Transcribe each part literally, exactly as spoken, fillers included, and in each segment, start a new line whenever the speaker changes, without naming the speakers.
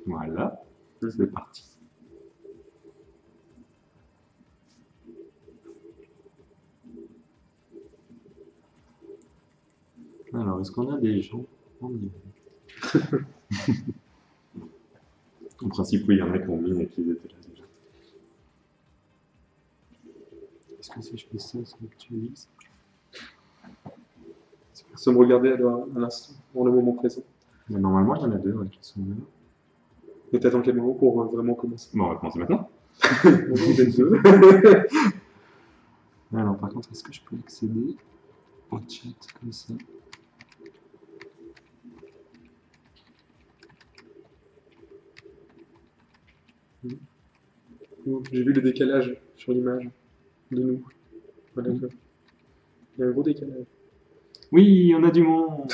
Voilà, c'est parti. Alors, est-ce qu'on a des gens en direct? En principe, oui, il y en a qui ont mis et qui étaient là déjà. Est-ce que si je fais ça, ça actualise?
Ça me regarder à l'instant, dans le moment présent.
Mais normalement, il y en a deux ouais, qui sont là.
Et t'attends quel moment pour euh, vraiment commencer?
Bon, on va commencer maintenant.
Bonjour, vous êtes deux.
Alors, par contre, est-ce que je peux accéder au chat comme ça?
J'ai vu le décalage sur l'image de nous. Voilà, il y a un gros décalage.
Oui, on a du monde.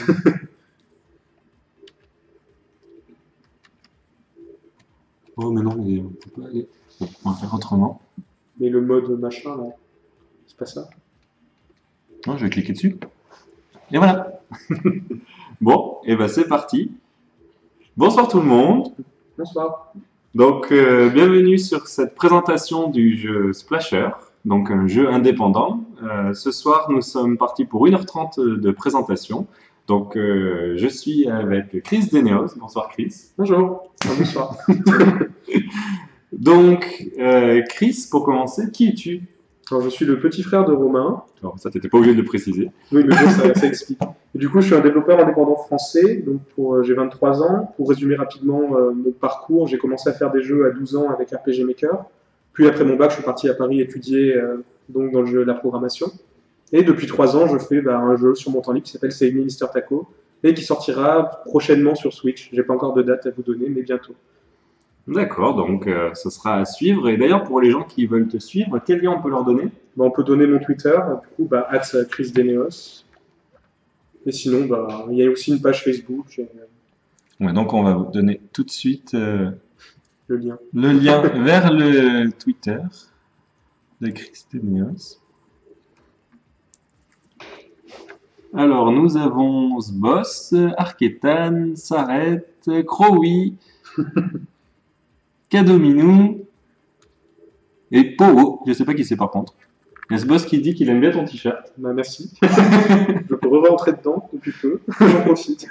Oh, mais non, mais on peut pas aller. Bon, on va faire autrement.
Mais le mode machin, là, c'est pas ça.
Non, je vais cliquer dessus. Et voilà. Bon, et ben c'est parti. Bonsoir tout le monde.
Bonsoir.
Donc, euh, bienvenue sur cette présentation du jeu Splasher, donc un jeu indépendant. Euh, ce soir, nous sommes partis pour une heure trente de présentation. Donc, euh, je suis avec Chris Deneos. Bonsoir Chris.
Bonjour. Ah, bonsoir.
Donc, euh, Chris, pour commencer, qui es-tu?
Alors, je suis le petit frère de Romain.
Alors, ça, t'étais pas obligé de le préciser.
Oui, mais bon, ça, ça explique. Et du coup, je suis un développeur indépendant français, donc pour, euh, j'ai vingt-trois ans. Pour résumer rapidement euh, mon parcours, j'ai commencé à faire des jeux à douze ans avec R P G Maker. Puis après mon bac, je suis parti à Paris étudier euh, donc dans le jeu, la programmation. Et depuis trois ans, je fais bah, un jeu sur mon temps libre qui s'appelle Save Me Mister Taco et qui sortira prochainement sur Switch. J'ai pas encore de date à vous donner, mais bientôt.
D'accord, donc euh, ce sera à suivre. Et d'ailleurs, pour les gens qui veulent te suivre, quel lien on peut leur donner?
Bah, on peut donner mon Twitter, du coup, bah, at Chris Deneos. Et sinon, bah, il y a aussi une page Facebook, j'ai
Ouais, donc on va vous donner tout de suite euh,
le lien.
le lien vers le Twitter de Chris Deneos. Alors, nous avons Sboss, Arketan, Saret, Crowy, Kadominou et Powo. Je sais pas qui c'est par contre. Il y a Sboss qui dit qu'il aime bien ton t-shirt.
Bah, merci. Je peux re-rentrer dedans depuis peu. J'en profite.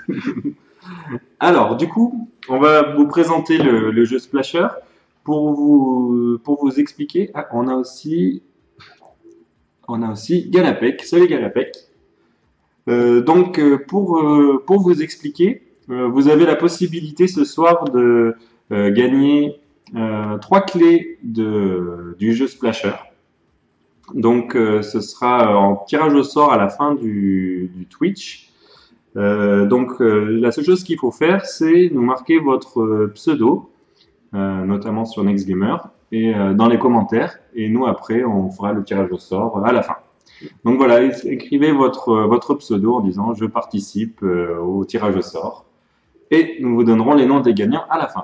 Alors, du coup, on va vous présenter le, le jeu Splasher. Pour vous, pour vous expliquer, ah, on a aussi, on a aussi Galapec. Salut Galapec. Euh, donc, euh, pour, euh, pour vous expliquer, euh, vous avez la possibilité ce soir de euh, gagner euh, trois clés de, du jeu Splasher. Donc, euh, ce sera en tirage au sort à la fin du, du Twitch. Euh, donc, euh, la seule chose qu'il faut faire, c'est nous marquer votre euh, pseudo, euh, notamment sur NextGamer, et euh, dans les commentaires. Et nous, après, on fera le tirage au sort à la fin. Donc voilà, écrivez votre, votre pseudo en disant je participe euh, au tirage au sort et nous vous donnerons les noms des gagnants à la fin.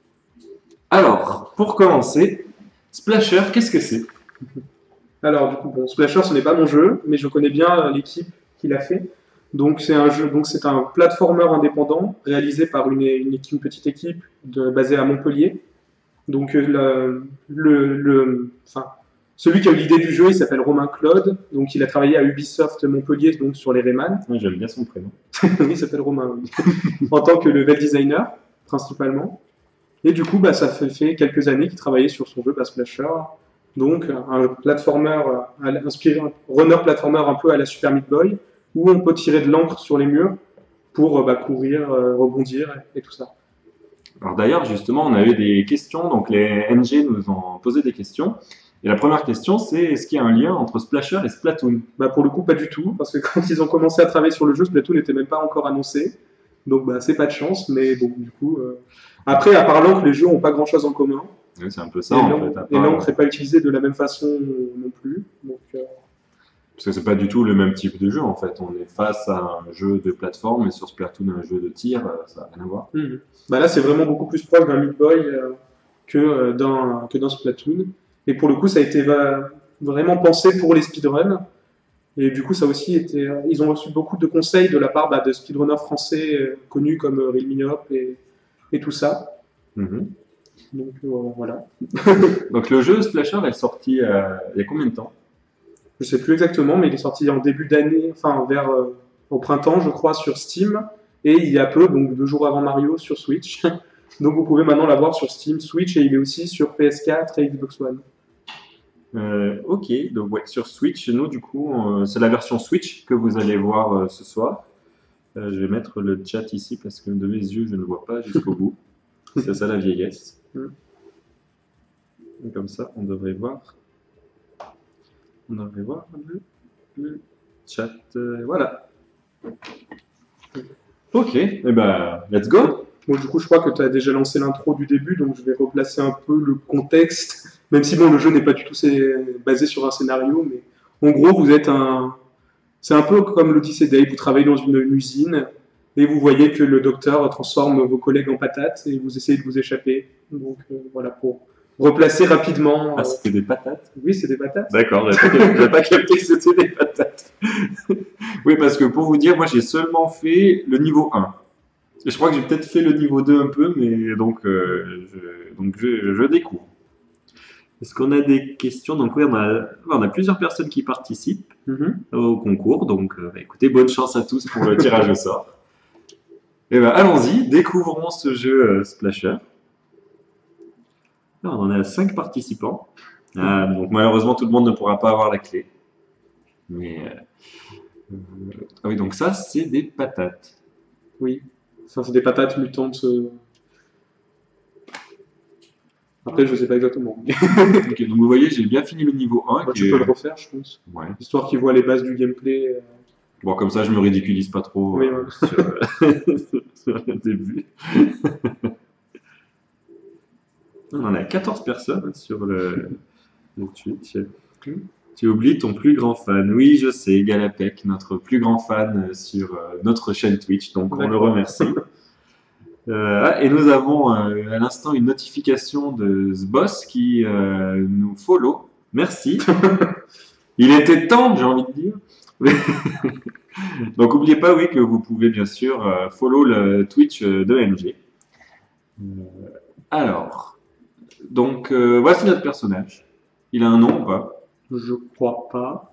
Alors, pour commencer, Splasher, qu'est-ce que c'est?
Alors, du coup, bon, Splasher, ce n'est pas mon jeu, mais je connais bien l'équipe qui l'a fait. Donc, c'est un jeu, donc c'est un platformer indépendant réalisé par une, une, équipe, une petite équipe de, basée à Montpellier. Donc, le, le, le, enfin, celui qui a eu l'idée du jeu, il s'appelle Romain Claude. Donc, il a travaillé à Ubisoft Montpellier, donc sur les Rayman.
Ouais, j'aime bien son prénom.
Oui, il s'appelle Romain, oui. En tant que level designer, principalement. Et du coup, bah, ça fait, fait quelques années qu'il travaillait sur son jeu, bah, Splasher. Donc, un platformer, inspiré, runner platformer un peu à la Super Meat Boy, où on peut tirer de l'encre sur les murs pour bah, courir, euh, rebondir et, et tout ça.
Alors d'ailleurs, justement, on avait des questions, donc les N G nous ont posé des questions. Et la première question, c'est est-ce qu'il y a un lien entre Splasher et Splatoon?
Bah, pour le coup, pas du tout, parce que quand ils ont commencé à travailler sur le jeu, Splatoon n'était même pas encore annoncé. Donc, bah, c'est pas de chance, mais bon, du coup. Euh... Après, à part l'encre, les jeux n'ont pas grand chose en commun.
Oui, c'est un peu ça, en fait.
Et l'encre n'est pas utilisée de la même façon non plus. Donc, euh...
Parce que c'est pas du tout le même type de jeu, en fait. On est face à un jeu de plateforme, et sur Splatoon, un jeu de tir, ça n'a rien à voir.
Mmh. Bah là, c'est vraiment beaucoup plus proche d'un Meat Boy euh, que, euh, dans, que dans Splatoon. Et pour le coup, ça a été va, vraiment pensé pour les speedruns. Et du coup, ça a aussi été. Euh, ils ont reçu beaucoup de conseils de la part bah, de speedrunners français euh, connus comme euh, Realmiop et, et tout ça.
Mhm.
Donc euh, voilà.
Donc le jeu Splasher est sorti euh, il y a combien de temps?
Je sais plus exactement, mais il est sorti en début d'année, enfin vers euh, au printemps, je crois, sur Steam, et il y a peu, donc deux jours avant Mario, sur Switch. Donc vous pouvez maintenant l'avoir sur Steam, Switch, et il est aussi sur P S quatre et Xbox One.
Euh, ok, donc ouais, sur Switch, nous du coup, euh, c'est la version Switch que vous allez voir euh, ce soir. Euh, je vais mettre le chat ici parce que de mes yeux, je ne vois pas jusqu'au bout. C'est ça la vieillesse.
Mm.
Et comme ça, on devrait voir. On devrait voir le, le chat. Euh, voilà. Ok, et eh ben, let's go.
Bon, du coup, je crois que tu as déjà lancé l'intro du début, donc je vais replacer un peu le contexte, même si bon, le jeu n'est pas du tout sé- basé sur un scénario, mais en gros, vous êtes un. C'est un peu comme l'Odyssée Day, vous travaillez dans une, une usine et vous voyez que le docteur transforme vos collègues en patates et vous essayez de vous échapper. Donc euh, voilà, pour replacer rapidement.
Ah,
euh,
c'était des patates.
Oui, c'est des patates.
D'accord, j'avais pas, j'avais pas capté que c'était des patates. Oui, parce que pour vous dire, moi j'ai seulement fait le niveau un. Et je crois que j'ai peut-être fait le niveau deux un peu, mais donc, euh, je, donc je, je découvre. Est-ce qu'on a des questions? Donc oui, on a, on a plusieurs personnes qui participent
Mhm.
au concours. Donc euh, bah, écoutez, bonne chance à tous pour le tirage au sort. Et ben allons-y, découvrons ce jeu euh, Splasher. Là, on en a cinq participants. Ah, donc malheureusement, tout le monde ne pourra pas avoir la clé. Mais euh, euh, ah oui, donc ça, c'est des patates.
Oui. Enfin, c'est des patates mutantes. euh. Après, je sais pas exactement.
Ok, donc vous voyez, j'ai bien fini le niveau un.
Moi,
Qui
tu
est...
peux le refaire, je pense.
Ouais.
Histoire qu'ils voient les bases du gameplay. euh.
Bon, comme ça, je me ridiculise pas trop
Oui,
euh,
ouais.
sur, euh, sur le début. On en a quatorze personnes sur le, le Twitch. Tu oublies ton plus grand fan. Oui, je sais, Galapec, notre plus grand fan sur euh, notre chaîne Twitch, donc on le
D'accord.
remercie. Euh, ah, et nous avons euh, à l'instant une notification de Zboss qui euh, nous follow. Merci. Il était temps, j'ai envie de dire. Donc n'oubliez pas, oui, que vous pouvez bien sûr euh, follow le Twitch euh, de M G. Euh, alors, donc euh, voici notre personnage. Il a un nom ou pas?
Je crois pas.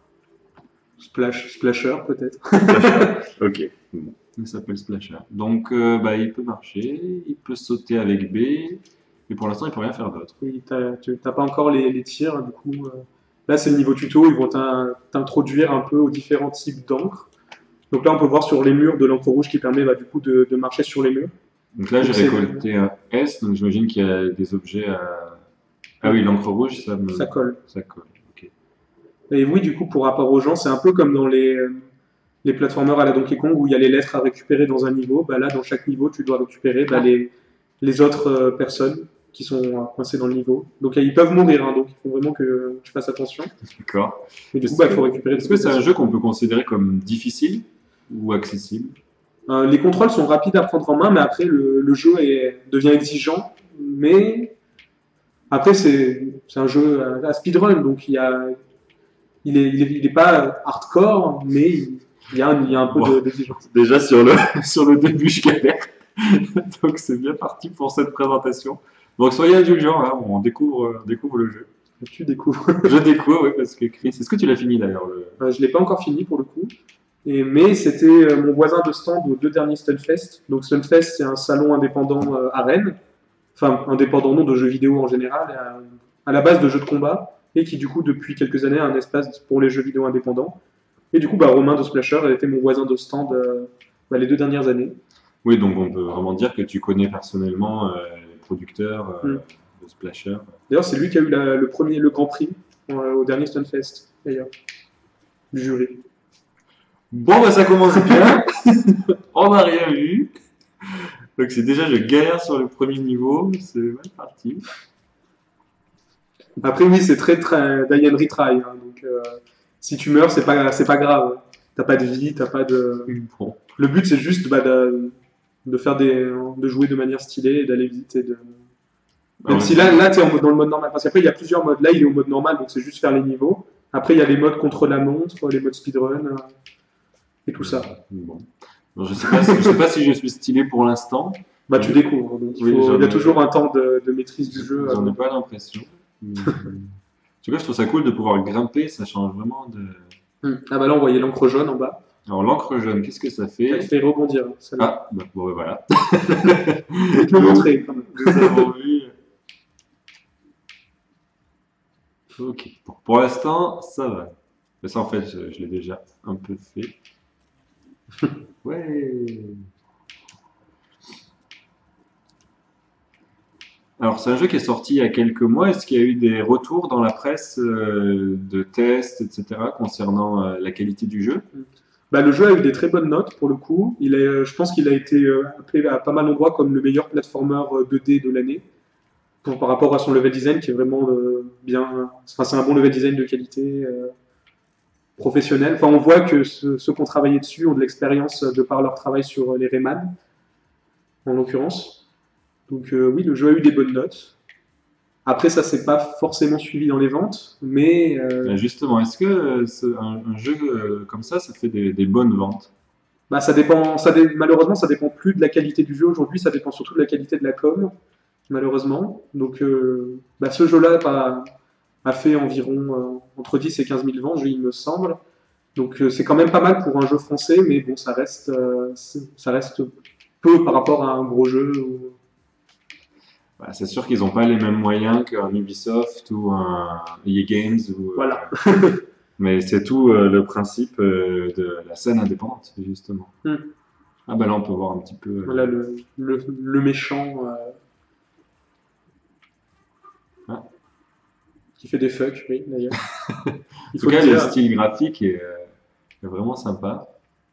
Splash, Splasher, peut-être.
Splasher. Ok. Bon. Il s'appelle Splasher. Donc, euh, bah, il peut marcher, il peut sauter avec B, mais pour l'instant, il peut rien faire d'autre.
Oui, t'as, tu t'as pas encore les, les tirs, du coup. euh, Là, c'est le niveau tuto, ils vont t'in- t'introduire un peu aux différents types d'encre. Donc là, on peut voir sur les murs de l'encre rouge qui permet bah, du coup de, de marcher sur les murs.
Donc là, j'ai
Donc, c'est-
récolté un S, donc j'imagine qu'il y a des objets à... Ah oui, l'encre rouge, ça me...
Ça colle.
Ça colle, ok.
Et oui, du coup, pour rapport aux gens, c'est un peu comme dans les, euh, les platformers à la Donkey Kong où il y a les lettres à récupérer dans un niveau. Bah là, dans chaque niveau, tu dois récupérer bah, les, les autres euh, personnes qui sont euh, coincées dans le niveau. Donc ils peuvent mourir, hein, donc il faut vraiment que tu fasses attention.
D'accord.
Et du coup,
Est-ce
bah, il
que-
faut récupérer.
Est-ce que c'est un jeu qu'on peut considérer comme difficile ou accessible?
Euh, les contrôles sont rapides à prendre en main, mais après le, le jeu est, devient exigeant. Mais après, c'est c'est un jeu à, à speedrun, donc il y a, il est, il est, il est pas hardcore, mais il y a, un- il y a un peu
Bon.
de- d'exigence.
Déjà sur le, sur le début, je galère. Donc c'est bien parti pour cette présentation. Donc soyez indulgents, hein, on découvre, on découvre le jeu.
Tu découvres.
Je découvre, oui, parce que Chris, est-ce que tu l'as fini d'ailleurs le...
Euh, je l'ai pas encore fini pour le coup. Et, mais c'était euh, mon voisin de stand aux deux derniers Stunfest. Donc Stunfest, c'est un salon indépendant euh, à Rennes. Enfin, indépendant non de jeux vidéo en général, et à, à la base de jeux de combat, et qui du coup depuis quelques années a un espace pour les jeux vidéo indépendants. Et du coup, bah, Romain de Splasher a été mon voisin de stand euh, bah, les deux dernières années.
Oui, donc on peut vraiment dire que tu connais personnellement euh, les producteurs euh,
Mm.
de Splasher.
D'ailleurs, c'est lui qui a eu la- le premier, le Grand Prix euh, au dernier Stunfest, d'ailleurs, du jury.
Bon, bah ça commence bien. On n'a rien vu. Donc c'est déjà, je galère sur le premier niveau. C'est mal parti.
Après, oui, c'est très, très Diane Retry. Hein, donc, euh, si tu meurs, c'est pas, c'est pas grave. T'as pas de vie, t'as pas de.
Bon.
Le but, c'est juste bah, de, de faire des, de jouer de manière stylée et d'aller vite et de. Même
Ah ouais.
si là, là, t'es en mode- dans le mode normal. Parce qu'après, il y a plusieurs modes. Là, il est au mode normal, donc c'est juste faire les niveaux. Après, il y a les modes contre la montre, les modes speedrun euh, et tout ça.
Bon. Non, je sais pas, si, je sais pas si je suis stylé pour l'instant.
Bah, tu découvres. Donc il,
Oui,
faut-
j'en
il y a
ai-
toujours un temps de, de maîtrise du jeu.
J'en ai
avant.
pas l'impression. Mais, euh, En tout cas, je trouve ça cool de pouvoir grimper, ça change vraiment de.
Hmm. Ah bah là, on voyait l'encre jaune en bas.
Alors, l'encre jaune, qu'est-ce que ça
Ça te
fait?
fait rebondir, celle-là.
Ah, bah, bon, ouais, voilà.
Je te le montrer quand même.
Nous avons vu. Ok. Pour, pour l'instant, ça va. Mais ça, en fait, je, je l'ai déjà un peu fait. Ouais. Alors, c'est un jeu qui est sorti il y a quelques mois. Est-ce qu'il y a eu des retours dans la presse euh, de tests, et cetera, concernant euh, la qualité du jeu?
Bah, le jeu a eu des très bonnes notes pour le coup. Il est, je pense qu'il a été euh, appelé à pas mal d'endroits comme le meilleur platformer euh, deux D de l'année. Pour- par rapport à son level design qui est vraiment euh, bien. Enfin, c'est un bon level design de qualité euh, professionnelle. Enfin, on voit que ceux, ceux qui ont travaillé dessus ont de l'expérience euh, de par leur travail sur euh, les Rayman, en l'occurrence. Donc, euh, oui, le jeu a eu des bonnes notes. Après, ça s'est pas forcément suivi dans les ventes, mais euh,
Euh, Justement, est-ce que euh, ce- un, un jeu euh, comme ça, ça fait des, des bonnes ventes?
bah, ça dépend. Ça dé- malheureusement, ça dépend plus de la qualité du jeu aujourd'hui, ça dépend surtout de la qualité de la com, malheureusement. Donc, euh, bah, ce jeu-là a, a fait environ euh, entre dix et quinze mille ventes, il me semble. Donc euh, c'est quand même pas mal pour un jeu français, mais bon, ça reste, euh, c'est- ça reste peu par rapport à un gros jeu. ou-
Bah, c'est sûr qu'ils n'ont pas les mêmes moyens qu'un Ubisoft ou un E A Games. Ou, euh,
Voilà.
mais c'est tout euh, le principe euh, de la scène indépendante, justement.
Hmm.
Ah bah là, on peut voir un petit peu. euh,
Voilà le, le, le méchant euh,
Ah.
qui fait des fucks, oui, d'ailleurs. Il
En
faut
tout cas,
le
le
dire.
style graphique est, euh, est vraiment sympa.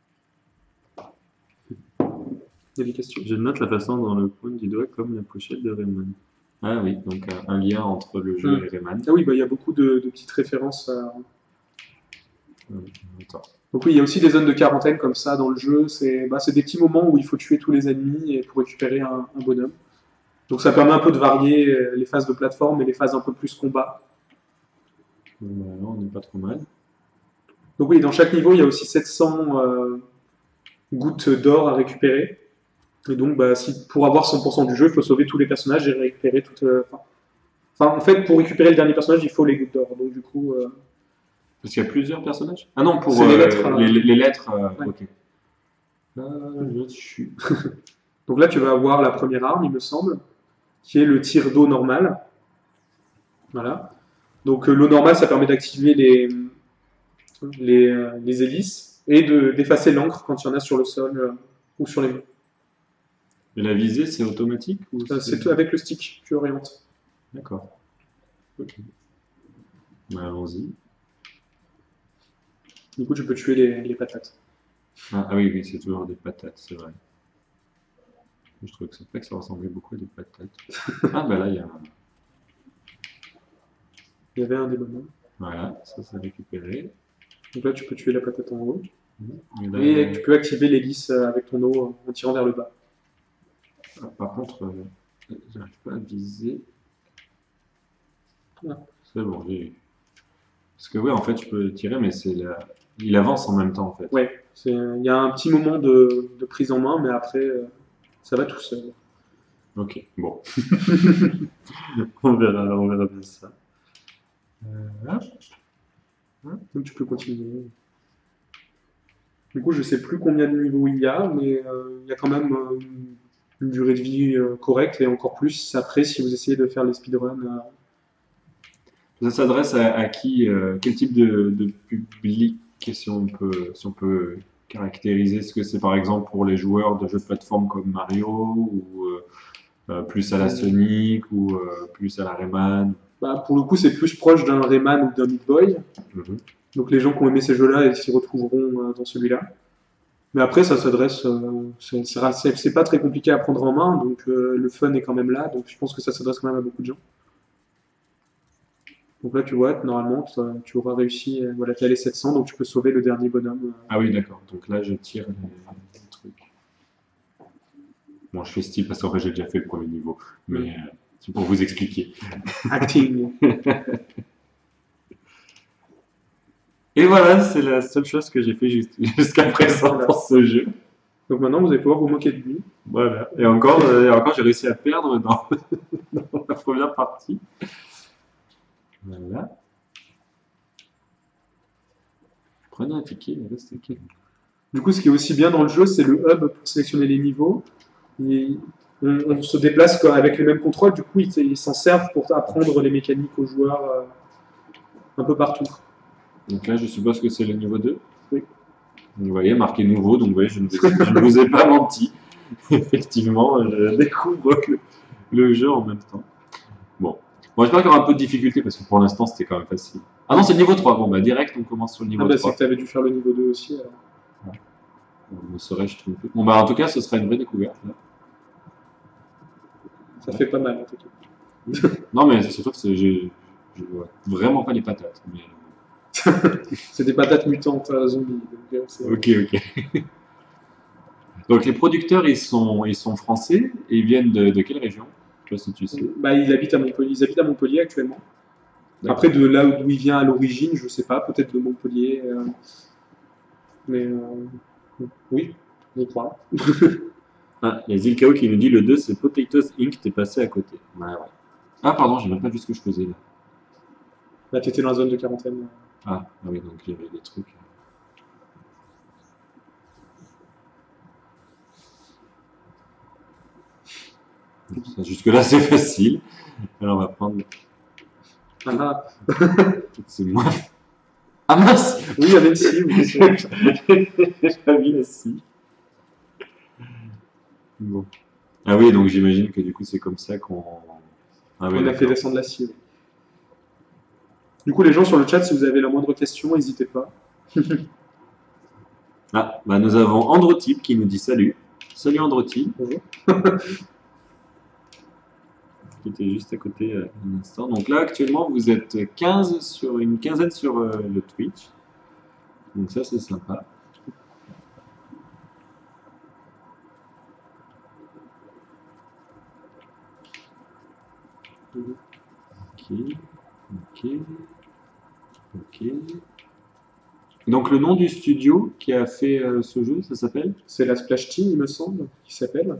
Il y a des questions.
Je note la façon dont le pointe du doigt comme la pochette de Rayman. Ah oui, donc un, un lien entre le jeu
Hmm.
et Rayman.
Ah oui, bah, il y a beaucoup de, de petites références. à-
Euh, attends.
Donc oui, il y a aussi des zones de quarantaine comme ça dans le jeu. C'est bah, c'est des petits moments où il faut tuer tous les ennemis et pour récupérer un, un bonhomme. Donc ça permet un peu de varier euh, les phases de plateforme et les phases un peu plus combat.
Voilà, on n'est pas trop mal.
Donc oui, dans chaque niveau, il y a aussi sept cents euh, gouttes d'or à récupérer. Et donc, bah, si, pour avoir cent pour cent du jeu, il faut sauver tous les personnages et récupérer toutes. euh, Enfin, enfin, en fait, pour récupérer le dernier personnage, il faut les gouttes d'or. Donc du coup, euh,
Parce qu'il y a plusieurs personnages? Ah non, pour
C'est les
euh,
lettres, euh,
les, les lettres. euh,
ouais.
Ok. Là, je suis.
donc là, tu vas avoir la première arme, il me semble, qui est le tir d'eau normal. Voilà. Donc euh, l'eau normale, ça permet d'activer les, les, euh, les hélices et de- d'effacer l'encre quand il y en a sur le sol euh, ou sur les murs.
Et la visée, c'est automatique ou
Euh, C'est tout avec le stick, tu orientes.
D'accord. Ok. Bah, allons-y.
Du coup, tu peux tuer les, les patates.
Ah, ah oui, oui, c'est toujours des patates, c'est vrai. Je trouvais que ça, que ça ressemblait beaucoup à des patates. Ah bah là, il y a un...
Il y avait un des bonhommes.
Voilà, ça c'est récupéré.
Donc là, tu peux tuer la patate en haut.
Et là,
Et tu peux activer l'hélice euh, avec ton eau en tirant vers le bas.
ah, par contre, euh, j'arrive pas à viser.
Ah.
C'est bon, j'ai eu. Parce que oui, en fait, je peux tirer, mais c'est la... il avance en même temps, en fait.
Ouais, c'est- il y a un petit moment de, de prise en main, mais après, euh, ça va tout seul.
Ok, bon. on verra, on verra bien ça. Euh, hop.
Donc tu peux continuer. Du coup, je sais plus combien de niveaux il y a, mais euh, il y a quand même euh, une durée de vie euh, correcte et encore plus après si vous essayez de faire les speedruns. euh.
Ça s'adresse à, à qui, euh, quel type de, de public, si on peut, si on peut caractériser? Est-ce que c'est par exemple pour les joueurs de jeux de plateforme comme Mario, ou euh, euh, plus à la Sonic, ou euh, plus à la Rayman?
Bah, pour le coup, c'est plus proche d'un Rayman ou d'un Meat Boy.
Mhm.
Donc les gens qui ont aimé ces jeux-là, ils s'y retrouveront euh, dans celui-là. Mais après, ça s'adresse. euh, c'est c'est- c'est pas très compliqué à prendre en main, donc euh, le fun est quand même là. Donc je pense que ça s'adresse quand même à beaucoup de gens. Donc là, tu vois, normalement, ça- tu auras réussi. euh, Voilà, tu as les sept cents, donc tu peux sauver le dernier bonhomme. euh.
Ah oui, d'accord. Donc là, je tire les, les trucs. Bon, je fais style parce qu'en fait, j'ai déjà fait le premier niveau. Mais euh, c'est pour vous expliquer.
Acting.
Et voilà, c'est la seule chose que j'ai fait juste- jusqu'à présent
Voilà.
pour ce jeu.
Donc maintenant, vous allez pouvoir vous moquer de lui.
Voilà. Et encore, euh, et encore j'ai réussi à perdre dans, dans la première partie. Voilà. Prenez un ticket, mais restez calme.
Du coup, ce qui est aussi bien dans le jeu, c'est le hub pour sélectionner les niveaux. Et on, on se déplace quoi, avec les mêmes contrôles, du coup, ils ils s'en servent pour apprendre les mécaniques aux joueurs euh, un peu partout.
Donc là, je suppose que c'est le niveau deux.
Oui.
Vous voyez, marqué nouveau, donc vous voyez, je ne vous, je ne vous ai pas menti. Effectivement, je découvre le, le jeu en même temps. Bon. Bon, j'espère qu'il y aura un peu de difficulté parce que pour l'instant, c'était quand même facile. Ah non, c'est le niveau trois. Bon, bah direct, on commence sur le niveau
Ah bah, c'est
trois.
que tu avais dû faire le niveau deux aussi. Alors.
On me serais-je trompé. Bon, bah en tout cas, ce sera une vraie découverte. Là.
Ça fait pas mal en tout cas.
Non, mais c'est surtout que c'est- je, je vois vraiment pas les patates. Mais...
C'est des patates mutantes euh, zombies. Donc, euh, c'est-
Ok, ok. Donc les producteurs, ils sont, ils sont français et ils viennent de, de quelle région? Je sais pas si tu sais.
Bah, ils habitent à Montpellier. Ils habitent à Montpellier actuellement.
D'accord.
Après, de là d'où il vient à l'origine, je sais pas, peut-être de Montpellier. euh, Mais euh, oui, je crois.
Ah, il y a Zilkao qui nous dit le deux, c'est Potatoes incorporated, t'es passé à côté. Ouais, ouais. Ah, pardon, j'ai même pas vu ce que je faisais là.
Là, t'étais dans la zone de quarantaine.
Ah, ah oui, donc il y avait des trucs. Ça, jusque-là, c'est facile. Alors, on va prendre.
Ah, ah.
C'est moi. Ah mince!
Oui, il y avait une scie. Oui, c'est vrai.
J'ai pas mis la scie. Bon. Ah oui, donc j'imagine que du coup, c'est comme ça qu'on. Ah oui,
On a fait
d'accord.
descendre la scie. Oui. Du coup, les gens sur le chat, si vous avez la moindre question, n'hésitez pas.
Ah, bah nous avons Androtype qui nous dit salut. Salut Androtype.
Bonjour.
Qui était juste à côté euh, un instant. Donc là, actuellement, vous êtes quinze sur une quinzaine sur euh, le Twitch. Donc ça, c'est sympa. Ok, ok, ok. Donc le nom du studio qui a fait euh, ce jeu, ça s'appelle?
C'est la Splash Team, il me semble, qui s'appelle.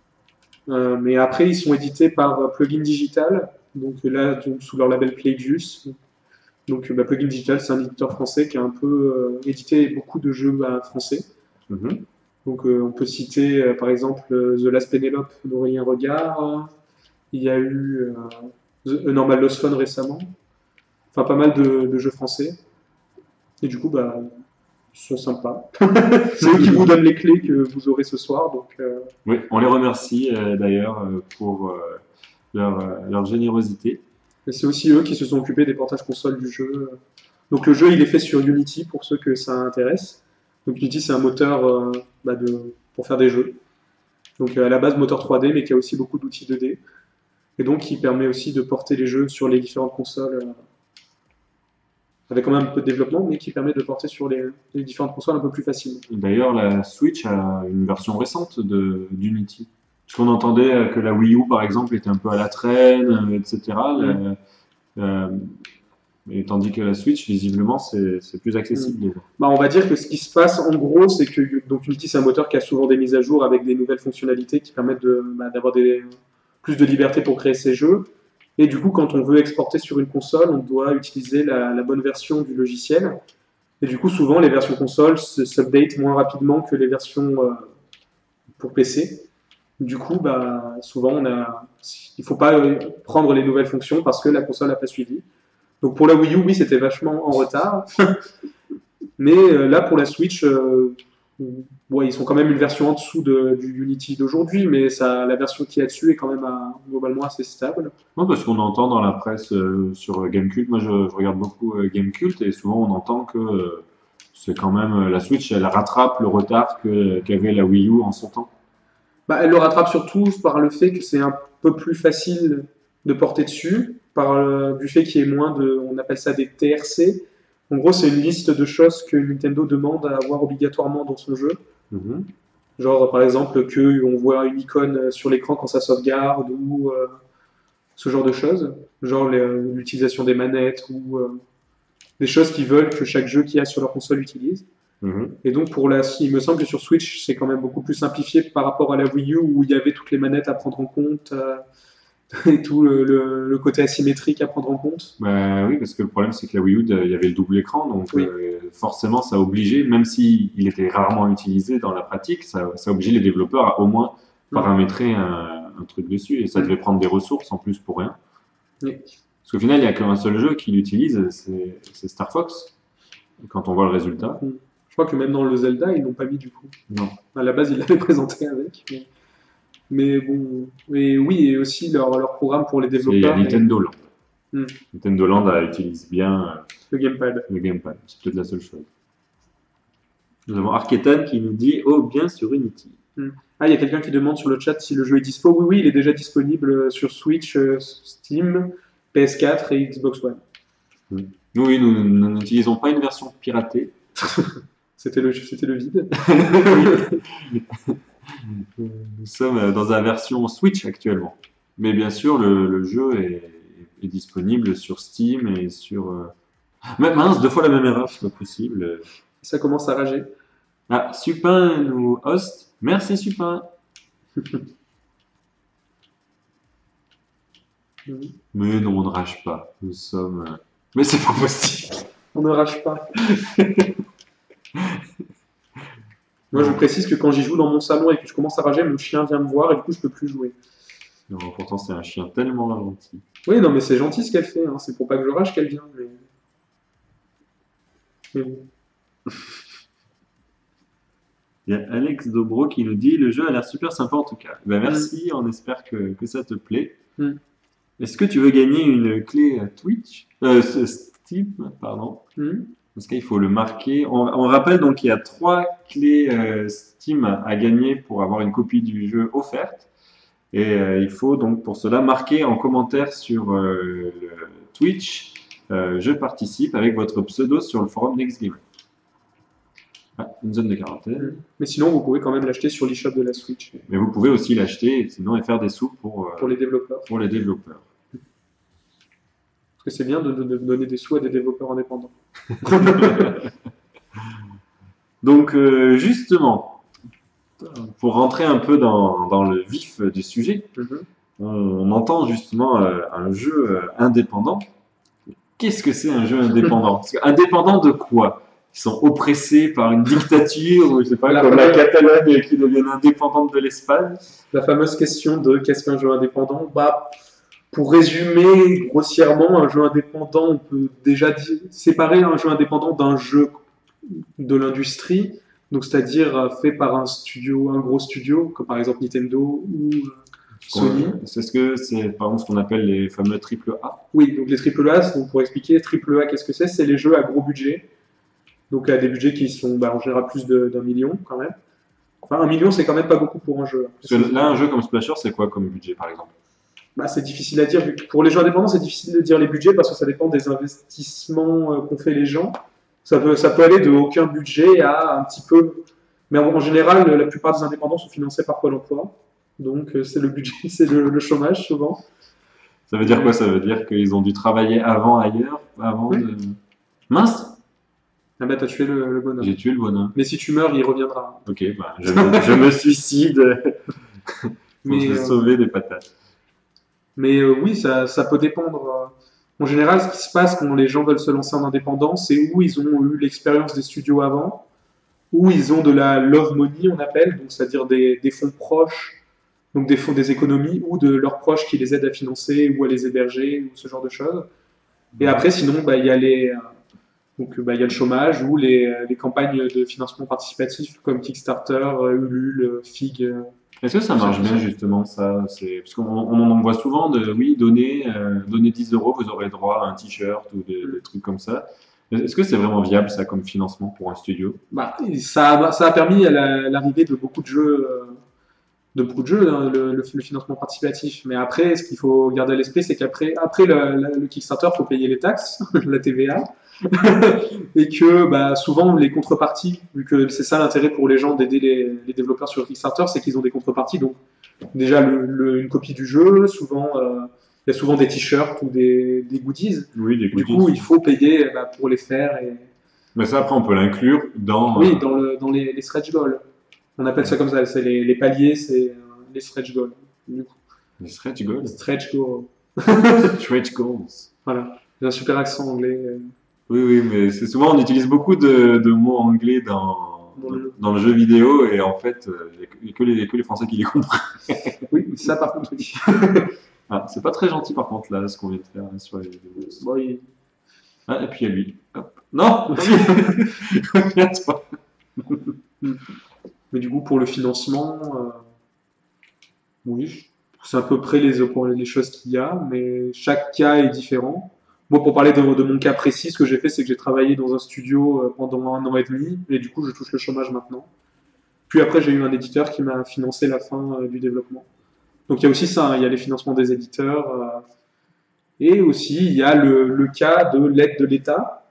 Euh, mais après, ils sont édités par euh, Plugin Digital, donc euh, là, donc, sous leur label Playgius. Donc, euh, bah, Plugin Digital, c'est un éditeur français qui a un peu euh, édité beaucoup de jeux bah, français.
Mhm.
Donc, euh, on peut citer euh, par exemple euh, The Last Penelope d'Aurélien Regard. Il y a eu euh, The A Normal Lost Fun récemment. Enfin, pas mal de, de jeux français. Et du coup, bah, ils sont sympas. C'est eux qui vous donnent les clés que vous aurez ce soir. Donc, euh,
Oui, on les remercie euh, d'ailleurs euh, pour euh, leur, euh, leur générosité.
et c'est aussi eux qui se sont occupés des portages consoles du jeu. Donc, le jeu, il est fait sur Unity pour ceux que ça intéresse. Donc, Unity, c'est un moteur euh, bah, de, pour faire des jeux. Donc, euh, à la base, moteur trois D, mais qui a aussi beaucoup d'outils deux D. Et donc, qui permet aussi de porter les jeux sur les différentes consoles. Euh, avec quand même un peu de développement, mais qui permet de porter sur les, les différentes consoles un peu plus facilement.
D'ailleurs, la Switch a une version récente de d'Unity. Parce qu'on entendait euh, que la Wii U, par exemple, était un peu à la traîne, euh, et cetera. La-
Mm.
euh, et tandis que la Switch, visiblement, c'est c'est plus accessible déjà.
Bah, on va dire que ce qui se passe en gros, c'est que donc Unity, c'est un moteur qui a souvent des mises à jour avec des nouvelles fonctionnalités qui permettent de, bah, d'avoir des, plus de liberté pour créer ses jeux. Et du coup, quand on veut exporter sur une console, on doit utiliser la, la bonne version du logiciel. Et du coup, souvent, les versions console se- s'updatent moins rapidement que les versions euh, pour P C. Du coup, bah, souvent, on a, il ne faut pas euh, prendre les nouvelles fonctions parce que la console n'a pas suivi. Donc pour la Wii U, oui, c'était vachement en retard. Mais euh, là, pour la Switch, euh, ouais, ils sont quand même une version en dessous de, du Unity d'aujourd'hui, mais ça, la version qui est dessus est quand même à- globalement assez stable.
Non, parce qu'on entend dans la presse euh, sur Gamecult, moi je, je regarde beaucoup euh, Gamecult, et souvent on entend que euh, c'est quand même euh, la Switch, elle rattrape le retard que- qu'avait la Wii U en son temps.
Bah, elle le rattrape surtout par le fait que c'est un peu plus facile de porter dessus, par euh, du fait qu'il y ait moins de, on appelle ça des T R C. En gros, c'est une liste de choses que Nintendo demande à avoir obligatoirement dans son jeu.
Mhm.
Genre, par exemple, qu'on voit une icône sur l'écran quand ça sauvegarde, ou euh, ce genre de choses. Genre les- l'utilisation des manettes, ou euh, des choses qu'ils veulent que chaque jeu qui a sur leur console utilise.
Mhm.
Et donc, pour la, il me semble que sur Switch, c'est quand même beaucoup plus simplifié par rapport à la Wii U où il y avait toutes les manettes à prendre en compte euh, et tout le, le- le côté asymétrique à prendre en compte.
Bah oui, parce que le problème, c'est que la Wii U, il y avait le double écran, donc
Oui.
euh, forcément, ça obligeait, même si il était rarement utilisé dans la pratique, ça, ça obligeait les développeurs à au moins
Mm.
paramétrer un, un truc dessus, et ça
Mm.
devait prendre des ressources en plus pour rien.
Oui.
Parce qu'au final, il n'y a qu'un seul jeu qui l'utilise, c'est c'est Star Fox, quand on voit le résultat.
Mm. Je crois que même dans le Zelda, ils l'ont pas mis du coup.
Non.
À la base, ils l'avaient présenté avec. Mais, mais bon, et oui, et aussi leur, leur programme pour les
Parce qu'il y a
développeurs, et
Nintendo Land.
Hmm.
Nintendo Land euh, utilise bien euh,
le gamepad.
le gamepad, c'est peut-être la seule chose. Nous avons Arketan qui nous dit « Oh, bien sur Unity ».
Ah, il y a quelqu'un qui demande sur le chat si le jeu est dispo. Oui, oui, il est déjà disponible sur Switch, euh, Steam, P S quatre et Xbox One.
Oui, nous nous n'utilisons pas une version piratée.
C'était le, c'était le vide.
Nous sommes dans la version Switch actuellement. Mais bien sûr, le, le jeu est, est disponible sur Steam et sur... euh, Mais mince, deux fois la même erreur, c'est pas possible.
Ça commence à rager.
Ah, Supin nous host. Merci Supin. Mais non, on ne rage pas. Nous sommes... euh, Mais c'est pas possible.
On ne rage pas. Moi, je précise que quand j'y joue dans mon salon et que je commence à rager, mon chien vient me voir et du coup, je peux plus jouer.
Non, pourtant, c'est un chien tellement gentil.
Oui, non, mais c'est gentil ce qu'elle fait. Hein. C'est pour pas que je rage qu'elle vient. Mais... mais bon.
Il y a Alex Dobro qui nous dit « Le jeu a l'air super sympa en tout cas. » Ben merci, on espère que, que ça te plaît.
Mm.
Est-ce que tu veux gagner une clé Twitch euh, Steam, pardon.
Mm.
Parce qu'il faut le marquer. On, on rappelle donc qu'il y a trois clés euh, Steam à gagner pour avoir une copie du jeu offerte. Et euh, il faut donc pour cela marquer en commentaire sur euh, le Twitch euh, « Je participe » avec votre pseudo sur le forum NextGamer. Ah, une zone de quarantaine.
Mais sinon, vous pouvez quand même l'acheter sur l'eShop de la Switch.
Mais vous pouvez aussi l'acheter sinon et faire des sous pour, euh,
Pour les développeurs.
pour les développeurs.
Parce que c'est bien de, de- de donner des sous à des développeurs indépendants.
Donc euh, justement, pour rentrer un peu dans, dans le vif du sujet,
Mhm.
on, on entend justement euh, un jeu euh, indépendant. Qu'est-ce que c'est un jeu indépendant? Parce que indépendant de quoi? Ils sont oppressés par une dictature, ou je sais pas,
La
comme la
fameuse-
Catalogne qui devient indépendante de l'Espagne.
La fameuse question de qu'est-ce qu'un jeu indépendant? Bah, pour résumer grossièrement, un jeu indépendant, on peut déjà dire- séparer un jeu indépendant d'un jeu de l'industrie, donc c'est-à-dire euh, fait par un studio, un gros studio, comme par exemple Nintendo ou euh, Sony.
C'est ce que c'est par exemple ce qu'on appelle les fameux triple A.
Oui, donc les triple A, donc pour expliquer, triple A, qu'est-ce que c'est? C'est les jeux à gros budget, donc à des budgets qui sont bah, en général plus de- d'un million quand même. Enfin, un million, c'est quand même pas beaucoup pour un jeu.
Parce que là, un jeu comme Splasher, c'est quoi comme budget par exemple?
Bah, c'est difficile à dire. vu que Pour les jeux indépendants, c'est difficile de dire les budgets parce que ça dépend des investissements euh, qu'ont fait les gens. Ça peut, ça peut aller de aucun budget à un petit peu. Mais en, en général, la plupart des indépendants sont financés par Pôle emploi. Donc, euh, c'est le budget, c'est le, le chômage souvent.
Ça veut dire quoi? Ça veut dire qu'ils ont dû travailler avant ailleurs, avant
Oui.
de... Mince,
Ah bah, t'as tué le, le bonhomme.
j'ai tué le bonhomme.
Mais si tu meurs, il reviendra.
Ok, bah, je, me, je me suicide pour
Mais,
me
euh,
sauver des patates.
Mais euh, oui, ça, ça peut dépendre. euh. En général, ce qui se passe quand les gens veulent se lancer en indépendance, c'est où ils ont eu l'expérience des studios avant, où ils ont de la love money, on appelle, donc c'est-à-dire des, des fonds proches, donc des fonds des économies, ou de leurs proches qui les aident à financer ou à les héberger, ou ce genre de choses. Et après, sinon, bah, il y a les, euh, donc, bah, il y a le chômage ou les, les campagnes de financement participatif comme Kickstarter, euh, Ulule, euh, Fig. euh.
Est-ce que ça marche bien justement ça? C'est parce qu'on on en voit souvent de oui, donnez, euh, donnez dix euros, vous aurez droit à un t-shirt ou des, des trucs comme ça. Est-ce que c'est vraiment viable ça comme financement pour un studio?
Bah, ça, a, ça a permis à la- l'arrivée de beaucoup de jeux, euh, de beaucoup de jeux, hein, le, le- le financement participatif. Mais après, ce qu'il faut garder à l'esprit, c'est qu'après, après le, le- le Kickstarter, il faut payer les taxes, la T V A, et que bah, souvent les contreparties, vu que c'est ça l'intérêt pour les gens d'aider les, les développeurs sur Kickstarter, c'est qu'ils ont des contreparties. Donc déjà le- le- une copie du jeu, souvent euh, il y a souvent des t-shirts ou des, des goodies.
Oui, des
Du
goodies.
coup, il faut payer bah, pour les faire et
Mais ça, après, on peut l'inclure dans.
Oui,
euh,
dans, le, dans les, les stretch goals. On appelle ça comme ça, c'est les, les paliers, c'est euh, les stretch goals. Du coup,
les stretch goals.
stretch goal.
Stretch goals.
Voilà, j'ai un super accent anglais. euh,
Oui, oui, mais c'est souvent, on utilise beaucoup de, de mots anglais dans,
dans
dans,
le...
dans le jeu vidéo et en fait, il n'y a que les, que les Français qui les comprennent.
Oui, ça par contre, oui.
Ah, c'est pas très gentil par contre là, ce qu'on vient de faire là, sur les vidéos.
Bon, il-
Ah, et puis il y a lui. Hop. Non, reviens-toi.
Mais du coup, pour le financement, euh, oui, c'est à peu près les, les choses qu'il y a, mais chaque cas est différent. Moi, pour parler de, de mon cas précis, ce que j'ai fait, c'est que j'ai travaillé dans un studio euh, pendant un an et demi, et du coup, je touche le chômage maintenant. Puis après, j'ai eu un éditeur qui m'a financé la fin euh, du développement. Donc il y a aussi ça, hein, il y a les financements des éditeurs, euh, et aussi il y a le, le cas de l'aide de l'État.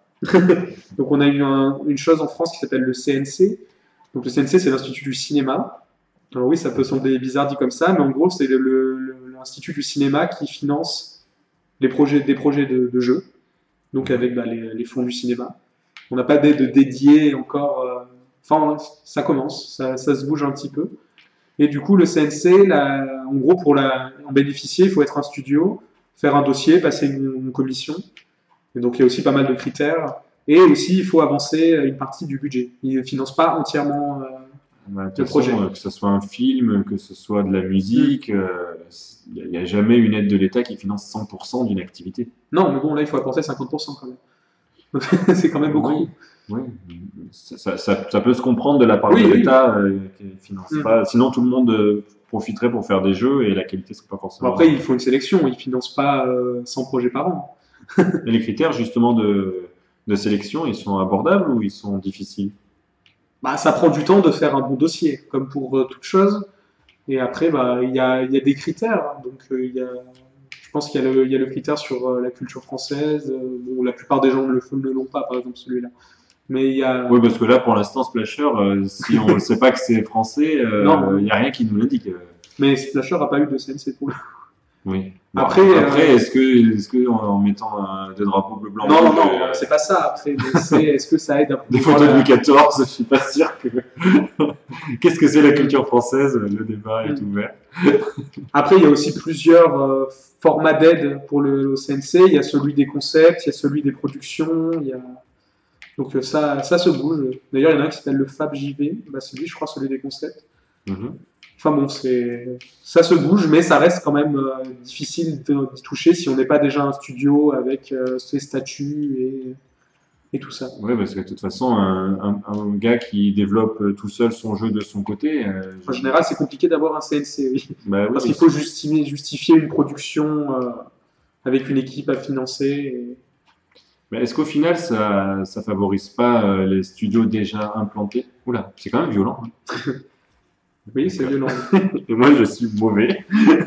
Donc on a eu un- une chose en France qui s'appelle le C N C. Donc le C N C, c'est l'Institut du cinéma. Alors oui, ça peut sembler bizarre dit comme ça, mais en gros, c'est le- le- l'Institut du cinéma qui finance les projets, des projets de, de jeux, donc avec bah, les, les fonds du cinéma. On n'a pas d'aide dédiée encore. euh, Enfin, ça commence, ça, ça se bouge un petit peu. Et du coup, le C N C, là, en gros, pour la, en bénéficier, il faut être un studio, faire un dossier, passer une, une commission. Et donc, il y a aussi pas mal de critères. Et aussi, il faut avancer une partie du budget. Il ne finance pas entièrement euh,
Bah, de toute
le
façon,
projet.
euh, que ce soit un film, que ce soit de la
Hmm.
musique, euh, il n'y a, a jamais une aide de l'État qui finance cent pour cent d'une activité.
Non, mais bon, là, il faut apporter cinquante pour cent quand même. Donc, c'est quand même beaucoup.
Oui, oui. Ça, ça- ça- ça peut se comprendre de la part
Oui,
de
oui.
l'État euh, qui ne finance
Hmm.
pas. Sinon, tout le monde euh, profiterait pour faire des jeux et la qualité ne serait pas
Bon,
forcément.
après, il faut une sélection. Il ne finance pas euh, cent projets par an.
Et les critères justement de, de sélection, ils sont abordables ou ils sont difficiles?
Bah, ça prend du temps de faire un bon dossier, comme pour euh, toute chose. Et après, bah, il y a, il y a des critères. Hein. Donc, euh, il y a, je pense qu'il y a le, il y a le critère sur euh, la culture française. Euh, bon, la plupart des gens ne le- ne l'ont pas, par exemple, celui-là. Mais il y a.
Oui, parce que là, pour l'instant, Splasher, euh, si on ne sait pas que c'est français,
Non,
euh, il n'y a rien qui nous l'indique. euh.
mais Splasher n'a pas eu de C N C pour le.
Oui. Bon,
Après,
après,
euh,
est-ce que, est-ce que en, en mettant euh, des drapeaux bleu, blanc,
non, non,
rouge,
non,
euh,
c'est pas ça. Après, mais c'est est-ce que ça aide à
des
promouvoir
photos de
la.
Louis quatorze, je suis pas sûr que. Qu'est-ce que c'est la culture française? Le débat est
Hmm.
ouvert.
Après, il y a aussi plusieurs euh, formats d'aide pour le C N C. Il y a celui des concepts, il y a celui des productions. Il y a... Donc euh, ça, ça se bouge. D'ailleurs, il y en a un qui s'appelle le Fab J V. Bah, c'est lui, je crois, celui des concepts.
Mhm.
Enfin bon, c'est... ça se bouge, mais ça reste quand même euh, difficile de- d'y toucher si on n'est pas déjà un studio avec euh, ses statuts et, et tout ça.
Oui, parce que de toute façon, un, un- un gars qui développe euh, tout seul son jeu de son côté, euh,
En
je-
général, c'est compliqué d'avoir un C N C, oui.
bah oui,
Parce
oui.
qu'il faut justifier, justifier une production euh, avec une équipe à financer. Et...
Mais est-ce qu'au final, ça, ça favorise pas euh, les studios déjà implantés? Oula, c'est quand même violent. Hein.
Oui, c'est violent.
Et moi, je suis mauvais.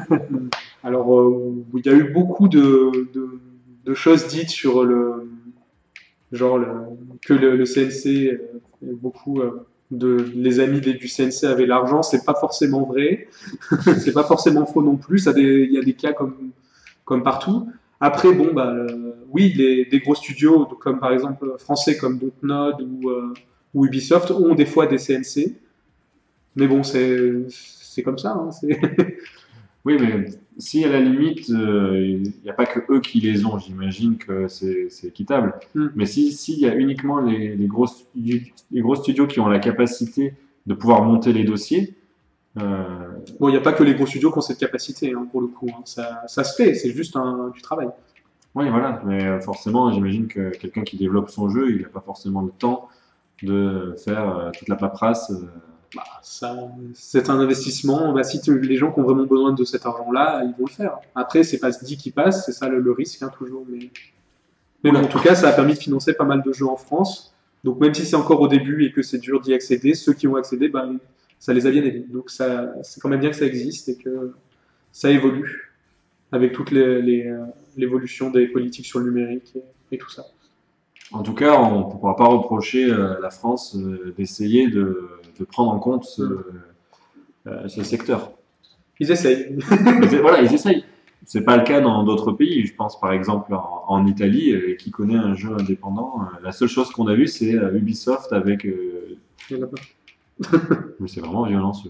Alors, euh, il y a eu beaucoup de, de, de choses dites sur le, genre le- que le, le C N C, euh, beaucoup euh, de les amis des- du C N C avaient l'argent, c'est pas forcément vrai, c'est pas forcément faux non plus. Ça des- il y a des cas comme comme partout. Après, bon bah euh, oui, les, des gros studios comme par exemple français comme Dontnod ou euh, ou Ubisoft ont des fois des C N C, mais bon c'est c'est comme ça. Hein, c'est-
Oui, mais si à la limite, euh, il n'y a pas que eux qui les ont, j'imagine que c'est c'est équitable.
Hmm.
Mais si s'il y a uniquement les, les gros studios, les gros studios qui ont la capacité de pouvoir monter les dossiers, euh,
Bon, il n'y a pas que les gros studios qui ont cette capacité hein, pour le coup. Hein. Ça, ça se fait, c'est juste un, du travail.
oui, voilà. Mais euh, forcément, j'imagine que quelqu'un qui développe son jeu, il n'a pas forcément le temps de faire euh, toute la paperasse. euh.
Ça, c'est un investissement. Bah, si tu- les gens qui ont vraiment besoin de cet argent-là, ils vont le faire. Après, c'est pas ce dit qui passe, c'est ça le, le risque hein, toujours. Mais, mais bon, en tout cas, ça a permis de financer pas mal de jeux en France. Donc même si c'est encore au début et que c'est dur d'y accéder, ceux qui ont accédé, bah, ça les a bien aidés. Donc ça, c'est quand même bien que ça existe et que ça évolue avec toute les, les, euh, l'évolution des politiques sur le numérique et, et tout ça.
En tout cas, on ne pourra pas reprocher euh, à la France euh, d'essayer de, de prendre en compte ce,
Mm.
euh, ce secteur.
Ils essayent.
Ils, voilà, ils essayent. c'est pas le cas dans d'autres pays. Je pense par exemple en, en Italie, euh, qui connaît un jeu indépendant. euh, la seule chose qu'on a vue, c'est euh, Ubisoft avec. euh,
Il y en a pas.
mais c'est vraiment violent ce.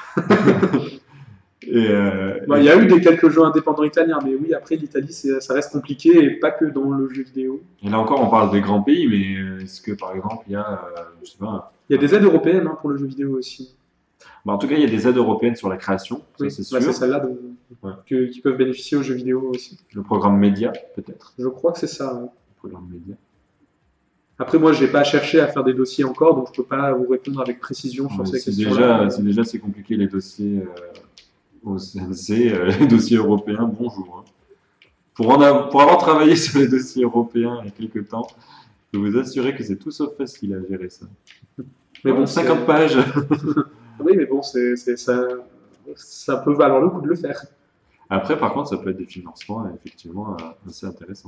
Et, euh,
Bah, il y a eu des quelques jeux indépendants italiens, mais oui, après l'Italie, c'est- ça reste compliqué et pas que dans le jeu vidéo.
et là encore, on parle des grands pays, mais euh, est-ce que par exemple, il y a, euh, je sais pas.
Il y a des aides européennes hein, pour le jeu vidéo aussi.
Bah, en tout cas, il y a des aides européennes sur la création, ça
Oui,
c'est
bah,
sûr.
c'est celle-là dont-
Ouais.
que- qui peuvent bénéficier aux jeux vidéo aussi.
Le programme média, peut-être.
Je crois que c'est ça. Ouais.
Le programme média.
Après, moi, j'ai pas cherché à faire des dossiers encore, donc je peux pas vous répondre avec précision sur
Mais
ces
c'est
questions-là.
déjà, c'est déjà c'est compliqué les dossiers euh, au C N C, euh, les dossiers européens. Bonjour. hein. Pour, en avoir, pour avoir travaillé sur les dossiers européens il y a quelques temps, je peux vous assurer que c'est tout sauf facile à gérer ça.
Mais bon,
cinquante
c'est-
pages.
Oui, mais bon, c'est, c'est- ça, ça peut valoir le coup de le faire.
Après, par contre, ça peut être des financements euh, effectivement euh, assez intéressants.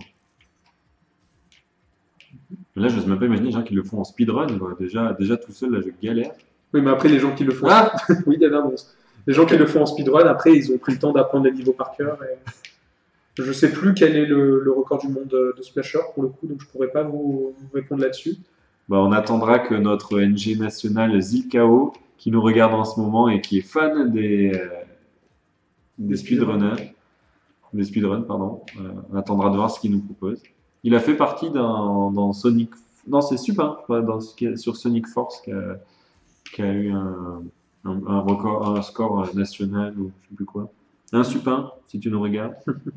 Mais là, je n'ose même pas imaginer les gens qui le font en speedrun. quoi. Déjà, déjà tout seul, là, je galère.
Oui, mais après, les gens qui le font.
Ah
Oui, il y avait un monstre. Les gens qui le font en speedrun, après, ils ont pris le temps d'apprendre les niveaux par cœur. Et... Je sais plus quel est le, le record du monde de, de Splasher pour le coup, donc je pourrais pas vous, vous répondre là-dessus.
Bah, on attendra que notre O N G national Zilkao, qui nous regarde en ce moment et qui est fan des, euh, des
Des
speedrunners, des speedruns, pardon, euh, on attendra de voir ce qu'il nous propose. Il a fait partie d'un dans Sonic, non c'est Super, je crois, dans, ce qui est- sur Sonic Force qui a, qui a eu un, un, un record, un score euh, national ou je sais plus quoi. Un Supin, si tu nous regardes.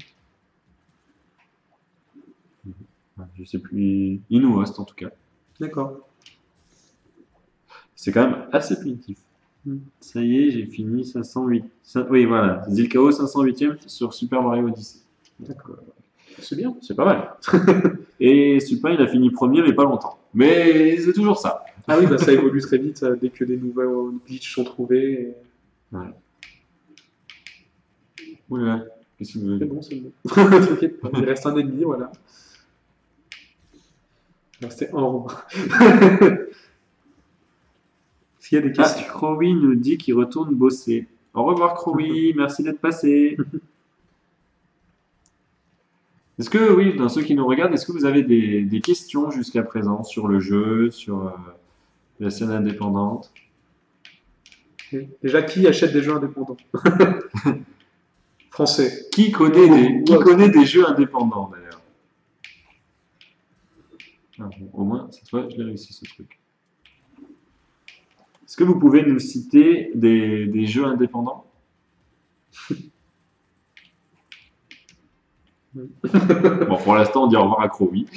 Je sais plus, il nous host en tout cas.
D'accord.
C'est quand même assez punitif.
Mm.
Ça y est, j'ai fini cinq cent huit. cin- Oui, voilà, Zilkao cinq cent huitième sur Super Mario Odyssey.
D'accord. C'est bien.
C'est pas mal. Et Supin, il a fini premier, mais pas longtemps. Mais c'est toujours ça.
Ah oui, bah ça évolue très vite euh, dès que des nouveaux glitches sont trouvés. et-
Oula, qu'est-ce que vous
C'est
voulez
bon, c'est bon. T'inquiète pas, il reste un ennemi, voilà. Il restait un rond. S'il y a des
Ah,
questions.
Crowy nous dit qu'il retourne bosser. Au revoir Crowy, merci d'être passé. Est-ce que, oui, dans ceux qui nous regardent, est-ce que vous avez des, des questions jusqu'à présent sur le jeu, sur euh, la scène indépendante?
Oui. Déjà, qui achète des jeux indépendants? Français.
Qui connaît des, qui connaît des jeux indépendants d'ailleurs? Ah, bon, au moins, cette fois, je l'ai réussi ce truc. Est-ce que vous pouvez nous citer des, des jeux indépendants? Bon, pour l'instant, on dit au revoir à Crowy.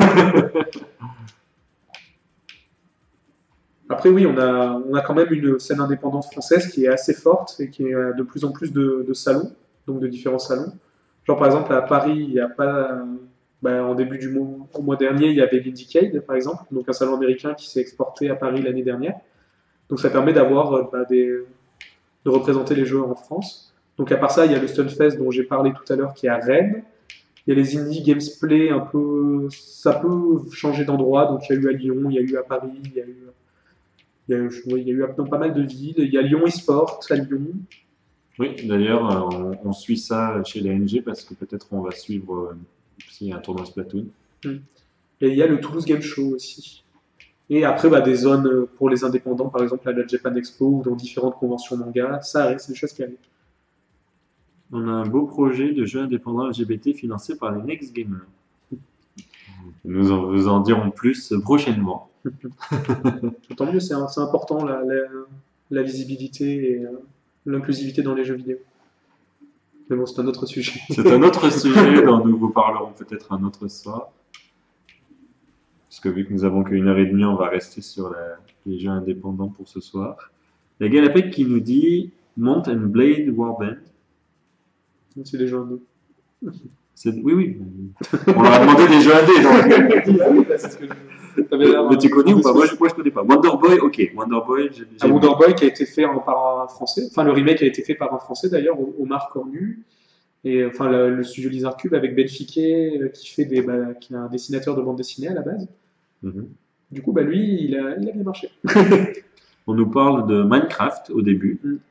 Après, oui, on a, on a quand même une scène indépendante française qui est assez forte et qui a de plus en plus de, de salons, donc de différents salons. Genre, par exemple, à Paris, il n'y a pas. Bah, en début du mois, au mois dernier, il y avait l'Indiecade, par exemple, donc un salon américain qui s'est exporté à Paris l'année dernière. Donc, ça permet d'avoir euh, bah, des, de représenter les jeux en France. Donc, à part ça, il y a le Stunfest dont j'ai parlé tout à l'heure qui est à Rennes. Il y a les Indie Games Play, un peu. Ça peut changer d'endroit, donc il y a eu à Lyon, il y a eu à Paris, il y a eu. Il y a, je vois, il y a eu dans pas mal de villes. Il y a Lyon eSport à Lyon.
Oui, d'ailleurs, euh, on, on suit ça chez la N G parce que peut-être on va suivre euh, s'il y a un tournoi Splatoon.
Et il y a le Toulouse Game Show aussi. Et après, bah, des zones pour les indépendants, par exemple à la Japan Expo ou dans différentes conventions manga. Ça arrive, c'est des choses qui arrivent.
On a un beau projet de jeu indépendant L G B T financé par les Next Gamers. Nous en, vous en dirons plus prochainement.
Tant mieux, c'est c'est important la, la, la visibilité et euh, l'inclusivité dans les jeux vidéo. Mais bon, c'est un autre sujet.
C'est un autre sujet dont nous vous parlerons peut-être un autre soir. Parce que vu que nous avons qu'une heure et demie, on va rester sur la- les jeux indépendants pour ce soir. Il y a Galapec qui nous dit Mount and Blade Warband.
C'est des jeux indés.
C'est- Oui, oui. On leur a demandé des jeux indés. Donc.
Ah oui, bah, c'est ce que je- t'avais l'air,
Mais tu
euh,
connais ou pas? Moi,
discussion.
je, moi, je connais pas. Wonder Boy, ok. Wonder Boy, j'ai j'ai
Un
vu.
Wonder Boy qui a été fait en- par un français. Enfin, le remake a été fait par un français d'ailleurs, O- Omar Cornu. Et enfin, le, le studio Lizard Cube avec Ben Fiquet, euh, qui fait des, bah, qui est un dessinateur de bande dessinée à la base.
Mhm.
Du coup, bah lui, il a, il a bien marché.
On nous parle de Minecraft au début.
Mm.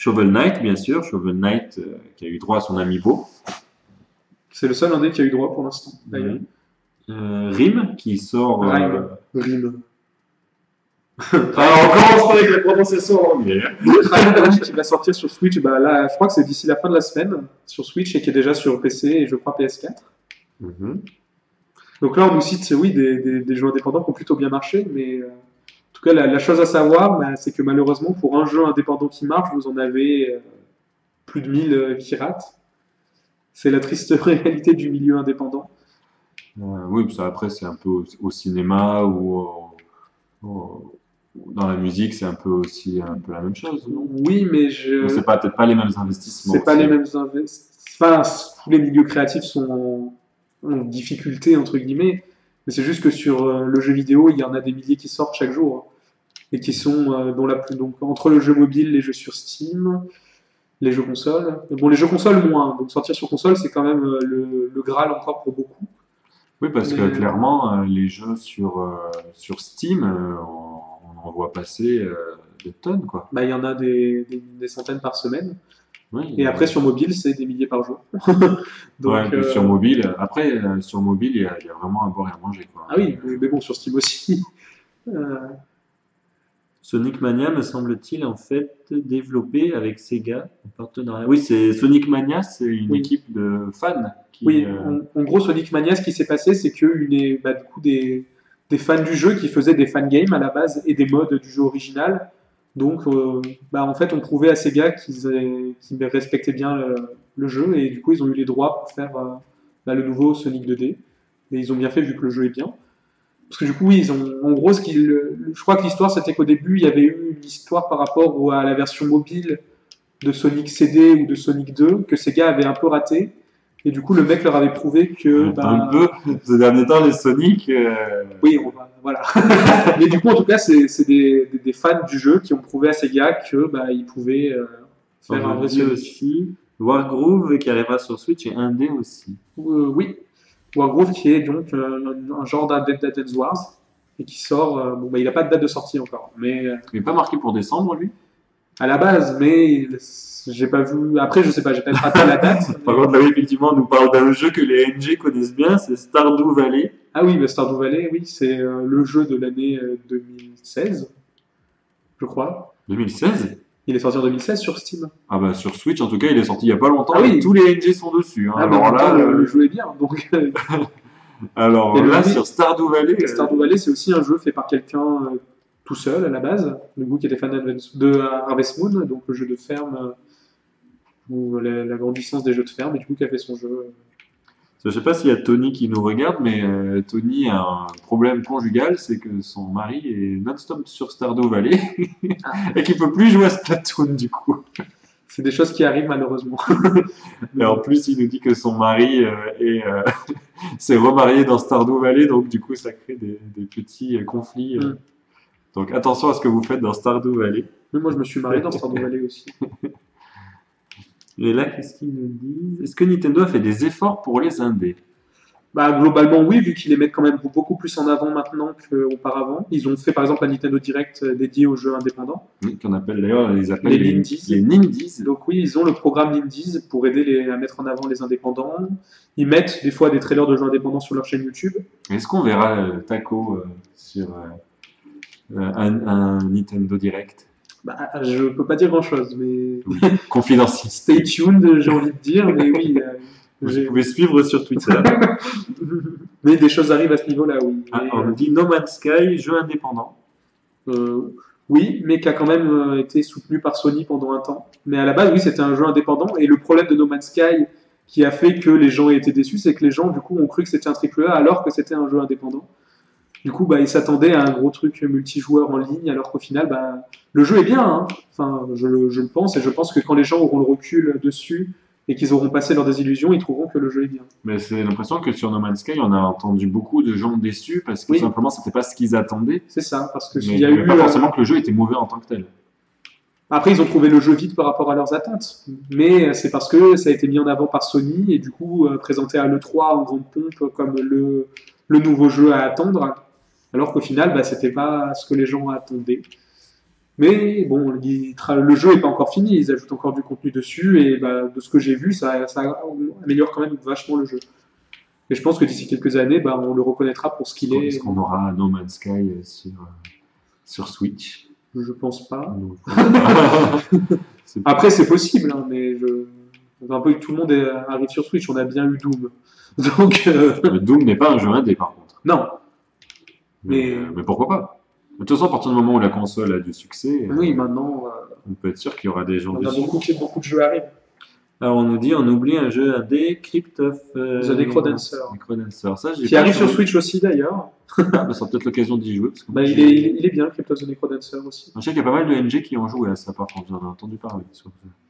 Shovel Knight, bien sûr. Shovel Knight euh, qui a eu droit à son amiibo.
C'est le seul indé qui a eu droit pour l'instant, d'ailleurs.
Euh, Rim, qui sort. euh,
Rime. Rime.
Alors, on commence pas avec la prononciation en anglais.
Rime qui va sortir sur Switch, bah là, je crois que c'est d'ici la fin de la semaine sur Switch et qui est déjà sur P C et je crois P S quatre.
Mhm.
Donc là, on nous cite, oui, des, des, des jeux indépendants qui ont plutôt bien marché, mais euh, en tout cas, la, la chose à savoir, bah, c'est que malheureusement, pour un jeu indépendant qui marche, vous en avez euh, plus de mille euh, qui ratent. C'est la triste réalité du milieu indépendant.
Euh, oui, ça, après, c'est un peu au, au cinéma ou au- au- dans la musique, c'est un peu aussi un peu la même chose, non?
Oui, mais je.
Ou c'est pas peut-être pas les mêmes investissements.
C'est pas
aussi.
les mêmes investissements. Enfin, tous les milieux créatifs sont en, en difficulté, entre guillemets. Mais c'est juste que sur euh, le jeu vidéo, il y en a des milliers qui sortent chaque jour. Et qui sont euh, dont la plus. Donc, entre le jeu mobile, les jeux sur Steam, les jeux consoles. Bon, les jeux consoles, moins. Donc, sortir sur console, c'est quand même euh, le, le Graal encore pour beaucoup.
Oui, parce que
Mais-
clairement, euh, les jeux sur, euh, sur Steam, euh, on, on en voit passer euh, des tonnes, quoi.
Bah, il y en a des, des, des centaines par semaine.
Oui,
Et
euh,
après, sur mobile, c'est des milliers par jour. Donc,
ouais, puis
euh,
sur mobile. Après, euh, sur mobile, il y, a il y a vraiment à boire et à manger, quoi.
Ah oui, mais, mais bon, sur Steam aussi. Euh,
Sonic Mania, me semble-t-il, en fait, développé avec Sega en partenariat. Oui, c'est Sonic Mania, c'est une
Oui.
équipe de fans qui.
Oui,
euh,
en, en gros, Sonic Mania, ce qui s'est passé, c'est que une, bah, du coup, des, des fans du jeu qui faisaient des fangames à la base et des mods du jeu original. Donc, euh, bah, en fait, on prouvait à Sega qu'ils aient- qu'ils respectaient bien le, le jeu et du coup, ils ont eu les droits pour faire euh, bah, le nouveau Sonic deux D. Et ils ont bien fait vu que le jeu est bien. Parce que du coup, oui, ils ont, en gros, ce qu'ils, le- je crois que l'histoire, c'était qu'au début, il y avait eu une histoire par rapport au- à la version mobile de Sonic C D ou de Sonic deux que Sega avait un peu raté. Et du coup, le mec leur avait prouvé que.
un
Bah,
peu. Ces derniers temps, les Sonic. euh,
oui, on va, voilà. Mais du coup, en tout cas, c'est c'est des, des, des fans du jeu qui ont prouvé à Sega que bah, ils pouvaient euh, faire un
On
vrai
dit
Sonic.
aussi Wargroove qui arrivera sur Switch et indé aussi.
Euh, oui, Wargroove qui est donc euh, un genre d'Undead Dead Wars et qui sort. euh, bon, bah, il n'a pas de date de sortie encore, mais euh,
Il n'est pas marqué pour décembre, lui.
à la base, mais il- j'ai pas vu. Après, je sais pas, j'ai peut-être raté la date.
Par contre, là, oui, effectivement, on nous parle d'un jeu que les N G connaissent bien, c'est Stardew Valley.
Ah oui, bah, Stardew Valley, oui, c'est euh, le jeu de l'année euh, deux mille seize, je crois.
deux mille seize.
Il est sorti en deux mille seize sur Steam.
Ah bah sur Switch, en tout cas, il est sorti il y a pas longtemps.
Ah oui.
Et tous les N G sont dessus. Hein.
Ah, mais en
Alors
même temps,
là,
le,
euh,
le jeu est bien. Donc,
alors
Et le
là,
jeu-
sur Stardew Valley, euh,
Stardew Valley, c'est aussi un jeu fait par quelqu'un euh, tout seul à la base, le goût qui était fan d'Advance- de Harvest Moon, donc le jeu de ferme, euh, ou la, la grandissance des jeux de ferme, et du coup qui a fait son jeu.
je sais pas s'il y a Tony qui nous regarde, mais euh, Tony a un problème conjugal, c'est que son mari est non-stop sur Stardew Valley et qu'il peut plus jouer à Splatoon du coup.
C'est des choses qui arrivent malheureusement.
Et en plus, il nous dit que son mari euh, est, euh, s'est remarié dans Stardew Valley, donc du coup, ça crée des, des petits euh, conflits. euh.
Mm.
Donc attention à ce que vous faites dans Stardew Valley.
Mais moi, je me suis marié dans Stardew Valley aussi.
Et là, qu'est-ce qu'ils nous disent? Est-ce que Nintendo a fait des efforts pour les indés?
Bah, globalement, oui, vu qu'ils les mettent quand même beaucoup plus en avant maintenant qu'auparavant. Ils ont fait par exemple un Nintendo Direct euh, dédié aux jeux indépendants.
Oui, qu'on appelle d'ailleurs, ils appellent
Les
les,
Nindies.
les Nindies.
Donc oui, ils ont le programme Indies pour aider les, à mettre en avant les indépendants. Ils mettent des fois des trailers de jeux indépendants sur leur chaîne YouTube.
Est-ce qu'on verra euh, Taco euh, sur euh, euh, un, un Nintendo Direct?
Bah, je peux pas dire grand chose, mais
Oui. Confidentiel.
stay tuned, j'ai envie de dire. Mais oui, euh,
Vous
j'ai-
pouvez suivre sur Twitter.
mais des choses arrivent à ce niveau-là, oui.
Ah,
Mais,
on nous dit No Man's Sky, jeu indépendant.
euh, oui, mais qui a quand même euh, été soutenu par Sony pendant un temps. Mais à la base, oui, c'était un jeu indépendant. Et le problème de No Man's Sky qui a fait que les gens aient été déçus, c'est que les gens, du coup, ont cru que c'était un triple A alors que c'était un jeu indépendant. Du coup, bah, ils s'attendaient à un gros truc multijoueur en ligne, alors qu'au final, bah, le jeu est bien. Hein. Enfin, je le, je le pense, et je pense que quand les gens auront le recul dessus et qu'ils auront passé leurs désillusions, ils trouveront que le jeu est bien.
Mais c'est l'impression que sur No Man's Sky, on a entendu beaucoup de gens déçus parce que
Oui.
simplement, c'était pas ce qu'ils attendaient.
C'est ça, parce que
Mais
s'il y a
mais
eu.
pas
euh,
forcément que le jeu était mauvais en tant que tel.
Après, ils ont trouvé le jeu vite par rapport à leurs attentes. Mais c'est parce que ça a été mis en avant par Sony et du coup euh, présenté à l'E trois en grande pompe comme le, le nouveau jeu à attendre. Alors qu'au final, bah, c'était pas ce que les gens attendaient. Mais bon, il tra- le jeu n'est pas encore fini, ils ajoutent encore du contenu dessus, et bah, de ce que j'ai vu, ça, ça améliore quand même vachement le jeu. Et je pense que d'ici quelques années, bah, on le reconnaîtra pour ce qu'il
Est-ce
est.
qu'on aura No Man's Sky euh, sur, euh, sur Switch?
Je pense pas.
Non, je pense pas. C'est-
Après, c'est possible, hein, mais je... un peu que tout le monde est- arrive sur Switch, on a bien eu Doom. Donc, euh,
Le Doom n'est pas un jeu indé par contre.
non.
Mais,
Mais-
euh, mais pourquoi pas? De toute façon, à partir du moment où la console a du succès, euh,
Oui, maintenant, euh,
on peut être sûr qu'il y aura des gens
on a
dessus.
beaucoup, beaucoup de jeux arrivent.
Alors on nous dit, on oublie un jeu indé, Crypt of euh,
The Necrodancer.
Necrodancer. Ça, j'ai
Qui
pas
arrive sur
joué.
Switch aussi d'ailleurs.
Ah, bah, ça sera peut-être l'occasion d'y jouer. Parce que
Bah,
moi,
il,
j'ai-
est, il est- il est bien, Crypt of the Necrodancer aussi.
Je sais qu'il y a pas mal de N G qui ont joué à ça, par contre, j'en ai entendu parler. sur-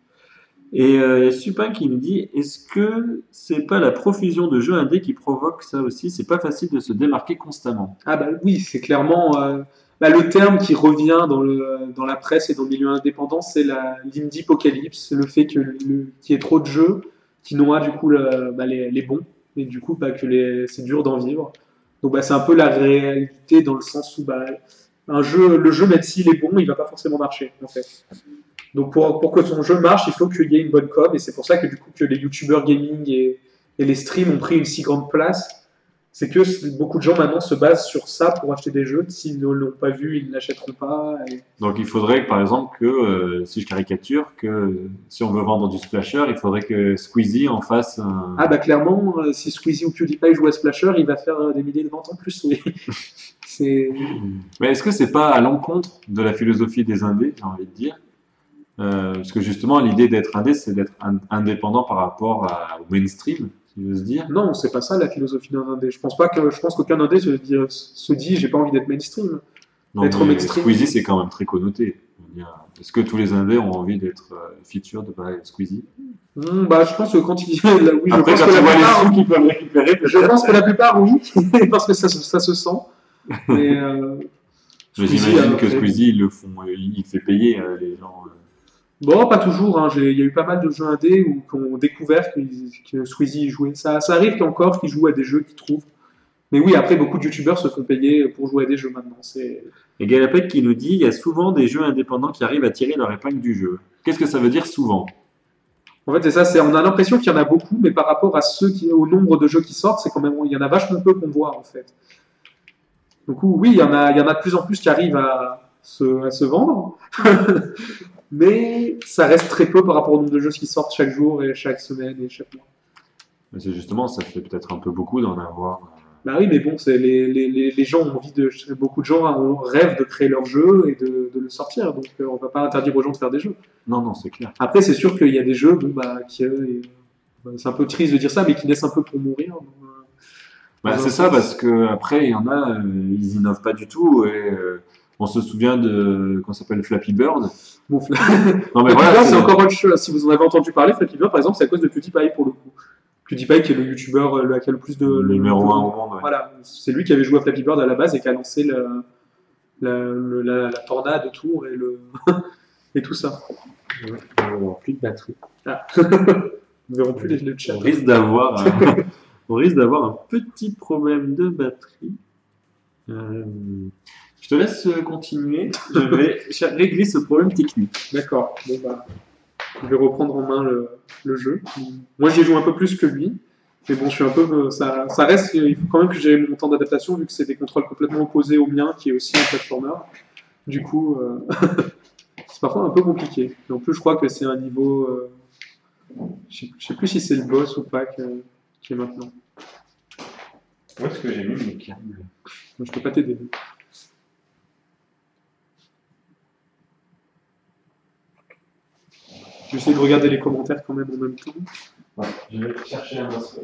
Et euh, il y a Supin qui nous dit, est-ce que c'est pas la profusion de jeux indés qui provoque ça aussi? C'est pas facile de se démarquer constamment.
Ah bah oui, c'est clairement euh, bah, le terme qui revient dans, le, dans la presse et dans le milieu indépendant, c'est la- l'indie-apocalypse, le fait que le- qu'il y ait trop de jeux qui noient du coup le- bah, les, les bons, et du coup bah, que les- c'est dur d'en vivre. Donc bah, c'est un peu la réalité dans le sens où bah, un jeu, le jeu, même s'il est bon, il va pas forcément marcher en fait. Donc pour, pour que son jeu marche, il faut qu'il y ait une bonne com, et c'est pour ça que du coup que les youtubeurs gaming et, et les streams ont pris une si grande place. C'est que c- beaucoup de gens maintenant se basent sur ça pour acheter des jeux. S'ils ne l'ont pas vu, ils ne l'achèteront pas. Et-
Donc il faudrait, par exemple, que, euh, si je caricature, que euh, si on veut vendre du splasher, il faudrait que Squeezie en fasse un...
Ah bah clairement, euh, si Squeezie ou PewDiePie joue à Splasher, il va faire euh, des milliers de ventes en plus, oui. C'est...
Mais est-ce que c'est pas à l'encontre de la philosophie des indés, j'ai envie de dire? Euh, parce que justement, l'idée d'être indé, c'est d'être in- indépendant par rapport à- au mainstream, si j'ose dire.
Non, c'est pas ça la philosophie d'un indé. Je pense pas que je pense qu'aucun indé se dit, se dit j'ai pas envie d'être mainstream.
Non,
Être
mais
mainstream.
Squeezie, c'est quand même très connoté. Je veux dire, est-ce que tous les indés ont envie d'être euh, featured by Squeezie?
Hmm, bah je pense que quand il là, oui, je
Après,
pense
quand
que
tu
la
vois les
plupart,
sous qu'ils peuvent récupérer,
je
peut-être.
pense que la plupart oui, parce que ça, se- ça se sent. Mais euh,
Mais
Squeezie,
j'imagine
euh,
que
après-
Squeezie, ils le font, euh, il il fait payer euh, les gens. euh.
Bon, pas toujours. Hein. J'ai- Il y a eu pas mal de jeux indés où qu'on découvert qu'ils- que Squeezie y jouait. Ça, ça arrive qu'encore qu'ils jouent à des jeux qu'ils trouvent. Mais oui, après, beaucoup de youtubeurs se font payer pour jouer à des jeux maintenant. C'est...
Et Galapet qui nous dit, il y a souvent des jeux indépendants qui arrivent à tirer leur épingle du jeu. Qu'est-ce que ça veut dire souvent?
En fait, c'est ça. C'est... On a l'impression qu'il y en a beaucoup, mais par rapport à ceux qui... au nombre de jeux qui sortent, c'est quand même... il y en a vachement peu qu'on voit, en fait. Donc oui, il y en a, il y en a de plus en plus qui arrivent à se, à se vendre. Mais ça reste très peu par rapport au nombre de jeux qui sortent chaque jour et chaque semaine et chaque mois.
Mais c'est justement, ça fait peut-être un peu beaucoup d'en avoir. euh.
Bah oui, mais bon, c'est les, les, les, les gens ont envie de. Beaucoup de gens ont- rêvent de créer leur jeu et de, de le sortir, donc euh, on va pas interdire aux gens de faire des jeux.
Non, non, c'est clair.
Après, c'est sûr qu'il y a des jeux, bon, bah, qui. euh, bah, c'est un peu triste de dire ça, mais qui laissent un peu pour mourir. Donc, euh,
Bah,
dans un
c'est ça,
sens.
parce que après, il y en a, euh, ils innovent pas du tout. Et euh, on se souvient de, qu'on s'appelle Flappy Bird.
Bon, Fla-
Non, mais
Flappy
voilà,
Bird,
c'est-
c'est encore autre chose. Si vous en avez entendu parler, Flappy Bird, par exemple, c'est à cause de PewDiePie pour le coup. PewDiePie, qui est le youtubeur euh, le- qui a le plus de.
le
le-
numéro
le-
un au monde. Ouais.
Voilà, c'est lui qui avait joué à Flappy Bird à la base et qui a lancé le, la, le- la, la tornade autour et, le et tout ça.
On plus de batterie.
Ah. Nous verrons plus les, le chat.
On risque d'avoir, un- on risque d'avoir un petit problème de batterie. Euh, je te laisse euh, continuer. Je vais ch- régler ce problème technique.
D'accord. Bon, bah, je vais reprendre en main le, le jeu. Moi, j'y joue un peu plus que lui. Mais bon, je suis un peu. Ça, ça reste. Il faut quand même que j'ai mon temps d'adaptation, vu que c'est des contrôles complètement opposés au mien, qui est aussi un platformer. Du coup, euh, c'est parfois un peu compliqué. Et en plus, je crois que c'est un niveau. euh, Je sais, je sais plus si c'est le boss ou pas que- qui est maintenant.
Où est-ce que j'ai mis mes câbles?
Donc, je peux pas t'aider. Je vais essayer de regarder les commentaires quand même en même temps.
Ouais, je vais chercher un morceau.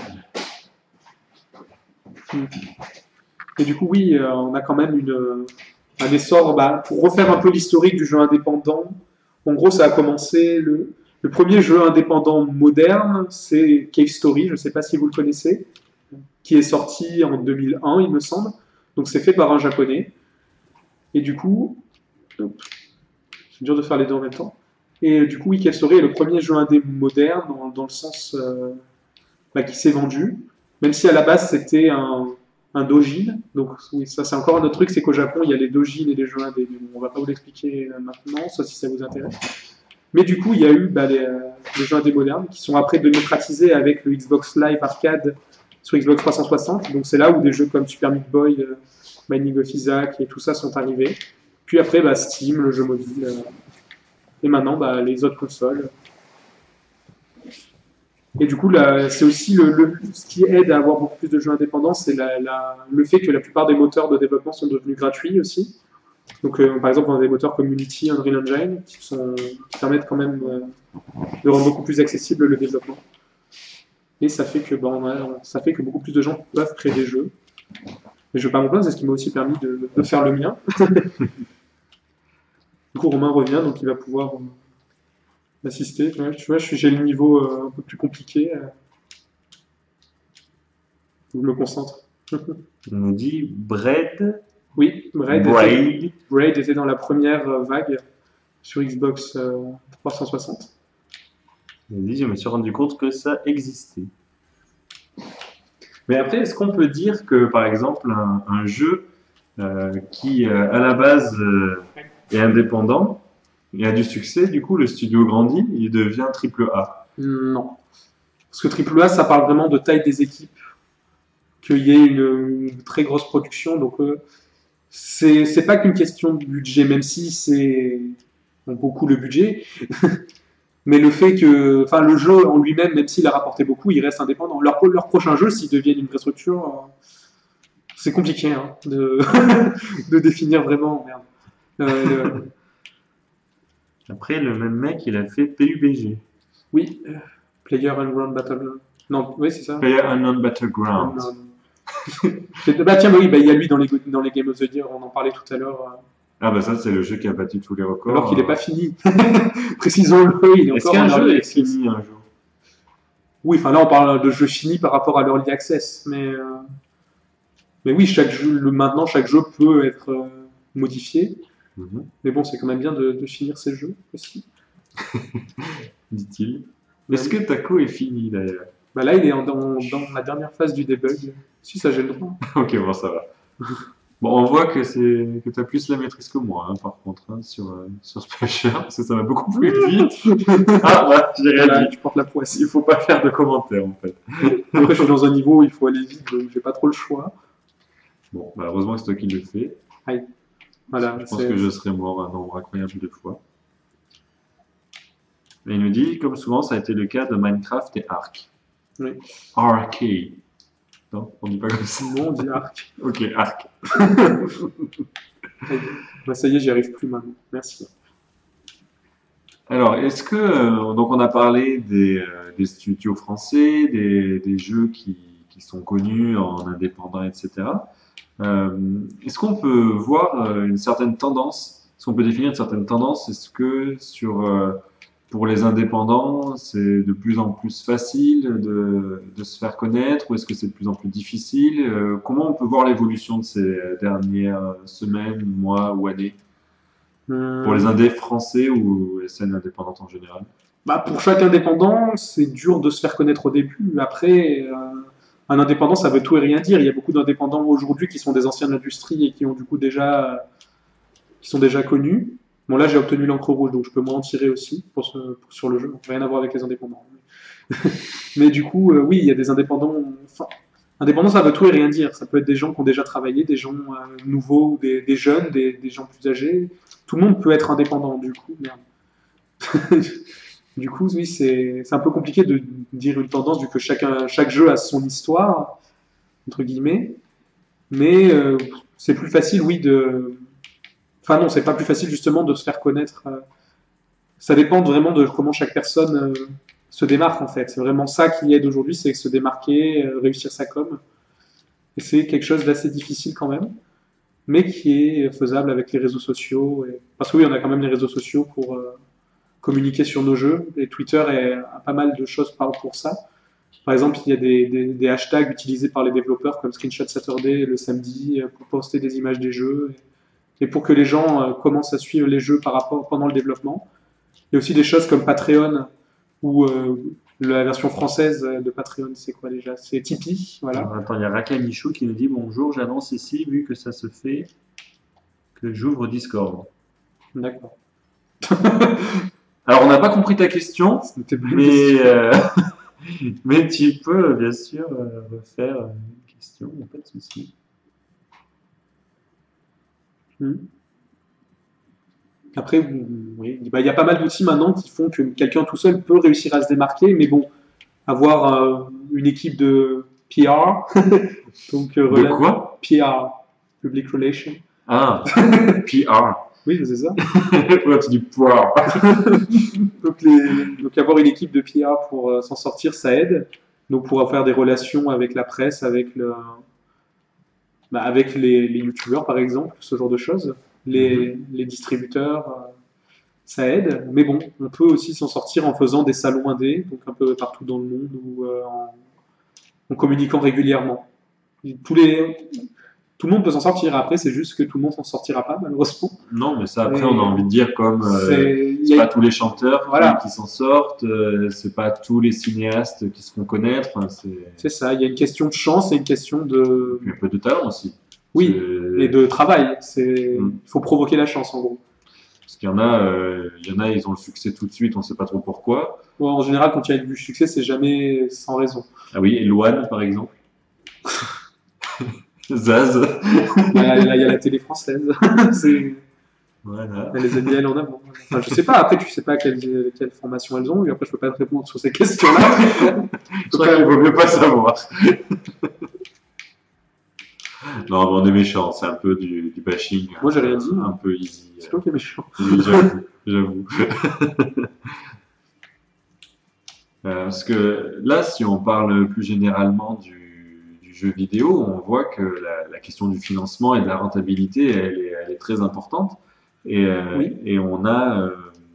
Et du coup, oui, euh, on a quand même une, un essor. Bah, pour refaire un peu l'historique du jeu indépendant, en gros, ça a commencé. Le, le premier jeu indépendant moderne, c'est Cave Story, je ne sais pas si vous le connaissez, qui est sorti en deux mille un, il me semble. Donc, c'est fait par un japonais. Et du coup, hop, c'est dur de faire les deux en même temps. Et euh, du coup, oui, Cave Story est le premier jeu indé moderne dans, dans le sens euh, bah, qui s'est vendu. Même si à la base, c'était un un dojin. Donc oui, ça c'est encore un autre truc, c'est qu'au Japon il y a les dojins et les jeux indés. Mais bon, on va pas vous l'expliquer euh, maintenant, sauf si ça vous intéresse. Mais du coup, il y a eu bah, les, euh, les jeux indés modernes qui sont après démocratisés avec le Xbox Live Arcade sur Xbox trois cent soixante. Donc c'est là où des jeux comme Super Meat Boy, euh, Binding of Isaac et tout ça sont arrivés. Puis après, bah, Steam, le jeu mobile. Euh, et maintenant, bah, les autres consoles. Et du coup, là, c'est aussi le, le, ce qui aide à avoir beaucoup plus de jeux indépendants, c'est la, la, le fait que la plupart des moteurs de développement sont devenus gratuits aussi. Donc, euh, par exemple, on a des moteurs comme Unity, Unreal Engine, qui, sont, qui permettent quand même euh, de rendre beaucoup plus accessible le développement. Et ça fait que, bon, ça fait que beaucoup plus de gens peuvent créer des jeux. Mais je ne vais pas m'en plaindre, c'est ce qui m'a aussi permis de, de faire le mien. Du coup, Romain revient, donc il va pouvoir euh, m'assister. Ouais, tu vois, j'ai le niveau euh, un peu plus compliqué. Euh, je me concentre.
On nous dit Braid.
Oui, Braid,
Braid.
Était, Braid était dans la première vague sur Xbox euh, trois cent soixante.
On nous dit, je me suis rendu compte que ça existait. Mais après, est-ce qu'on peut dire que, par exemple, un, un jeu euh, qui, euh, à la base, euh, est indépendant et a du succès, du coup, le studio grandit, il devient triple A?
Non. Parce que triple A, ça parle vraiment de taille des équipes, qu'il y ait une, une très grosse production. Donc, euh, c'est, c'est pas qu'une question de budget, même si c'est beaucoup le budget. Mais le fait que, enfin, le jeu en lui-même, même s'il a rapporté beaucoup, il reste indépendant. Leur, leur prochain jeu, s'ils deviennent une vraie structure, euh, c'est compliqué hein, de, de définir vraiment. Merde. Euh, le...
Après, le même mec, il a fait P U B G.
Oui, euh, Player Unknown Battle. Non, oui, c'est ça.
Player Unknown Battleground.
Bah tiens, bah oui, bah, il y a lui dans les, dans les Game of the Year, on en parlait tout à l'heure. Euh...
Ah bah ça, c'est le jeu qui a battu tous les records.
Alors qu'il n'est pas fini. Précisons-le, il est,
est-ce
encore
qu'un
en
jeu
early
est
access.
fini un jour?
Oui, enfin là, on parle de jeu fini par rapport à l'early access. Mais, euh... mais oui, chaque jeu, le, maintenant, chaque jeu peut être euh, modifié. Mm-hmm. Mais bon, c'est quand même bien de, de finir ces jeux aussi.
Dit-il. Est-ce que Taco est fini d'ailleurs?
Bah là, il est en, dans, dans la dernière phase du debug. Si, ça j'ai le droit.
Ok, bon, ça va. Bon, on voit que c'est que tu as plus la maîtrise que moi, hein, par contre, hein, sur, euh, sur Splasher, parce que ça va beaucoup plus vite. Ah, ouais, j'ai rien
voilà,
dit.
tu portes la poisse.
Il faut pas faire de commentaires, en fait.
Après, je suis dans un niveau où il faut aller vite, donc j'ai pas trop le choix.
Bon, bah, heureusement que c'est toi qui le fais.
Aïe. Voilà,
je pense que je serais mort un nombre incroyable de fois. Et il nous dit, comme souvent, ça a été le cas de Minecraft et Ark.
Oui.
Arcade. Non, on dit pas comme ça.
Non, on dit Ark.
Ok, Ark.
Bah, ça y est, j'y arrive plus maintenant. Merci.
Alors, est-ce que, euh, donc on a parlé des, euh, des studios français, des, des jeux qui, qui sont connus en indépendant, et cetera. Euh, est-ce qu'on peut voir euh, une certaine tendance, est-ce qu'on peut définir une certaine tendance? Est-ce que sur, euh, pour les indépendants, c'est de plus en plus facile de, de se faire connaître ou est-ce que c'est de plus en plus difficile? euh, Comment on peut voir l'évolution de ces dernières semaines, mois ou années hum. pour les indés français ou les scènes indépendantes en général?
Bah, pour chaque indépendant, c'est dur de se faire connaître au début. Après, euh, un indépendant, ça veut tout et rien dire. Il y a beaucoup d'indépendants aujourd'hui qui sont des anciens de l'industrie et qui ont du coup déjà, qui sont déjà connus. Bon, là, j'ai obtenu l'encre rouge, donc je peux m'en tirer aussi pour ce, pour, sur le jeu. Donc, rien à voir avec les indépendants. Mais du coup, euh, oui, il y a des indépendants. Enfin, indépendants, ça veut tout et rien dire. Ça peut être des gens qui ont déjà travaillé, des gens euh, nouveaux, des, des jeunes, des, des gens plus âgés. Tout le monde peut être indépendant, du coup. Merde. Du coup, oui, c'est un peu compliqué de dire une tendance, vu que chacun, chaque jeu a son histoire, entre guillemets. Mais euh, c'est plus facile, oui, de. Enfin, non, c'est pas plus facile, justement, de se faire connaître. Euh... Ça dépend vraiment de comment chaque personne euh, se démarque, en fait. C'est vraiment ça qui aide aujourd'hui, c'est se démarquer, euh, réussir sa com. Et c'est quelque chose d'assez difficile, quand même, mais qui est faisable avec les réseaux sociaux. Et... Parce que oui, on a quand même les réseaux sociaux pour. Euh... communiquer sur nos jeux, et Twitter est, a pas mal de choses pour ça. Par exemple, il y a des, des, des hashtags utilisés par les développeurs comme Screenshot Saturday le samedi pour poster des images des jeux et pour que les gens euh, commencent à suivre les jeux par rapport, pendant le développement. Il y a aussi des choses comme Patreon où euh, La version française de Patreon, c'est quoi déjà? C'est Tipeee, voilà.
Alors, attends, il y a Raka Michou qui nous dit bonjour, j'annonce ici, vu que ça se fait, que j'ouvre Discord.
D'accord.
Alors, on n'a pas compris ta question,
C'était pas une
mais,
question.
euh, mais tu peux bien sûr euh, refaire une question, il n'y a pas de souci.
Hmm. Après, vous- oui, bah, il y a pas mal d'outils maintenant qui font que quelqu'un tout seul peut réussir à se démarquer, mais bon, avoir euh, une équipe de P R, donc euh,
De
rela-
quoi?
P R, Public Relations.
Ah, P R.
Oui, c'est ça.
Ouais, tu dis poire.
Donc, les- donc avoir une équipe de P R pour euh, s'en sortir, ça aide. Donc pour faire des relations avec la presse, avec le, bah, avec les, les youtubeurs par exemple, ce genre de choses, les, les distributeurs, euh, ça aide. Mais bon, on peut aussi s'en sortir en faisant des salons indés, donc un peu partout dans le monde, ou euh, en, en communiquant régulièrement. Tous les, tout le monde peut s'en sortir. Après, c'est juste que tout le monde s'en sortira pas, malheureusement.
Non, mais ça, après,
Et
on a envie de dire comme euh,
c'est- il
c'est
y a-
pas tous les chanteurs qui-
Voilà.
qui, s'en sortent, euh, c'est pas tous les cinéastes qui se font connaître, enfin, c'est
C'est ça. Il y a une question de chance et une question de,
puis un peu de talent aussi.
oui,
C'est-
et de travail. C'est,
Mm.
il faut provoquer la chance en gros.
Parce qu'il y en a, euh, il y en a, ils ont le succès tout de suite, on sait pas trop pourquoi.
Ouais, en général, quand il y a du succès, c'est jamais sans raison.
Ah oui, et Loane, par exemple. Zaz.
Là, là, il y a la télé française. C'est,
Voilà.
elle les a mis elle en avant. Enfin, je sais pas. Après, tu sais pas quelle, quelle formation elles ont eu. Après, je peux pas te répondre sur ces questions-là.
Je crois qu'il vaut mieux pas savoir. Non, mais on est méchant, c'est un peu du, du bashing.
Moi, j'ai rien dit.
Un peu easy.
C'est toi qui es méchant.
Oui, j'avoue, j'avoue. Euh, parce que là, si on parle plus généralement du, du jeu vidéo, on voit que la, la question du financement et de la rentabilité, elle est, elle est très importante. Et, euh,
Oui.
et on a, euh,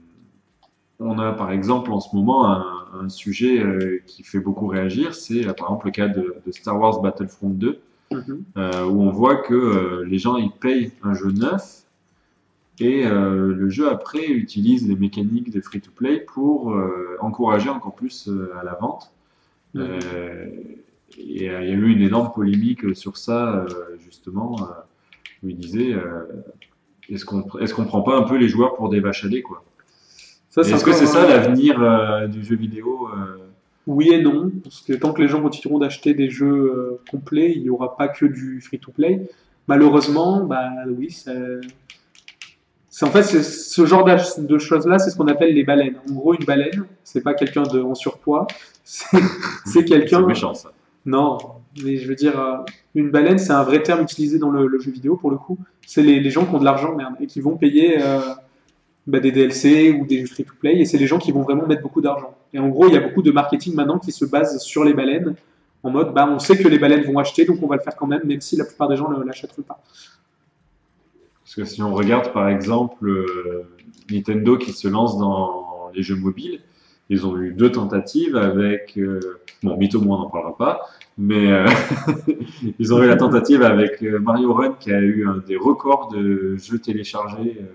on a par exemple en ce moment un, un sujet euh, qui fait beaucoup réagir, c'est euh, par exemple le cas de, de Star Wars Battlefront deux,
Mhm.
euh, où on voit que euh, les gens ils payent un jeu neuf et euh, le jeu après utilise les mécaniques des free-to-play pour euh, encourager encore plus euh, à la vente.
Mhm.
Euh, et euh, il y a eu une énorme polémique sur ça euh, justement euh, où il disait euh, est-ce qu'on est-ce qu'on prend pas un peu les joueurs pour des vaches à lait quoi.
Ça,
Et
c'est
Est-ce que
encore
c'est ça
un-
l'avenir euh, du jeu vidéo euh,
Oui et non, parce que tant que les gens continueront d'acheter des jeux euh, complets, il n'y aura pas que du free-to-play. Malheureusement, bah oui, c'est c'est- en fait c'est ce genre d'ach- de choses-là, c'est ce qu'on appelle les baleines. En gros, une baleine, c'est pas quelqu'un de en surpoids, c'est c'est
C'est
quelqu'un.
méchant ça.
Non, mais je veux dire, euh, une baleine, c'est un vrai terme utilisé dans le, le jeu vidéo pour le coup. C'est les, les gens qui ont de l'argent, merde, et qui vont payer euh, bah, des D L C ou des free-to-play, et c'est les gens qui vont vraiment mettre beaucoup d'argent. Et en gros, il y a beaucoup de marketing maintenant qui se base sur les baleines, en mode, bah, on sait que les baleines vont acheter, donc on va le faire quand même, même si la plupart des gens ne l'achèteront pas.
Parce que si on regarde par exemple euh, Nintendo qui se lance dans les jeux mobiles, ils ont eu deux tentatives avec euh, bon Mythomo on n'en parlera pas, mais euh, ils ont eu la tentative avec euh, Mario Run qui a eu un des records de jeux téléchargés. euh,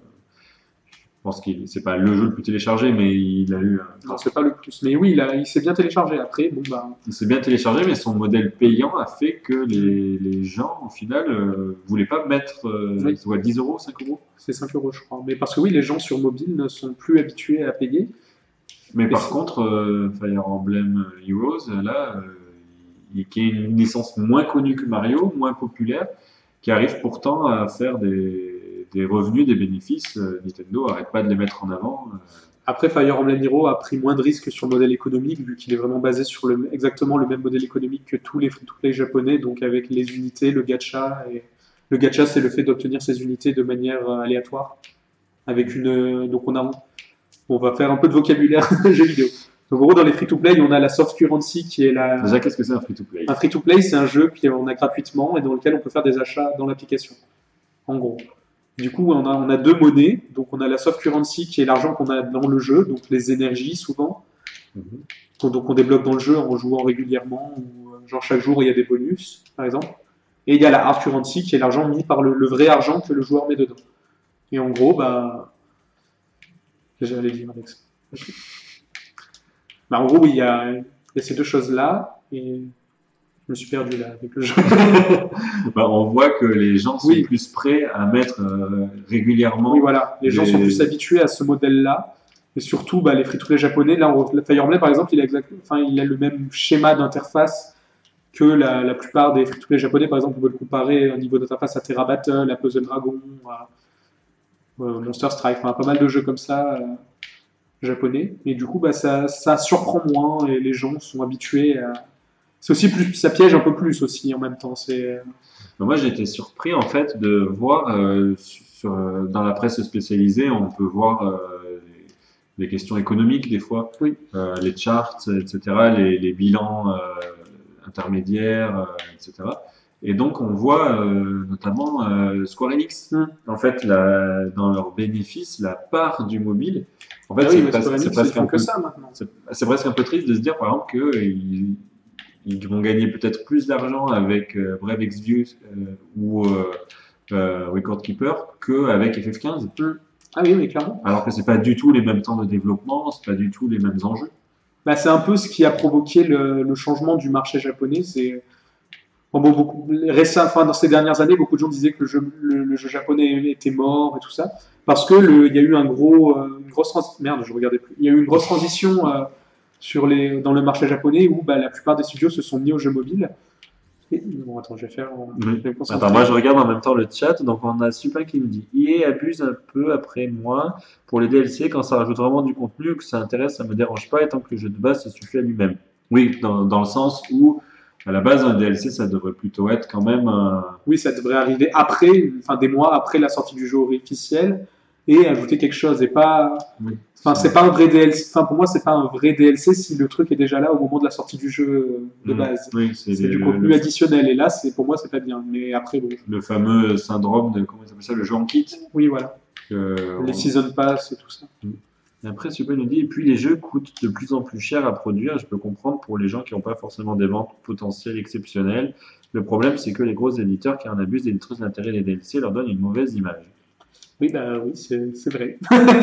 je pense que c'est pas le jeu le plus téléchargé, mais il a eu un
Non, c'est pas le plus. Mais oui, il, a- il s'est bien téléchargé après, bon bah,
il s'est bien téléchargé, mais son modèle payant a fait que les, les gens, au final, euh, voulaient pas mettre euh,
Oui.
c'est quoi, dix euros, cinq euros.
c'est cinq euros, je crois. Mais parce que oui, les gens sur mobile ne sont plus habitués à payer.
Mais
Et
par
c'est-
contre, euh, Fire Emblem Heroes, là, euh, il, qui est une licence moins connue que Mario, moins populaire, qui arrive pourtant à faire des, des revenus, des bénéfices. Euh, Nintendo arrête pas de les mettre en avant. euh.
Après, Fire Emblem Hero a pris moins de risques sur le modèle économique, vu qu'il est vraiment basé sur le, exactement le même modèle économique que tous les free-to-play japonais, donc avec les unités, le gacha. Et le gacha, c'est le fait d'obtenir ces unités de manière euh, aléatoire. Avec une, donc on a, on va faire un peu de vocabulaire jeux vidéo. Donc en gros, dans les free-to-play, on a la soft currency qui est la.
Déjà, qu'est-ce que c'est un free-to-play?
Un free-to-play, c'est un jeu qu'on a gratuitement et dans lequel on peut faire des achats dans l'application. En gros. Du coup, on a, on a deux monnaies. Donc, on a la soft currency qui est l'argent qu'on a dans le jeu, donc les énergies souvent,
Mhm.
qu'on donc on débloque dans le jeu en jouant régulièrement, ou euh, genre chaque jour il y a des bonus, par exemple. Et il y a la hard currency qui est l'argent mis par le, le vrai argent que le joueur met dedans. Et en gros, bah. J'allais dire, Alex. Bah, en gros, oui, il y a, il y a ces deux choses-là, et je me suis perdu là avec le jeu.
Bah, on voit que les gens sont
Oui.
plus prêts à mettre euh, régulièrement.
Oui, voilà. Les gens
des-
sont plus habitués à ce modèle-là. Et surtout, bah, les free-to-play japonais, là, on- Fire Emblem, par exemple, il a, exact... enfin, il a le même schéma d'interface que la, la plupart des free-to-play japonais. Par exemple, on peut le comparer au niveau d'interface à Terra Battle, à Puzzle Dragon, à euh, Monster Strike, enfin, pas mal de jeux comme ça, euh, japonais. Et du coup, bah, ça, ça surprend moins et les gens sont habitués à... C'est aussi plus, ça piège un peu plus aussi en même temps. C'est,
Mais moi, j'ai été surpris en fait de voir euh, sur, euh, dans la presse spécialisée, on peut voir euh, les, les questions économiques des fois,
oui,
euh, les charts, et cetera, les, les bilans euh, intermédiaires, euh, et cetera. Et donc, on voit euh, notamment euh, Square Enix.
Mm.
En fait, la, dans leurs bénéfices, la part du mobile, en fait,
ah
c'est
oui, mais
presque,
Square
c'est
Enix, ils
presque un
font que
peu,
ça maintenant.
c'est c'est presque un peu triste de se dire, par exemple, qu'ils ils vont gagner peut-être plus d'argent avec euh, Brave Exvius euh, ou euh, euh, Record Keeper qu'avec F F quinze.
Mm. Ah oui, mais clairement.
Alors que c'est pas du tout les mêmes temps de développement, c'est pas du tout les mêmes enjeux.
Bah, c'est un peu ce qui a provoqué le, le changement du marché japonais. C'est bon, bon, beaucoup, récem- enfin, dans ces dernières années, beaucoup de gens disaient que le jeu, le, le jeu japonais était mort et tout ça, parce que le, il y a eu un gros, euh, une grosse trans- merde, je regardais plus. Il y a eu une grosse transition euh, sur les, dans le marché japonais où bah, la plupart des studios se sont mis aux jeux mobiles. Et, bon, attends, je vais faire. Je vais me concentrer.
Attends, moi je regarde en même temps le chat, donc on a Supin qui nous dit E A abuse un peu après moi pour les D L C quand ça rajoute vraiment du contenu, que ça intéresse, ça me dérange pas, et tant que le jeu de base se suffit à lui-même. Oui, dans, dans le sens où à la base un D L C ça devrait plutôt être quand même un...
Oui, ça devrait arriver après, enfin des mois après la sortie du jeu officiel et ajouter quelque chose et pas.
Oui.
Enfin, c'est pas un vrai D L C. Enfin, pour moi, c'est pas un vrai D L C si le truc est déjà là au moment de la sortie du jeu de
Mmh.
base.
Oui, c'est
C'est
les-
du
le,
contenu
le-
additionnel et là, c'est pour moi, c'est pas bien. Mais après, bon.
le fameux syndrome de, comment ils appellent ça, le jeu en kit.
Oui, voilà.
que
Les
on-
season pass et tout ça.
Et après, Super nous dit, et puis les jeux coûtent de plus en plus cher à produire. Je peux comprendre pour les gens qui n'ont pas forcément des ventes potentielles exceptionnelles. Le problème, c'est que les gros éditeurs qui en abusent et détruisent l'intérêt des D L C leur donnent une mauvaise image.
Oui, bah oui, c'est c'est vrai.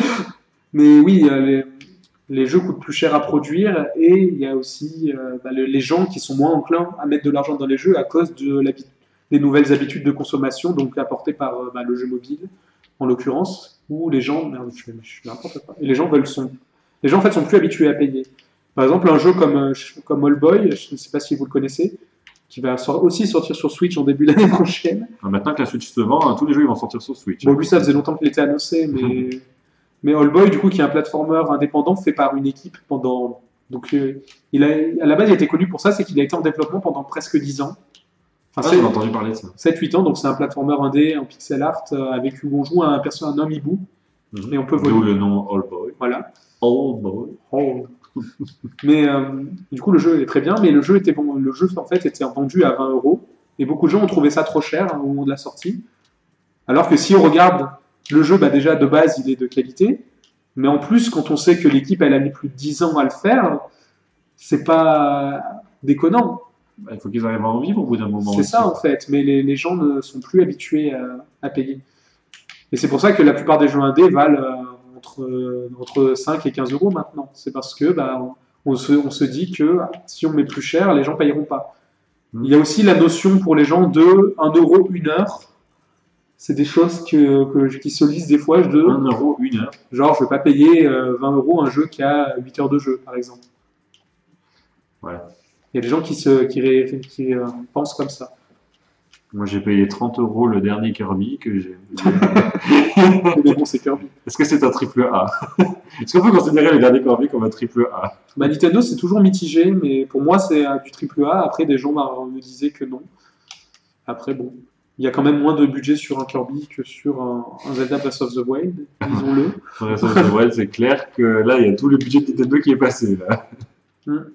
Mais oui, euh, les, les jeux coûtent plus cher à produire et il y a aussi euh, bah, le- les gens qui sont moins enclins à mettre de l'argent dans les jeux à cause de l'habi- des nouvelles habitudes de consommation, donc apportées par euh, bah, le jeu mobile, en l'occurrence, où les gens, merde, je, je suis n'importe quoi. Et les gens veulent sont, les gens en fait sont plus habitués à payer. Par exemple, un jeu comme euh, comme All Boy, je ne sais pas si vous le connaissez, qui va sor- aussi sortir sur Switch en début d'année prochaine.
Alors maintenant que la Switch se vend, hein, tous les jeux ils vont sortir sur Switch.
Bon, lui, ça faisait longtemps qu'il était annoncé, mais, mais All Boy, du coup, qui est un platformer indépendant fait par une équipe pendant. Donc, euh, il a, à la base, il a été connu pour ça, c'est qu'il a été en développement pendant presque dix ans.
Ah,
Enfin,
j'ai entendu parler de ça.
sept huit ans, donc c'est un platformer indé en pixel art euh, avec où on joue un perso, un homme hibou. Et on peut
D'où
voler.
le nom All Boy.
Voilà.
All Boy.
Oh. Mais euh, du coup, le jeu est très bien, mais le jeu était bon. Le jeu en fait était vendu à vingt euros et beaucoup de gens ont trouvé ça trop cher hein, au moment de la sortie. Alors que si on regarde le jeu, bah déjà de base, il est de qualité, mais en plus, quand on sait que l'équipe elle a mis plus de dix ans à le faire, c'est pas déconnant.
Bah, il faut qu'ils arrivent à en vivre au bout d'un moment.
C'est
aussi.
ça en fait, mais les, les gens ne sont plus habitués à, à payer. Et c'est pour ça que la plupart des jeux indés valent euh, entre, euh, entre cinq et quinze euros maintenant. C'est parce que bah, on, on se, on se dit que si on met plus cher, les gens payeront pas.
Mm.
Il y a aussi la notion pour les gens de un euro une heure. C'est des choses que, que, qui se lisent des fois de
un euro, une heure.
genre je vais pas payer euh, vingt euros un jeu qui a huit heures de jeu par exemple.
Voilà.
Il y a des gens qui, se, qui, ré, qui euh, pensent comme ça.
Moi j'ai payé trente euros le dernier Kirby que j'ai.
Mais bon, c'est Kirby.
Est-ce que c'est un triple A? Est-ce qu'on peut considérer le dernier Kirby comme un triple A?
Bah, Nintendo, c'est toujours mitigé, mais pour moi, c'est euh, du triple A. Après, des gens bah, me disaient que non. Après, bon, il y a quand même moins de budget sur un Kirby que sur un, un Zelda Breath of the Wild, disons-le.
Breath of the Wild, c'est clair que là, il y a tout le budget de Nintendo qui est passé. Là.
Hmm.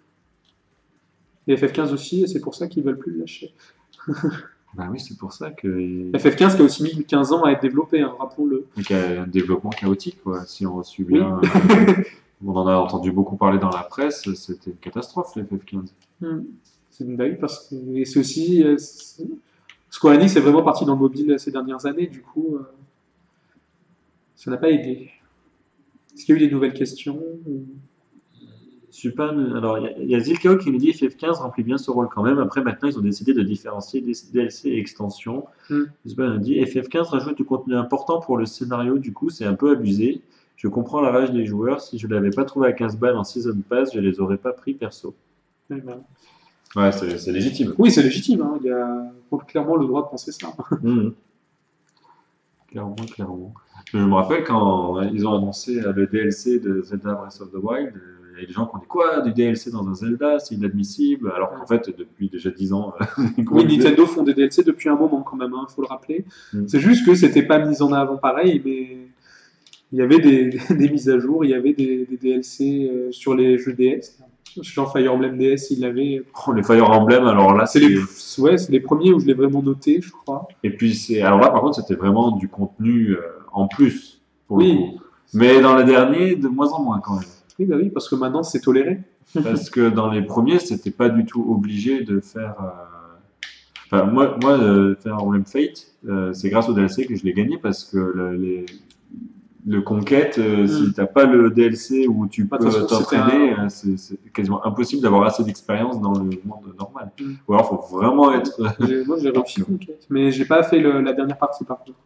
Et F F quinze aussi, et c'est pour ça qu'ils veulent plus le lâcher.
Bah oui, c'est pour ça que.
F F quinze qui a aussi mis quinze ans à être développé, hein, rappelons-le.
Donc, il y a un développement chaotique, quoi. Si on suit bien. euh, on en a entendu beaucoup parler dans la presse, c'était une catastrophe, le F F quinze.
Hmm. C'est une dingue parce que et c'est aussi. euh, c'est- Square Enix est vraiment parti dans le mobile ces dernières années, du coup, euh, ça n'a pas aidé. Est-ce qu'il y a eu des nouvelles questions ou-
Supan, alors il y, a- il y a Zilkao qui nous dit F F quinze remplit bien ce rôle quand même. Après, maintenant, ils ont décidé de différencier des D L C et extensions.
Hmm.
Supan nous dit F F quinze rajoute du contenu important pour le scénario, du coup, c'est un peu abusé. Je comprends la rage des joueurs. Si je l'avais pas trouvé à quinze balles en Season Pass, je les aurais pas pris perso.
Ouais, bah.
Ouais, c'est c'est légitime.
Oui, c'est légitime, hein. Il y a clairement le droit de penser ça.
Mhm. Clairement, clairement. Je me rappelle quand ils ont annoncé euh, le D L C de Zelda Breath of the Wild, euh, il y a des gens qui ont dit quoi, du D L C dans un Zelda, c'est inadmissible, alors qu'en fait, depuis déjà dix ans, les gros
Oui,
D-
Nintendo font des D L C depuis un moment quand même, il faut le rappeler.
Mm.
C'est juste que c'était pas mis en avant pareil, mais il y avait des, des mises à jour, il y avait des, des D L C euh, sur les jeux D S. Genre Fire Emblem D S, il l'avait.
Oh, les Fire Emblem, alors là,
C'est
c'est.
les, ouais, c'est les premiers où je l'ai vraiment noté, je crois.
Et puis, c'est. Alors là, par contre, c'était vraiment du contenu euh, en plus, pour le
Oui,
coup. Mais dans les derniers, de moins en moins quand même.
oui, bah oui, parce que maintenant c'est toléré.
Parce que dans les premiers, c'était pas du tout obligé de faire. euh, Enfin, moi, moi euh, Fire Emblem Fate, euh, c'est grâce au D L C que je l'ai gagné parce que le, les, le Conquête, euh,
Mm.
si t'as pas le D L C où tu
Bah,
peux
de toute façon,
t'entraîner,
c'était
euh, c'est c'est quasiment impossible d'avoir assez d'expérience dans le monde normal.
Mm.
Ou alors, faut vraiment être.
J'ai- Moi j'ai réussi Conquête, mais j'ai pas fait le- la dernière partie par contre.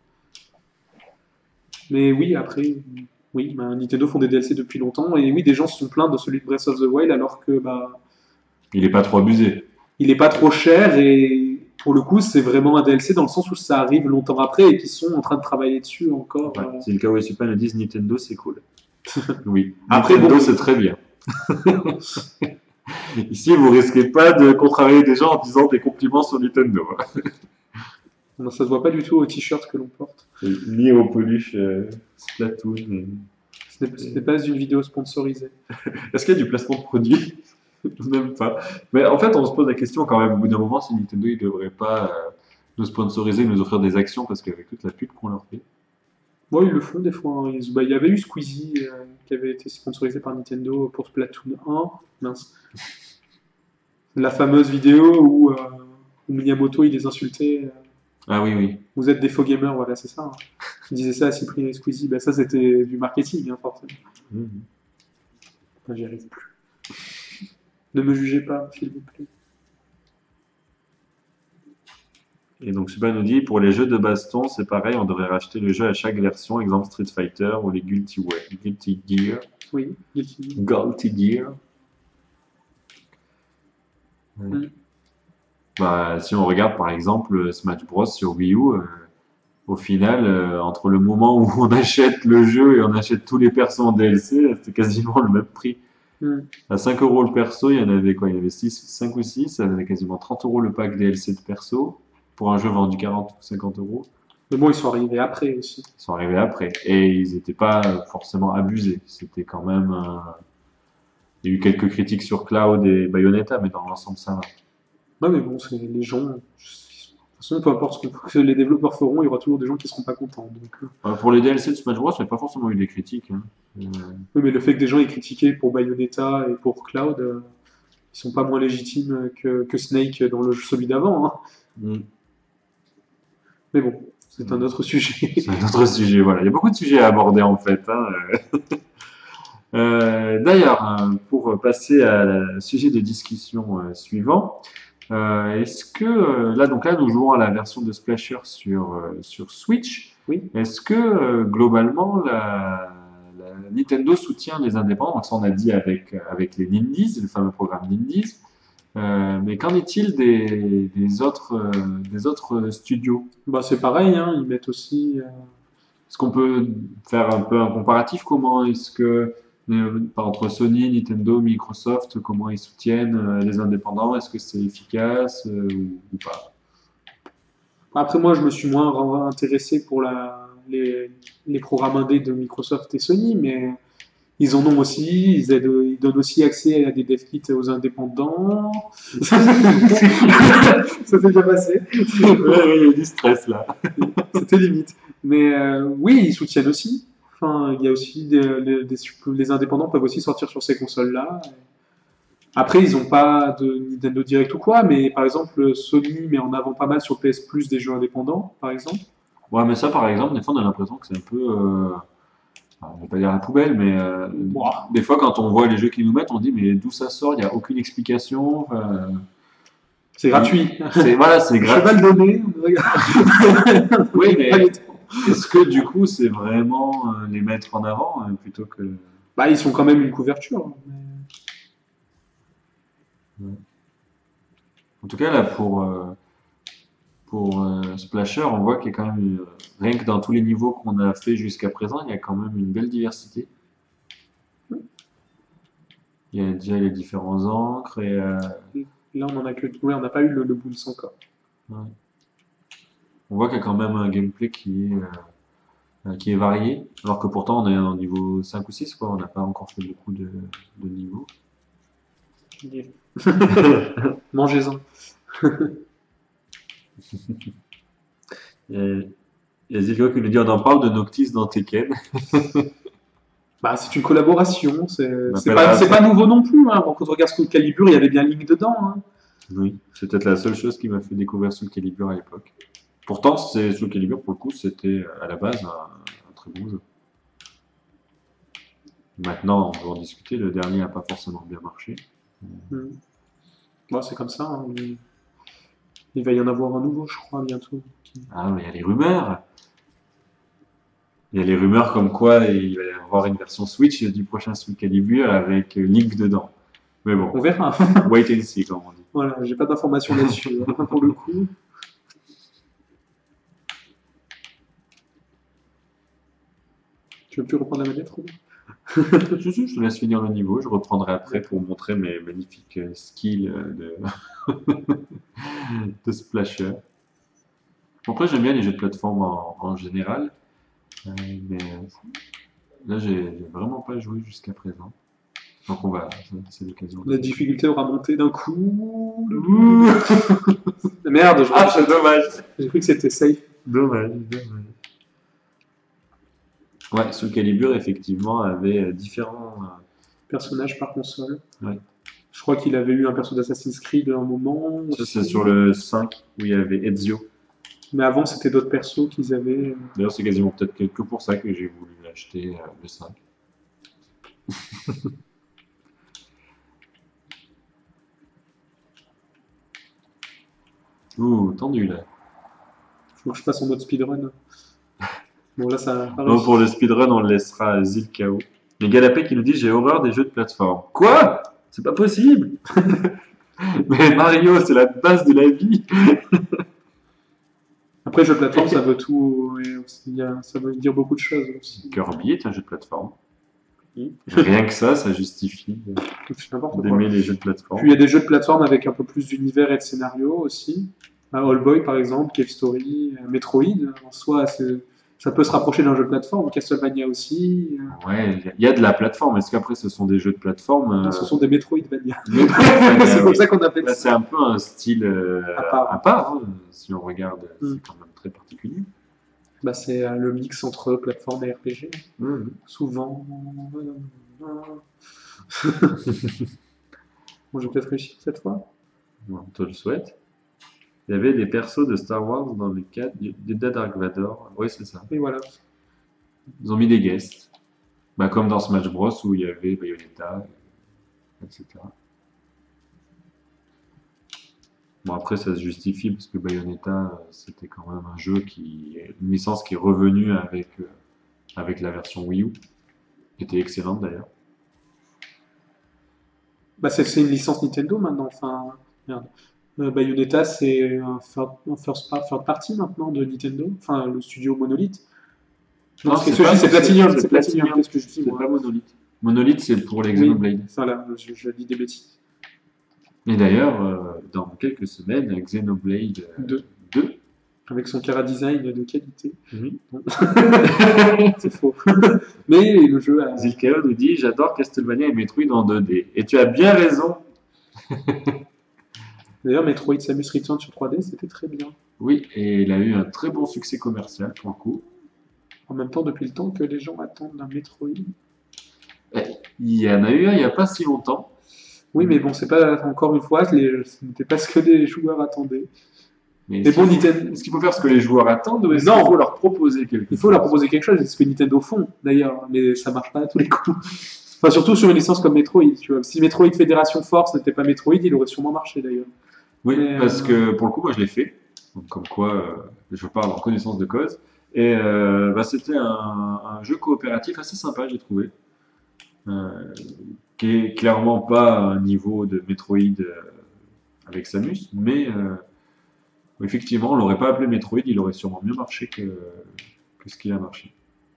Mais oui, après, oui, bah, Nintendo font des D L C depuis longtemps, et oui, des gens se sont plaints de celui de Breath of the Wild alors que bah,
Il est pas trop abusé.
il est pas trop cher, et pour le coup, c'est vraiment un D L C dans le sens où ça arrive longtemps après et qu'ils sont en train de travailler dessus encore.
Ouais.
euh.
Si le Kawaii Super le disent, Nintendo, c'est cool. Oui.
Après,
Nintendo,
bon-
c'est très bien. Ici, vous risquez pas de contrarier des gens en disant des compliments sur Nintendo.
Bon, ça se voit pas du tout au t-shirt que l'on porte.
Ni aux peluches euh, Splatoon. et-
Ce n'est ce n'est pas une vidéo sponsorisée.
Est-ce qu'il y a du placement de produit? Même pas. Mais en fait, on se pose la question quand même, au bout d'un moment, si Nintendo ne devrait pas euh, nous sponsoriser, nous offrir des actions, parce qu'avec toute la pub qu'on leur fait.
Bon, ils le font des fois, hein. Ils- bah, il y avait eu Squeezie euh, qui avait été sponsorisé par Nintendo pour Splatoon un. Mince. La fameuse vidéo où, euh, où Miyamoto il les insultait. euh,
Ah oui, oui.
Vous êtes des faux gamers, voilà, c'est ça, hein. Il disait ça à Cyprien et Squeezie. Bah, ça, c'était du marketing, hein, forcément.
Mhm.
Enfin, j'y arrive plus. Ne me jugez pas, s'il vous plaît.
Et donc, Super nous dit, pour les jeux de baston, c'est pareil, on devrait racheter le jeu à chaque version, exemple Street Fighter ou les Guilty, Wa- Guilty Gear.
Oui, Guilty.
Guilty Gear. Ouais.
Mm.
Bah, si on regarde par exemple Smash Bros sur Wii U, euh, au final, euh, entre le moment où on achète le jeu et on achète tous les persos en D L C, c'était quasiment le même prix.
Mm.
À cinq euros le perso, il y en avait quoi? Il y avait six, cinq ou six, ça avait quasiment trente euros le pack D L C de perso, pour un jeu vendu quarante ou cinquante euros.
Mais bon, ils sont arrivés après aussi.
Ils sont arrivés après. Et ils n'étaient pas forcément abusés. C'était quand même. euh, Il y a eu quelques critiques sur Cloud et Bayonetta, mais dans l'ensemble, ça va.
Ouais, mais bon, c'est les gens. De toute façon, peu importe ce qu'on- que les développeurs feront, il y aura toujours des gens qui seront pas contents. Donc, euh,
Euh, Pour les D L C de Smash Bros, il n'y a pas forcément eu des critiques. hein. Euh,
oui, mais le fait que des gens aient critiqué pour Bayonetta et pour Cloud, euh, ils sont pas moins légitimes que, que Snake dans le jeu celui d'avant, hein.
mm.
Mais bon, c'est un autre sujet.
C'est un autre sujet, voilà. Il y a beaucoup de sujets à aborder en fait. hein. Euh, D'ailleurs, hein, pour passer à la sujet de discussion euh, suivant, euh, est-ce que euh, là, donc là, nous jouons à la version de Splasher sur, euh, sur Switch.
Oui.
Est-ce que euh, globalement, la, la Nintendo soutient les indépendants? Donc ça, on a dit avec, avec les Nindies, le fameux programme Nindies. Euh, mais qu'en est-il des, des autres, euh, des autres studios?
Bah, c'est pareil, hein, ils mettent aussi. euh,
Est-ce qu'on peut faire un peu un comparatif? Comment est-ce que, euh, entre Sony, Nintendo, Microsoft, comment ils soutiennent euh, les indépendants? Est-ce que c'est efficace euh, ou, ou pas?
Après, moi, je me suis moins ra- intéressé pour la, les, les programmes indés de Microsoft et Sony, mais ils en ont aussi. Ils, aident, ils donnent aussi accès à des dev kits aux indépendants. Ça s'est bien passé.
Oui, il y a du stress là.
C'était limite. Mais euh, oui, ils soutiennent aussi. Enfin, il y a aussi des, les, des- les indépendants peuvent aussi sortir sur ces consoles-là. Après, ils n'ont pas de Nintendo Direct ou quoi, mais par exemple, Sony met en avant pas mal sur P S Plus des jeux indépendants, par exemple.
Ouais, mais ça, par exemple, des fois, on a l'impression que c'est un peu, euh, enfin, je vais pas dire la poubelle, mais euh,
Ouah.
des fois quand on voit les jeux qu'ils nous mettent, on dit mais d'où ça sort? Il n'y a aucune explication. Enfin,
C'est
oui,
gratuit.
c'est voilà, c'est
Je vais pas
gratuit.
le donner. Regarde.
Oui,
Pas les
mais
temps.
est-ce que du coup c'est vraiment euh, les mettre en avant euh, plutôt que.
Bah, ils sont quand même une couverture.
En tout cas là pour euh, pour euh, Splasher, on voit qu'il y a quand même une- rien que dans tous les niveaux qu'on a fait jusqu'à présent, il y a quand même une belle diversité. Il y a déjà les différents encres et euh,
Là, on en a que. Ouais, on n'a pas eu le, le Boons encore.
ouais. On voit qu'il y a quand même un gameplay qui est, euh, qui est varié, alors que pourtant on est au niveau cinq ou six, quoi. On n'a pas encore fait beaucoup de, de niveaux.
Mangez-en.
Et il y a Zilko qui nous dit on en parle de Noctis dans Tekken.
Bah, c'est une collaboration. C'est
On
c'est
appellera
pas, c'est
ça.
pas nouveau non plus. Hein. Bon, quand on regarde Soul Calibur, il y avait bien Link dedans. Hein.
Oui, c'est peut-être la seule chose qui m'a fait découvrir Soul Calibur à l'époque. Pourtant, c'est Soul Calibur, pour le coup, c'était à la base un, un très bon jeu. Maintenant, on va en discuter, le dernier n'a pas forcément bien marché.
Hmm. Bon, c'est comme ça. Hein. Il va y en avoir un nouveau, je crois, bientôt.
Ah, mais il y a les rumeurs. Il y a les rumeurs comme quoi il va y avoir une version Switch du prochain Soul Calibur avec Link dedans. Mais bon,
On verra.
wait and see, comme on dit.
Voilà, j'ai pas d'informations là-dessus, hein, pour le coup. Tu veux plus reprendre la manette, Robin?
Je, je- je te laisse finir le niveau, je reprendrai après pour montrer mes magnifiques euh, skills euh, de, de Splasher. Bon, après, j'aime bien les jeux de plateforme en, en général, euh, mais euh, là, j'ai j'ai vraiment pas joué jusqu'à présent. Donc, on va, c'est l'occasion
La
de.
difficulté aura monté d'un coup.
Ouh.
Merde, je-
Ah, c'est dommage.
j'ai cru que c'était safe.
Dommage, dommage. Ouais, Soul Calibur, effectivement, avait euh, différents.
Personnage par console.
euh, ouais.
Je crois qu'il avait eu un perso d'Assassin's Creed à un moment.
Ça, c'est
aussi.
sur le cinq où il y avait Ezio.
Mais avant, c'était d'autres persos qu'ils avaient.
D'ailleurs, c'est quasiment peut-être que que pour ça que j'ai voulu acheter euh, le cinq. Ouh, tendu là.
Faut que je passe en mode speedrun. Bon, là, ça a pas
Non,
réussi.
pour le speedrun, on le laissera à Zilkao. Mais Galapé qui nous dit j'ai horreur des jeux de plateforme. Quoi? C'est pas possible! Mais Mario, c'est la base de la vie!
Après, jeu de plateforme, ça veut tout. il y a- Ça veut dire beaucoup de choses aussi.
Kirby est un jeu de plateforme.
Oui.
Rien que ça, ça justifie
C'est n'importe quoi.
d'aimer les jeux de
Puis il
plateforme.
y a des jeux de plateforme avec un peu plus d'univers et de scénario aussi. Euh, All Boy par exemple, Cave Story, euh, Metroid, en soi, c'est- ça peut se rapprocher d'un jeu de plateforme. Castlevania aussi. euh,
Ouais, il y a de la plateforme. Est-ce qu'après ce sont des jeux de plateforme? euh,
Ce sont des Metroidvania.
mais-
c'est
oui.
comme ça qu'on appelle
Là,
ça.
c'est un peu un style euh,
À part.
à part, hein. Si on regarde,
Mm.
c'est quand même très particulier.
Bah, c'est euh, le mix entre plateforme et R P G.
Mhm.
Souvent. Bon, j'ai peut-être réussi cette fois.
Bon, on te le souhaite. Il y avait des persos de Star Wars dans le cadre du du Dark Vador. Oui, c'est ça.
Et voilà.
Ils ont mis des guests. Bah, comme dans Smash Bros où il y avait Bayonetta, et cetera. Bon, après, ça se justifie parce que Bayonetta, euh, c'était quand même un jeu qui, une licence qui est revenue avec, euh, avec la version Wii U, qui était excellente d'ailleurs.
Bah, c'est c'est une licence Nintendo maintenant. Enfin, merde. Euh, Bayonetta, c'est un, third- un first, par- third party maintenant de Nintendo. Enfin, le studio Monolith. Non, qu'est-ce que je
pas-
dis? C'est Platinum.
c'est
C'est Platinum.
Platinum.
Qu'est-ce que je dis,
C'est
moi?
pas Monolith. Monolith, c'est pour les
Oui,
Xenoblade.
voilà, je, je dis des bêtises.
Et d'ailleurs, euh, dans quelques semaines, Xenoblade euh,
Deux.
deux.
Avec son Cara design de qualité.
Oui.
C'est faux. Mais le jeu a.
Zilkao nous dit j'adore Castlevania et Metroid en deux D. Et tu as bien raison.
D'ailleurs, Metroid Samus Return sur trois D, c'était très bien.
Oui, et il a eu un très bon succès commercial pour le coup.
En même temps, depuis le temps que les gens attendent un Metroid.
Il y en a eu un il n'y a pas si longtemps.
Oui, mais bon, c'est pas encore une fois, les, ce n'était pas ce que les joueurs attendaient.
Mais
Mais
est-ce
bon,
qu'il faut,
Nintendo,
est-ce qu'il faut faire ce que les joueurs attendent ou est-ce
Non.
qu'il faut leur proposer quelque
il faut leur
chose?
proposer quelque chose, c'est ce que Nintendo font d'ailleurs, mais ça marche pas à tous les coups. Enfin, surtout sur une licence comme Metroid, tu vois. Si Metroid Fédération Force n'était pas Metroid, il aurait sûrement marché d'ailleurs.
Oui,
Mais,
parce
euh,
que pour le coup, moi je l'ai fait. Donc, comme quoi, euh, je parle en connaissance de cause. Et euh, bah, c'était un, un jeu coopératif assez sympa, j'ai trouvé. Euh, qui est clairement pas un niveau de Metroid euh, avec Samus, mais euh, effectivement, on l'aurait pas appelé Metroid, il aurait sûrement mieux marché que, que ce qu'il a marché.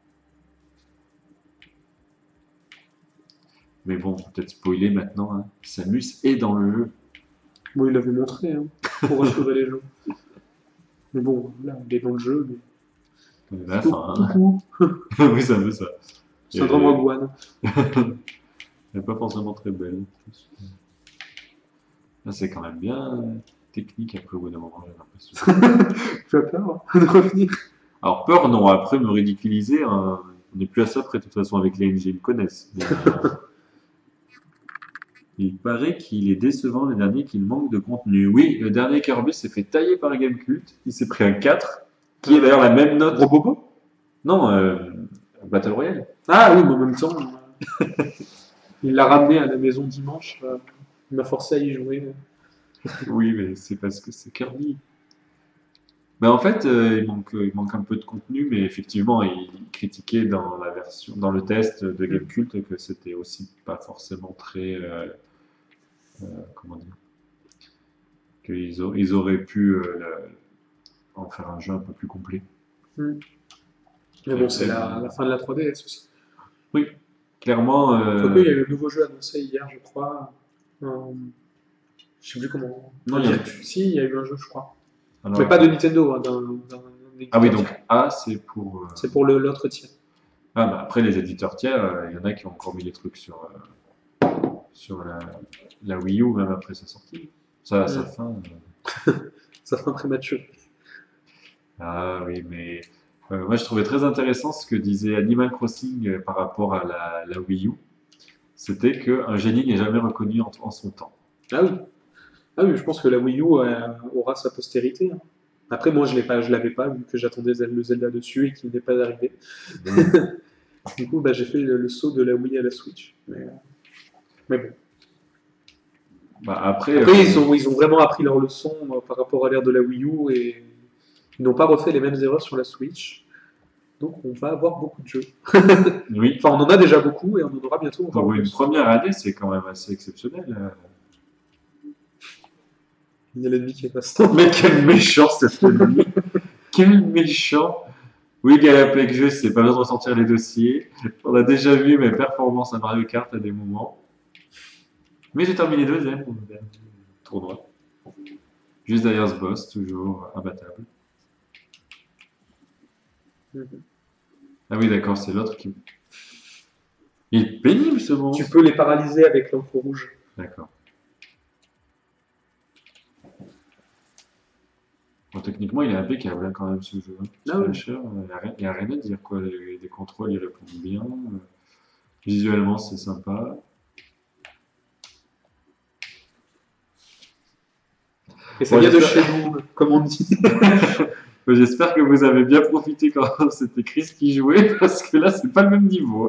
Mais bon, peut-être spoiler maintenant, hein. Samus est dans le jeu.
Bon, il l'avait montré, hein, pour rassurer les gens. Mais bon, là, il est dans le jeu, mais
À la
tout,
fin,
tout
hein.
court.
Oui, c'est un peu ça.
C'est un grand Rogue One.
Elle n'est pas forcément très belle. Là, c'est quand même bien euh, technique après au bout d'un moment, j'ai l'impression.
Tu as peur hein, de revenir.
Alors, peur, non, après me ridiculiser, hein, on n'est plus à ça près, de toute façon, avec les N G, ils me connaissent. Mais, euh, il paraît qu'il est décevant, le dernier, qu'il manque de contenu. Oui, le dernier Kirby s'est fait tailler par Gamecult, il s'est pris un quatre, qui est d'ailleurs la même note.
Robobo
Non, euh, Battle Royale.
Ah oui, mais en même temps, euh, il l'a ramené à la maison dimanche. euh, il m'a forcé à y jouer.
Oui, mais c'est parce que c'est Kirby. Ben, en fait, euh, il manque, il manque un peu de contenu, mais effectivement, il critiquait dans la version, dans le test de Gamecult que c'était aussi pas forcément très, euh, euh, comment dire, qu'ils au- ils auraient pu euh, le- en faire un jeu un peu plus complet.
Hmm. Mais bon, c'est la, la fin de la trois D S aussi.
Oui, clairement.
Quoique, il y a
Euh,
eu le nouveau jeu annoncé hier, je crois. Euh, je sais plus comment.
Non,
Un
il y a-
virtu- Si, il y a eu un jeu, je crois.
alors,
Mais pas de Nintendo, hein, d'un d'un
ah oui,
éditeur
donc
tiers.
A, c'est pour. euh,
C'est pour le- l'autre tiers.
Ah, bah, après, les éditeurs tiers, euh, il y en a qui ont encore mis les trucs sur, euh, sur la, la Wii U, même après sa sortie. Ça, à sa
Hmm.
fin. euh,
Ça fait un prématuré.
Ah oui, mais euh, moi je trouvais très intéressant ce que disait Animal Crossing euh, par rapport à la, la Wii U. C'était qu'un génie n'est jamais reconnu en, en son temps.
Ah oui. Ah oui, je pense que la Wii U euh, aura sa postérité, hein. Après, moi, je l'ai pas, je l'avais pas, vu que j'attendais Zel- le Zelda dessus et qu'il n'est pas arrivé. Du coup, bah, j'ai fait le, le saut de la Wii à la Switch. Mais, euh, mais bon.
Bah, après,
Après,
euh,
ils ont, ils ont vraiment appris leur leçon euh, par rapport à l'ère de la Wii U et ils n'ont pas refait les mêmes erreurs sur la Switch. Donc, on va avoir beaucoup de jeux.
oui,
Enfin, on en a déjà beaucoup et on en aura bientôt encore
pour une
plus.
première année, c'est quand même assez exceptionnel. euh.
Il y a l'ennemi qui est passé.
Mais quel méchant cette ennemi! Quel méchant! Oui, Galapagos Jeux, c'est pas besoin de ressortir les dossiers. On a déjà vu mes performances à Mario Kart à des moments. Mais j'ai terminé deuxième au dernier tournoi. Juste derrière ce boss, toujours imbattable. Ah oui, d'accord, c'est l'autre qui. Il est pénible ce
Tu
monstre.
peux les paralyser avec l'encre rouge.
D'accord. Bon, techniquement, il est impeccable hein, quand même ce jeu. Hein.
Ah ouais.
Slasher, il n'y a, rien- y a rien à dire quoi. Les, les contrôles, ils répondent bien. euh, Visuellement, c'est sympa.
Et ça
Bon,
vient de chez
j'espère
nous, comme on dit.
j'espère que vous avez bien profité quand c'était Chris qui jouait, parce que là, c'est pas le même niveau.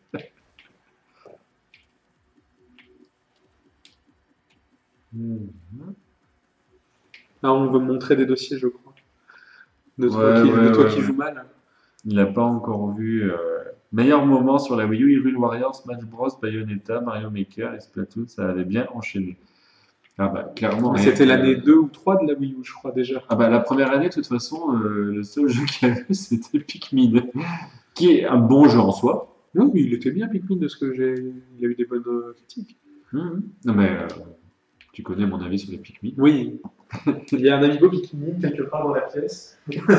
Mhm.
Là, on veut me montrer des dossiers, je crois. De toi,
Ouais,
qui,
ouais,
de toi
ouais,
qui
ouais.
joue mal.
Il n'a pas encore vu. euh, Meilleur moment sur la Wii U, Hyrule Warriors, Smash Bros, Bayonetta, Mario Maker et Splatoon, ça avait bien enchaîné. Ah bah clairement
Mais
rien
c'était
que.
l'année deux ou trois de la Wii U, je crois déjà.
Ah bah la première année, de toute façon, euh, le seul jeu qu'il y avait, c'était Pikmin, qui est un bon jeu en soi.
Oui, oui, il était bien Pikmin de ce que j'ai. Il a eu des bonnes euh, critiques.
Mhm. Non mais euh, tu connais mon avis sur les Pikmin.
Oui. Il y a un amiibo Pikmin quelque part dans la pièce.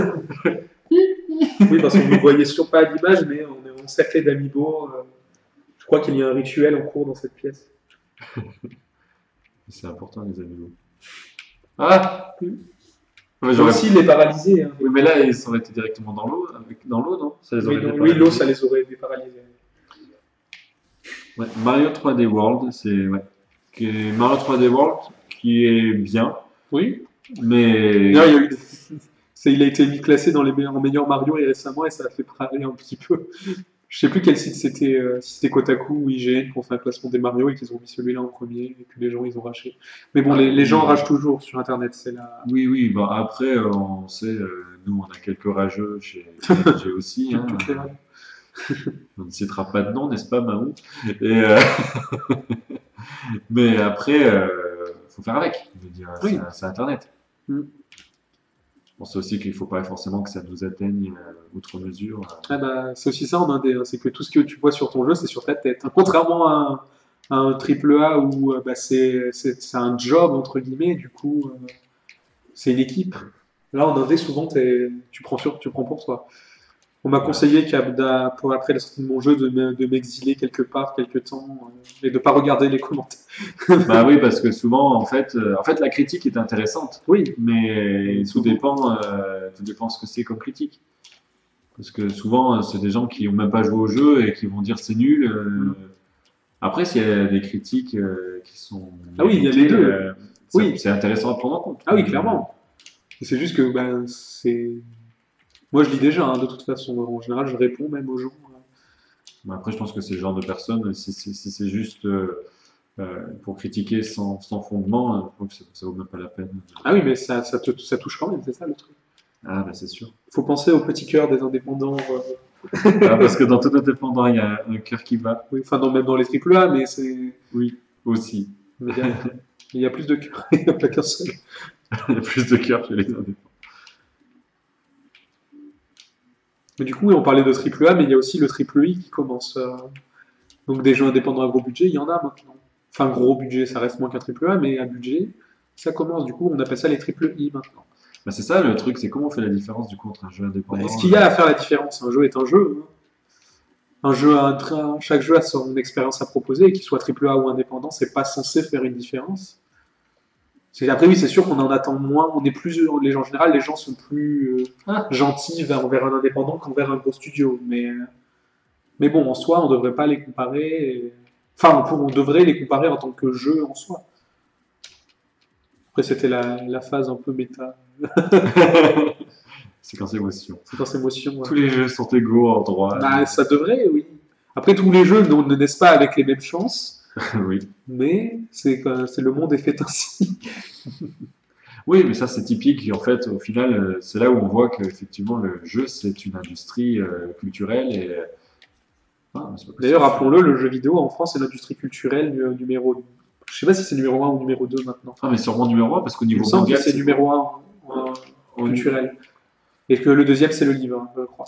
Oui, parce qu'on ne voyait sûrement pas à l'image, mais on est encerclé d'amiibo. euh, Je crois qu'il y a un rituel en cours dans cette pièce.
C'est important les amis. Ah ouais,
Mais
j'aurais-
aussi, il est paralysé. Hein.
Oui mais là ils auraient été directement dans l'eau, avec- dans l'eau non? Ça les
Oui,
aurait
donc,
déparalysés.
oui, l'eau, ça les aurait déparalysés.
Ouais, Mario trois D World, c'est ouais. Qui est- Mario trois D World qui est bien.
Oui.
Mais
D'ailleurs, il y a eu des- c'est- il a été mis classé dans les meilleurs, en meilleur Mario récemment et ça a fait parler un petit peu. Je sais plus quel site c'était, euh, si c'était Kotaku ou I G N qui ont fait un classement des Mario et qu'ils ont mis celui-là en premier et que les gens ils ont raché. Mais bon,
ah,
les, les gens
oui,
rachent toujours sur Internet, c'est la.
oui, oui. Bon, après, euh, on sait, euh, nous, on a quelques rageux chez P N G aussi.
Toutes,
Hein.
toutes les règles.
On ne citera pas de nom, n'est-ce pas, Mahou? Et, euh, mais après, euh, faut faire avec. Je veux dire, c'est
Oui.
c'est Internet.
Mm.
Je pense aussi qu'il ne faut pas forcément que ça nous atteigne euh, outre mesure.
Ah bah, c'est aussi ça en indé, hein, c'est que tout ce que tu vois sur ton jeu, c'est sur ta tête. Contrairement à un, à un triple A où euh, bah, c'est c'est- c'est un job, entre guillemets, du coup, euh, c'est une équipe. Là, en indé, souvent, t'es- tu prends, sur, tu prends pour toi. On m'a
Ouais.
conseillé qu'à- pour après la sortie de mon jeu de me- de m'exiler quelque part, quelque temps, euh, et de pas regarder les commentaires.
Bah oui, parce que souvent, en fait, euh, en fait, la critique est intéressante,
Oui,
mais tout
souvent.
dépend, euh, tout dépend ce que c'est comme critique. Parce que souvent, euh, c'est des gens qui n'ont même pas joué au jeu et qui vont dire c'est nul. euh.
Mm.
Après, s'il y a des critiques euh, qui sont
Ah oui, il y a les
méritées,
deux.
euh, ça-
Oui,
c'est intéressant à prendre en compte.
ah oui,
Mais,
clairement. Et c'est juste que ben, c'est. Moi, je lis déjà, hein, de toute façon. En général, je réponds même aux gens.
mais après, je pense que c'est le genre de personne, si, si- si c'est juste euh, euh, pour critiquer sans, sans fondement, euh, je trouve que ça, ça vaut même pas la peine.
Ah oui, mais ça, ça, te- ça touche quand même, c'est ça le truc.
Ah, bah c'est sûr.
Faut penser au petit cœur des indépendants. euh,
Ah, parce que dans tout indépendant, il y a un cœur qui bat.
oui, enfin, non, même dans les triple A, mais c'est.
Oui, aussi.
mais Il y, a, il y a plus de cœur, il n'y a pas qu'un seul.
Il y a plus de cœur chez les indépendants.
Mais du coup, oui, on parlait de triple A, mais il y a aussi le triple I qui commence. euh, Donc des jeux indépendants à gros budget, il y en a maintenant. Enfin, gros budget, ça reste moins qu'un triple A, mais à budget, ça commence. Du coup, on appelle ça les triple I maintenant.
Bah, c'est ça le truc, c'est comment on fait la différence du coup entre un jeu
Bah,
indépendant.
Est-ce qu'il y a à faire la différence? Un jeu est un jeu. hein. Un jeu a un train, chaque jeu a son expérience à proposer, et qu'il soit triple A ou indépendant, c'est pas censé faire une différence. C'est- Après, oui, c'est sûr qu'on en attend moins. On est plus, les gens, en général, les gens sont plus euh,
Ah,
gentils vers, envers un indépendant qu'envers un gros studio. Mais, euh, mais bon, en soi, on devrait pas les comparer. et- Enfin, on, pour- on devrait les comparer en tant que jeu en soi. Après, c'était la, la phase un peu méta,
séquence émotion.
séquence émotion.
Tous
ouais.
les jeux sont égaux en droit.
Bah, ça devrait, oui. Après, tous les jeux ne, ne naissent pas avec les mêmes chances,
Oui.
mais c'est quand- c'est le monde est fait ainsi.
Oui, mais ça c'est typique. En fait, au final, euh, c'est là où on voit qu'effectivement le jeu c'est une industrie euh, culturelle et. euh, ah, mais c'est pas possible.
D'ailleurs, rappelons-le, le jeu vidéo en France est l'industrie culturelle nu- numéro. Je sais pas si c'est numéro un ou numéro deux maintenant.
Ah, mais sûrement numéro un parce qu'au
Il me
niveau
semble que
mondial,
c'est numéro un en
au-
culturel. Et que le deuxième, c'est le livre, hein, je crois.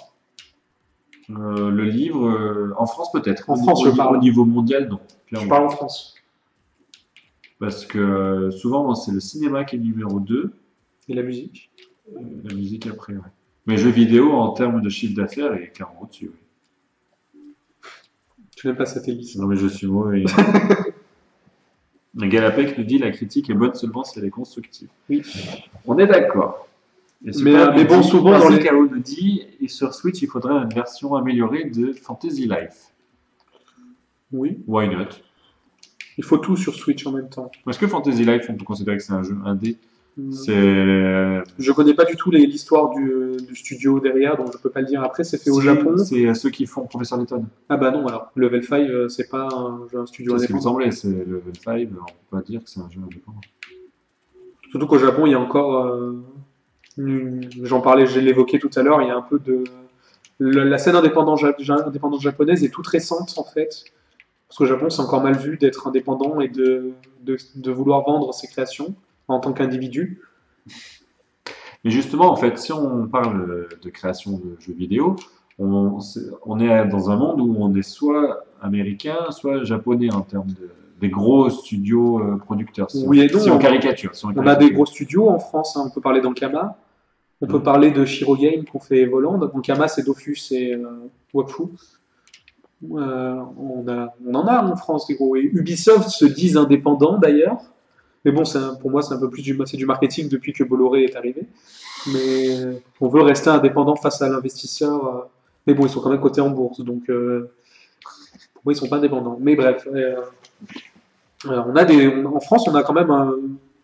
euh, le livre, euh, en France peut-être.
En
Au-
France,
au,
je parle.
Au niveau mondial, non.
Je
Clairement.
parle en France.
Parce que euh, souvent c'est le cinéma qui est numéro deux,
Et la musique.
euh, la musique après. Ouais. Mais jeux vidéo en termes de chiffre d'affaires est clairement au-dessus. Oui.
Tu n'aimes pas cette hélice.
Non mais je suis mauvais. Galapec nous dit la critique est bonne seulement si elle est constructive.
Oui.
On est d'accord. Et
Mais,
Super
euh, mais bon,
dit,
souvent, dans
Basic
les-
K O nous dit et sur Switch il faudrait une version améliorée de Fantasy Life.
Oui.
Why not?
Il faut tout sur Switch en même temps.
Est-ce que Fantasy Life on peut considérer que c'est un jeu indé?
Hmm.
C'est
Je connais pas du tout les- l'histoire du, du studio derrière, donc je peux pas le dire après. C'est fait au
Si,
Japon.
C'est ceux qui font Professeur Layton.
Ah bah non, alors. Level cinq, euh, c'est pas un, jeu- un studio
C'est ce qui me
indépendant.
semblait, c'est Level cinq, on peut pas dire que c'est un jeu indépendant.
Surtout qu'au Japon, il y a encore. euh, une- J'en parlais, je l'évoquais tout à l'heure, il y a un peu de. La, la scène indépendante, ja- ja- indépendante japonaise est toute récente en fait. Parce qu'au Japon, c'est encore mal vu d'être indépendant et de, de, de vouloir vendre ses créations en tant qu'individu.
Mais justement, en fait, si on parle de création de jeux vidéo, on, c'est- on est dans un monde où on est soit américain, soit japonais en termes de des gros studios euh, producteurs. Si,
Oui
on,
et non,
si on
on-
caricature. Si on
On a des
caricature.
gros studios en France, hein, on peut parler d'Ankama, on peut
Mhm.
parler de Shiro Game qu'on fait Voland. Ankama, c'est Dofus et euh, Wakfu. Euh, on, a, on en a en France des gros. Et Ubisoft se disent indépendants d'ailleurs. Mais bon, c'est un- pour moi, c'est un peu plus du, c'est du marketing depuis que Bolloré est arrivé. Mais euh, on veut rester indépendant face à l'investisseur. euh. Mais bon, ils sont quand même cotés en bourse, donc euh, pour moi, ils sont pas indépendants. Mais bref, euh, euh, on a des, on- en France, on a quand même un,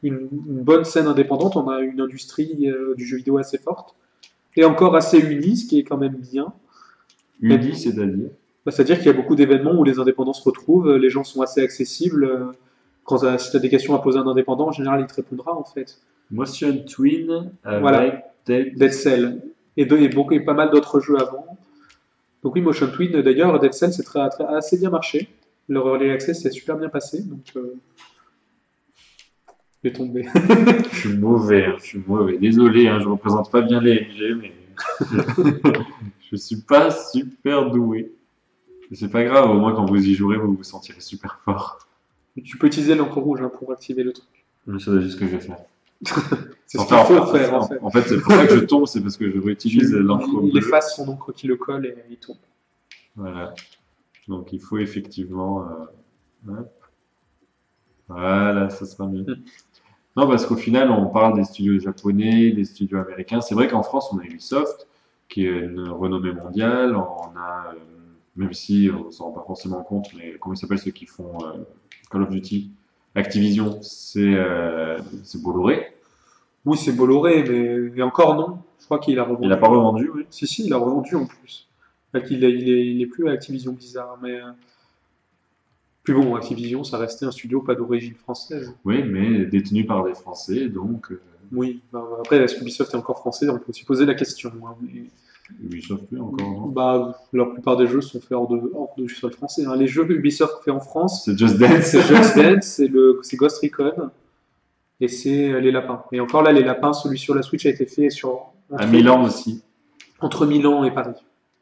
une, une bonne scène indépendante, on a une industrie euh, du jeu vidéo assez forte, et encore assez unie, ce qui est quand même bien.
Uni, c'est-à-dire.
Bah, c'est-à-dire qu'il y a beaucoup d'événements où les indépendants se retrouvent, les gens sont assez accessibles. euh, Quand t'as- si tu as des questions à poser à un indépendant, en général, il te répondra en fait.
Motion Twin
Voilà,
avec Dead.
Dead Cell. Et, de- et, beaucoup, et pas mal d'autres jeux avant. Donc oui, Motion Twin, d'ailleurs, Dead Cell, c'est très, très- assez bien marché. Leur Early Access s'est super bien passé, donc euh, il est tombé.
Je suis mauvais, hein, je suis mauvais. Désolé, hein, je représente pas bien les M G, mais je suis pas super doué. Mais c'est pas grave, au moins quand vous y jouerez, vous vous sentirez super fort.
Tu peux utiliser l'encre rouge hein, pour activer le truc.
Mais c'est juste ce que je vais faire.
C'est ce
Enfin,
qu'il faut
en,
faire en
en-
fait.
en fait, c'est pour ça que je tombe, c'est parce que je réutilise
Tu-
l'encre
il, il
bleue.
efface son encre qui le colle et il tombe.
Voilà. Donc il faut effectivement. euh, hop. Voilà, ça sera mieux.
Mm.
Non, parce qu'au final, on parle des studios japonais, des studios américains. C'est vrai qu'en France, on a Ubisoft, qui est une renommée mondiale. On a, euh, même si on s'en rend pas forcément compte, mais comment ils s'appellent ceux qui font euh, Call of Duty? Activision, c'est euh, c'est Bolloré.
Oui, c'est Bolloré, mais et encore non. Je crois qu'il a revendu.
Il a pas revendu, oui.
Si, si, il a revendu en plus. Fait qu'il est, il est, il est plus à Activision Blizzard, mais euh, plus bon, Activision, ça restait un studio pas d'origine française.
Oui, mais détenu par des Français, donc euh,
Oui, bah, après, est-ce qu'Ubisoft est encore français? On peut aussi poser la question. Hein, mais,
Ubisoft, oui, encore, non?
bah, la plupart des jeux sont faits hors de, hors de sol français. Hein. Les jeux Ubisoft faits en France,
C'est Just Dance.
c'est Just Dance, c'est le, c'est Ghost Recon et c'est euh, Les Lapins. Et encore là, Les Lapins, celui sur la Switch a été fait sur,
À
entre,
Milan aussi.
entre Milan et Paris.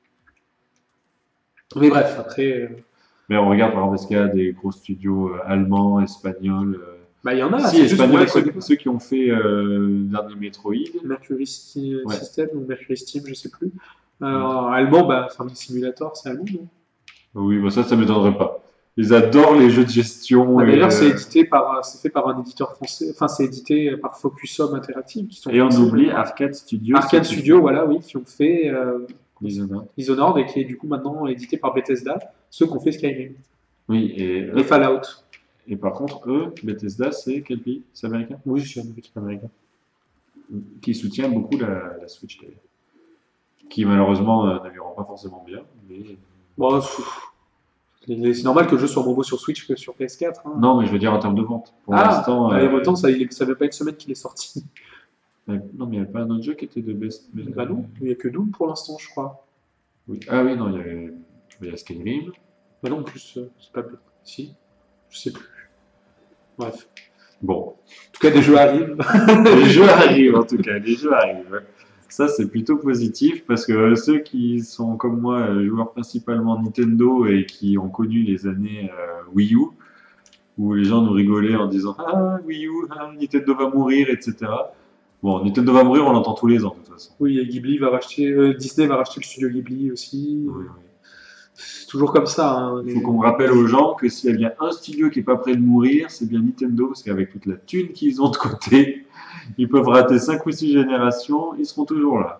Mais bref, après, euh,
Mais on regarde, par exemple, est-ce qu'il y a des gros studios euh, allemands, espagnols euh,
bah, il y en a,
Si,
c'est juste qu'on les
espagnols, ceux,
connaît pas.
ceux qui ont fait euh, le dernier Metroid.
Mercury Sy-
Ouais.
System ou Mercury Steam, je sais plus. Euh,
Ouais.
Allemand, bah, Farming Simulator, c'est allemand, non?
Oui, bah ça, ça m'étonnerait pas. Ils adorent les jeux de gestion.
Bah,
et,
d'ailleurs, c'est
euh,
édité par, c'est fait par un éditeur français, enfin, c'est édité par Focus Home Interactive, qui sont
et on
français.
oublie Arcade Studio.
Arcade
ceux qui
Studio,
font
voilà, oui, qui ont fait euh,
Dishonored.
Dishonored et qui est du coup maintenant édité par Bethesda, ceux qui ont fait Skyrim
Oui, et,
et
eux-
Fallout.
et par contre, eux, Bethesda, c'est quel pays? C'est américain?
Oui, je suis américain.
Américain. Qui soutient beaucoup la, la Switch, d'ailleurs. Qui malheureusement euh, ne lui rend pas forcément bien. Mais...
Bon, pff, c'est normal que le jeu soit moins beau sur Switch que sur P S quatre. Hein.
Non, mais je veux dire en termes de vente. Pour
Ah,
l'instant.
bah, et en
euh,
même temps, ça, il est- ça fait pas une semaine qu'il est sorti.
euh, non, mais il n'y avait pas un autre jeu qui était de best.
Bah non, il n'y a que Doom pour l'instant, je crois.
Oui. Ah oui, non, il y avait il y a Skyrim.
Bah non, en plus, euh, c'est pas. Si, je sais plus. Bref.
Bon,
En tout cas, des jeux arrivent.
les jeux arrivent en tout cas, les jeux arrivent. Ça, c'est plutôt positif parce que ceux qui sont comme moi euh, joueurs principalement Nintendo et qui ont connu les années euh, Wii U, où les gens nous rigolaient en disant Ah, Wii U, ah, Nintendo va mourir, et cetera. Bon, Nintendo va mourir, on l'entend tous les ans de toute façon.
Oui, et Ghibli va racheter, euh, Disney va racheter le studio Ghibli aussi.
Oui, oui.
C'est toujours comme ça. Hein,
Il
les-
faut qu'on rappelle aux gens que s'il y a bien un studio qui est pas prêt de mourir, c'est bien Nintendo, parce qu'avec toute la thune qu'ils ont de côté, ils peuvent rater cinq ou six générations, ils seront toujours là.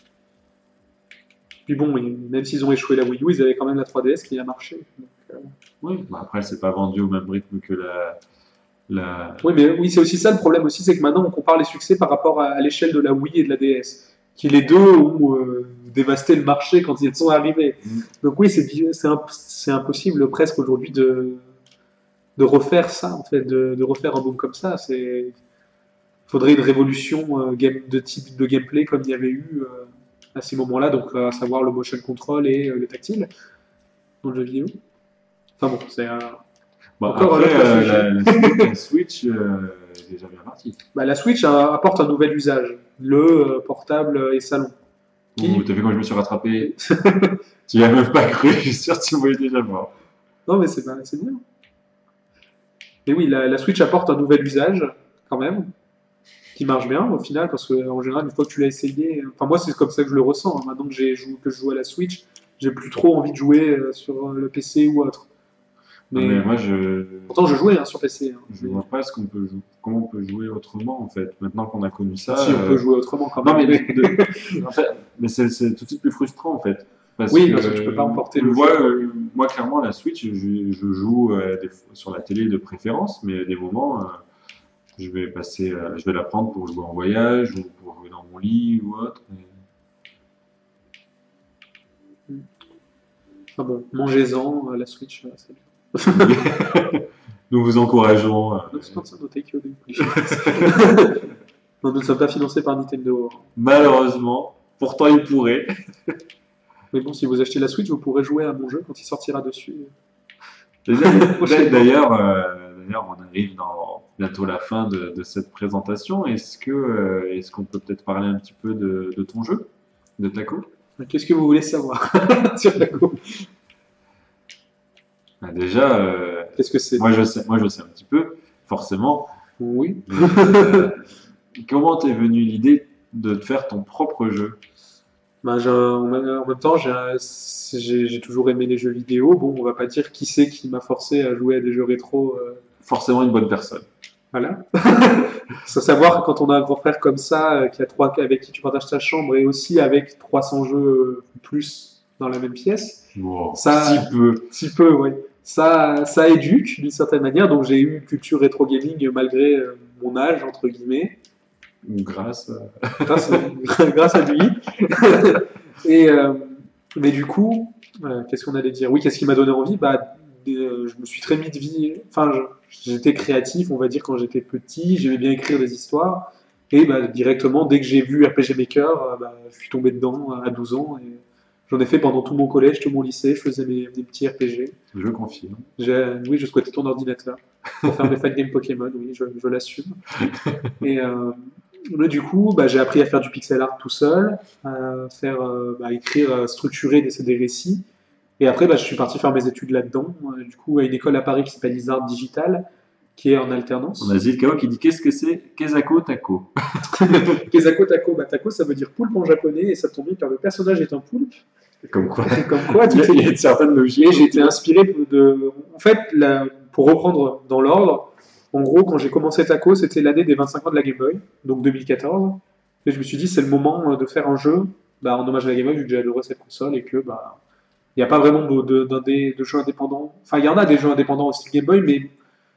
Puis bon, ils- même s'ils ont échoué la Wii U, ils avaient quand même la trois D S qui a marché. Donc, euh,
Oui, bah après, c'est pas vendu au même rythme que la. la...
Oui, mais oui, c'est aussi ça le problème aussi, c'est que maintenant on compare les succès par rapport à, à l'échelle de la Wii et de la D S, qui les deux ont euh, dévasté le marché quand ils sont arrivés.
Mm.
Donc oui, c'est c'est imp- c'est impossible presque aujourd'hui de de refaire ça, en fait, de, de refaire un boom comme ça. C'est faudrait une révolution euh, game, de type de gameplay comme il y avait eu euh, à ces moments-là, donc euh, à savoir le motion control et euh, le tactile dans le jeu vidéo. Enfin bon, c'est un-
Bon,
Encore
après,
un autre
euh,
sujet.
la, la- la Switch euh, est déjà bien partie.
bah, la Switch a- apporte un nouvel usage, le euh, portable et salon. Qui-
Ouh, t'as vu quand je me suis rattrapé? Tu y as même pas cru, je suis sûr que tu me voyais déjà mort.
Non, mais c'est pas- c'est bien. Mais oui, la, la Switch apporte un nouvel usage, quand même, qui marche bien au final, parce qu'en général, une fois que tu l'as essayé, enfin moi c'est comme ça que je le ressens, hein. Maintenant que, j'ai jou- que je joue à la Switch, j'ai plus trop envie de jouer euh, sur euh, le P C ou autre.
Non,
Mais,
mais moi, je
pourtant je jouais hein, sur P C. Hein.
je vois pas ce qu'on peut jouer, comment on peut jouer autrement en fait. Maintenant qu'on a connu ça.
Si on
euh,
peut jouer autrement quand
Non,
même.
mais, de- en fait, mais c'est c'est tout de suite plus frustrant en fait. Parce
Oui,
que,
parce que tu peux pas emporter
tu
le
vois,
jeu.
euh, moi, clairement, la Switch, je, je joue euh, des fois sur la télé de préférence, mais à des moments, euh, Je vais passer, euh, je vais la prendre pour jouer en voyage ou pour jouer dans mon lit ou autre. Et-
Ah bon, mangez-en, euh, la Switch, euh, c'est bien.
Nous vous encourageons. euh,
Non, c'est pas ça, no take you, non, nous ne sommes pas financés par Nintendo.
malheureusement, pourtant il pourrait.
Mais bon, si vous achetez la Switch, vous pourrez jouer à mon jeu quand il sortira dessus.
D'ailleurs, d'ailleurs, euh, d'ailleurs, on arrive dans bientôt la fin de, de cette présentation. Est-ce que, euh, est-ce qu'on peut peut-être parler un petit peu de, de ton jeu, de Taco?
Qu'est-ce que vous voulez savoir sur la co?
Ah, déjà, euh,
Qu'est-ce que c'est?
moi je sais, moi je sais un petit peu, forcément.
Oui.
Mais, euh, comment t'es venue l'idée de te faire ton propre jeu?
Ben, j'ai un- en même en même temps, j'ai un- j'ai j'ai toujours aimé les jeux vidéo. Bon, on va pas dire qui c'est qui m'a forcé à jouer à des jeux rétro. euh,
Forcément une bonne personne.
Voilà. Faut savoir que quand on a un grand frère comme ça, euh, qui a trois, avec qui tu partages ta chambre et aussi avec trois cents jeux euh, plus dans la même pièce,
Wow,
ça,
si peu.
si peu, oui. Ça, ça éduque d'une certaine manière. Donc j'ai eu une culture rétro gaming malgré euh, mon âge, entre guillemets,
Ou grâce. euh,
grâce, grâce à lui. Et, euh, mais du coup, euh, qu'est-ce qu'on allait dire? Oui, qu'est-ce qui m'a donné envie? Bah, euh, je me suis très mis de vie. Enfin, je- j'étais créatif, on va dire, quand j'étais petit. J'aimais bien écrire des histoires. Et bah, directement, dès que j'ai vu R P G Maker, euh, bah, je suis tombé dedans à douze ans. Et j'en ai fait pendant tout mon collège, tout mon lycée. Je faisais mes, des petits R P G.
Je confirme.
J'ai- Oui, je squattais ton ordinateur pour faire mes fan games Pokémon. Oui, je, je l'assume. Et euh, là, du coup, bah, j'ai appris à faire du pixel art tout seul, à faire, euh, bah, écrire, euh, structurer des, des récits. Et après, bah, je suis parti faire mes études là-dedans, euh, du coup, à une école à Paris qui s'appelle Isard Digital, qui est en
On a
alternance.
Zilkao qui dit qu'est-ce que c'est Kezako Taco.
Kezako Tako, bah, Tako, ça veut dire poulpe en japonais, et ça tombe bien car le personnage est un poulpe.
Comme quoi.
Comme quoi,
Il y
tout
a, il y a
est...
une certaine logique.
Et j'ai été inspiré de. En fait, la- pour reprendre dans l'ordre, en gros, quand j'ai commencé Taco, c'était l'année des vingt-cinq ans de la Game Boy, donc deux mille quatorze. Et je me suis dit, c'est le moment euh, de faire un jeu bah, en hommage à la Game Boy, vu que j'ai adoré cette console et que bah, il n'y a pas vraiment de, de, d'indé- de jeux indépendants. Enfin, il y en a des jeux indépendants aussi Game Boy, mais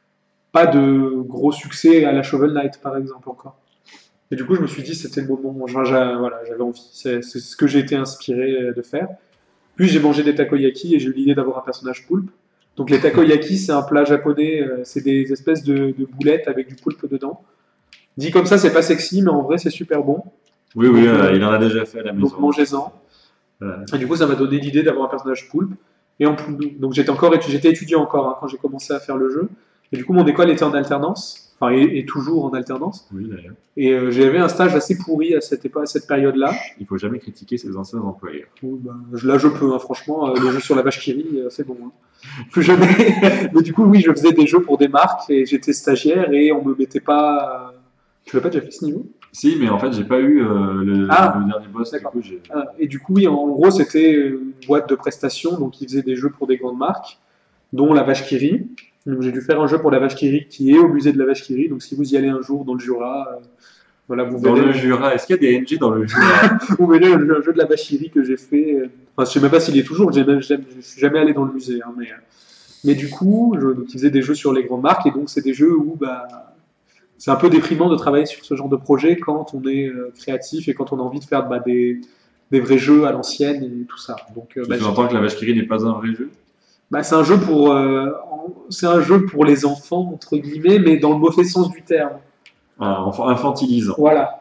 pas de gros succès à la Shovel Knight, par exemple, encore. Et du coup, je me suis dit, c'était le moment. Enfin, j'a- voilà, j'avais envie. C'est c'est ce que j'ai été inspiré de faire. Puis j'ai mangé des takoyaki et j'ai eu l'idée d'avoir un personnage poulpe. Donc les takoyaki, c'est un plat japonais, euh, c'est des espèces de, de boulettes avec du poulpe dedans. Dit comme ça, c'est pas sexy, mais en vrai, c'est super bon.
Oui, oui,
Donc,
euh,
euh,
il en a déjà fait à la maison.
Donc mangez-en.
Voilà.
Et du coup, ça m'a donné l'idée d'avoir un personnage poulpe. Et en plus, donc j'étais encore étu- j'étais étudiant encore hein, quand j'ai commencé à faire le jeu. Et du coup, mon école était en alternance, enfin et, et toujours en alternance.
Oui, d'ailleurs.
Et euh, j'avais un stage assez pourri à cette, époque, à cette période-là.
Il faut jamais critiquer ses anciens employeurs.
Bon, ben, je- là, je peux, hein, franchement, euh, le jeu sur la vache qui rit, euh, c'est bon. Hein. Plus jamais. Mais du coup, oui, je faisais des jeux pour des marques et j'étais stagiaire et on me mettait pas. euh, Tu l'as pas déjà fait ce niveau?
Si, mais en fait, j'ai pas eu euh, le,
Ah,
le dernier boss. Du
d'accord.
coup, j'ai.
Euh, Et du coup, oui, en gros, c'était une boîte de prestations, donc ils faisaient des jeux pour des grandes marques, dont la vache qui rit. Donc j'ai dû faire un jeu pour la vache qui rit qui est au musée de la vache qui rit. Donc si vous y allez un jour dans le Jura, euh, voilà, vous
Dans
verrez,
le Jura, est-ce qu'il y a des N G dans le Jura?
vous verrez un jeu, un jeu de la vache qui rit que j'ai fait. euh, Enfin, je sais même pas s'il est toujours, j'ai même- j'aime- je suis jamais allé dans le musée. Hein, mais, euh, mais du coup, je, donc, ils faisaient des jeux sur les grandes marques et donc c'est des jeux où bah, c'est un peu déprimant de travailler sur ce genre de projet quand on est euh, créatif et quand on a envie de faire bah, des, des vrais jeux à l'ancienne et tout ça. Donc, euh,
Tu
bah, j'ai-
sous-entends que la vache qui rit n'est pas un vrai jeu?
bah, c'est un jeu pour, euh, en- c'est un jeu pour les enfants entre guillemets, mais dans le mauvais sens du terme.
Ah, enf- infantilisant.
Voilà.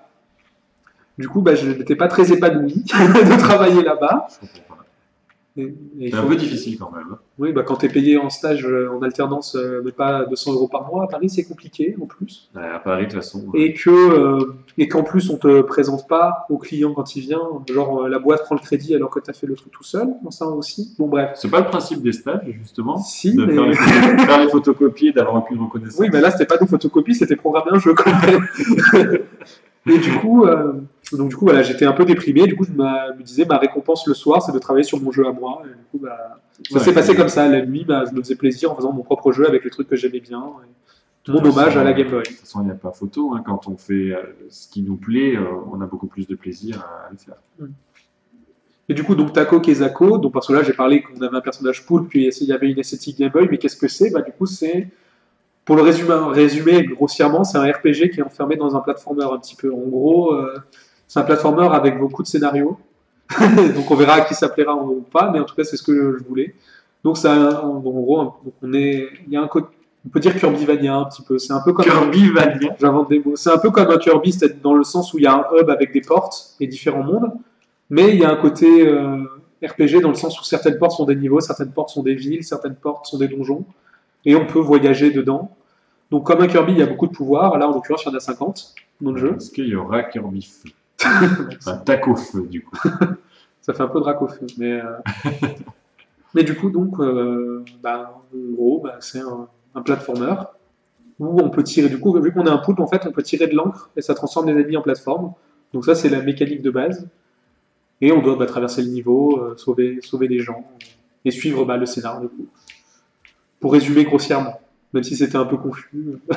Du coup, bah, je n'étais pas très épanoui de travailler là-bas.
Je comprends pas.
Et- et il
C'est un
faut-
peu difficile quand même. hein.
Oui, bah, quand tu es payé en stage, euh, en alternance, euh, mais pas deux cents euros par mois, à Paris, c'est compliqué en plus.
Ouais, à Paris, de toute façon.
Et que euh, et qu'en plus, on te présente pas au client quand il vient. Genre, euh, la boîte prend le crédit alors que tu as fait le truc tout seul. Bon, ça aussi. Bon, bref.
C'est pas le principe des stages, justement,
Si,
de
mais-
faire, les photo- faire les photocopies et d'avoir aucune reconnaissance.
Oui, mais là, c'était pas des photocopies, c'était programmer un jeu quand même. Et du coup, euh, donc, du coup voilà, j'étais un peu déprimé. Du coup, je me me disais, ma récompense le soir, c'est de travailler sur mon jeu à moi. Et du coup, bah, ça
Ouais,
s'est passé
c'est-
comme ça. La nuit, bah, je me faisais plaisir en faisant mon propre jeu avec les trucs que j'aimais bien. Et mon
De toute
hommage
façon,
à la
euh,
Game Boy.
De toute façon, il n'y a pas photo. hein. Quand on fait euh, ce qui nous plaît, euh, on a beaucoup plus de plaisir à le faire.
Et du coup, donc Taco Kezako, donc parce que là, j'ai parlé qu'on avait un personnage poule, puis il y avait une esthétique Game Boy, mais qu'est-ce que c'est? Bah, du coup, c'est pour le résumer, résumer grossièrement, c'est un R P G qui est enfermé dans un platformer un petit peu. En gros, euh, c'est un platformer avec beaucoup de scénarios. Donc on verra à qui ça plaira ou pas, mais en tout cas c'est ce que je voulais. Donc ça, en gros, donc on est, il y a un côté, on peut dire Kirbyvania un petit peu. C'est un peu comme
Kirbyvania.
J'invente des mots. C'est un peu comme un Kirby, c'est dans le sens où il y a un hub avec des portes et différents mondes, mais il y a un côté euh, R P G dans le sens où certaines portes sont des niveaux, certaines portes sont des villes, certaines portes sont des donjons, et on peut voyager dedans. Donc comme un Kirby, il y a beaucoup de pouvoirs. Là, en l'occurrence, il y en a cinquante dans le jeu.
Est-ce qu'il y aura Kirby Feu? Enfin, Taco Feu, du coup.
Ça fait un peu Dracofeu. Mais, euh... mais du coup, donc, euh, bah, en gros, bah, c'est un, un platformer où on peut tirer. Du coup, vu qu'on a un poulpe, en fait, on peut tirer de l'encre et ça transforme les ennemis en plateforme. Donc ça, c'est la mécanique de base. Et on doit bah, traverser le niveau, euh, sauver, sauver des gens et suivre bah, le scénar, du coup. Pour résumer grossièrement, même si c'était un peu confus.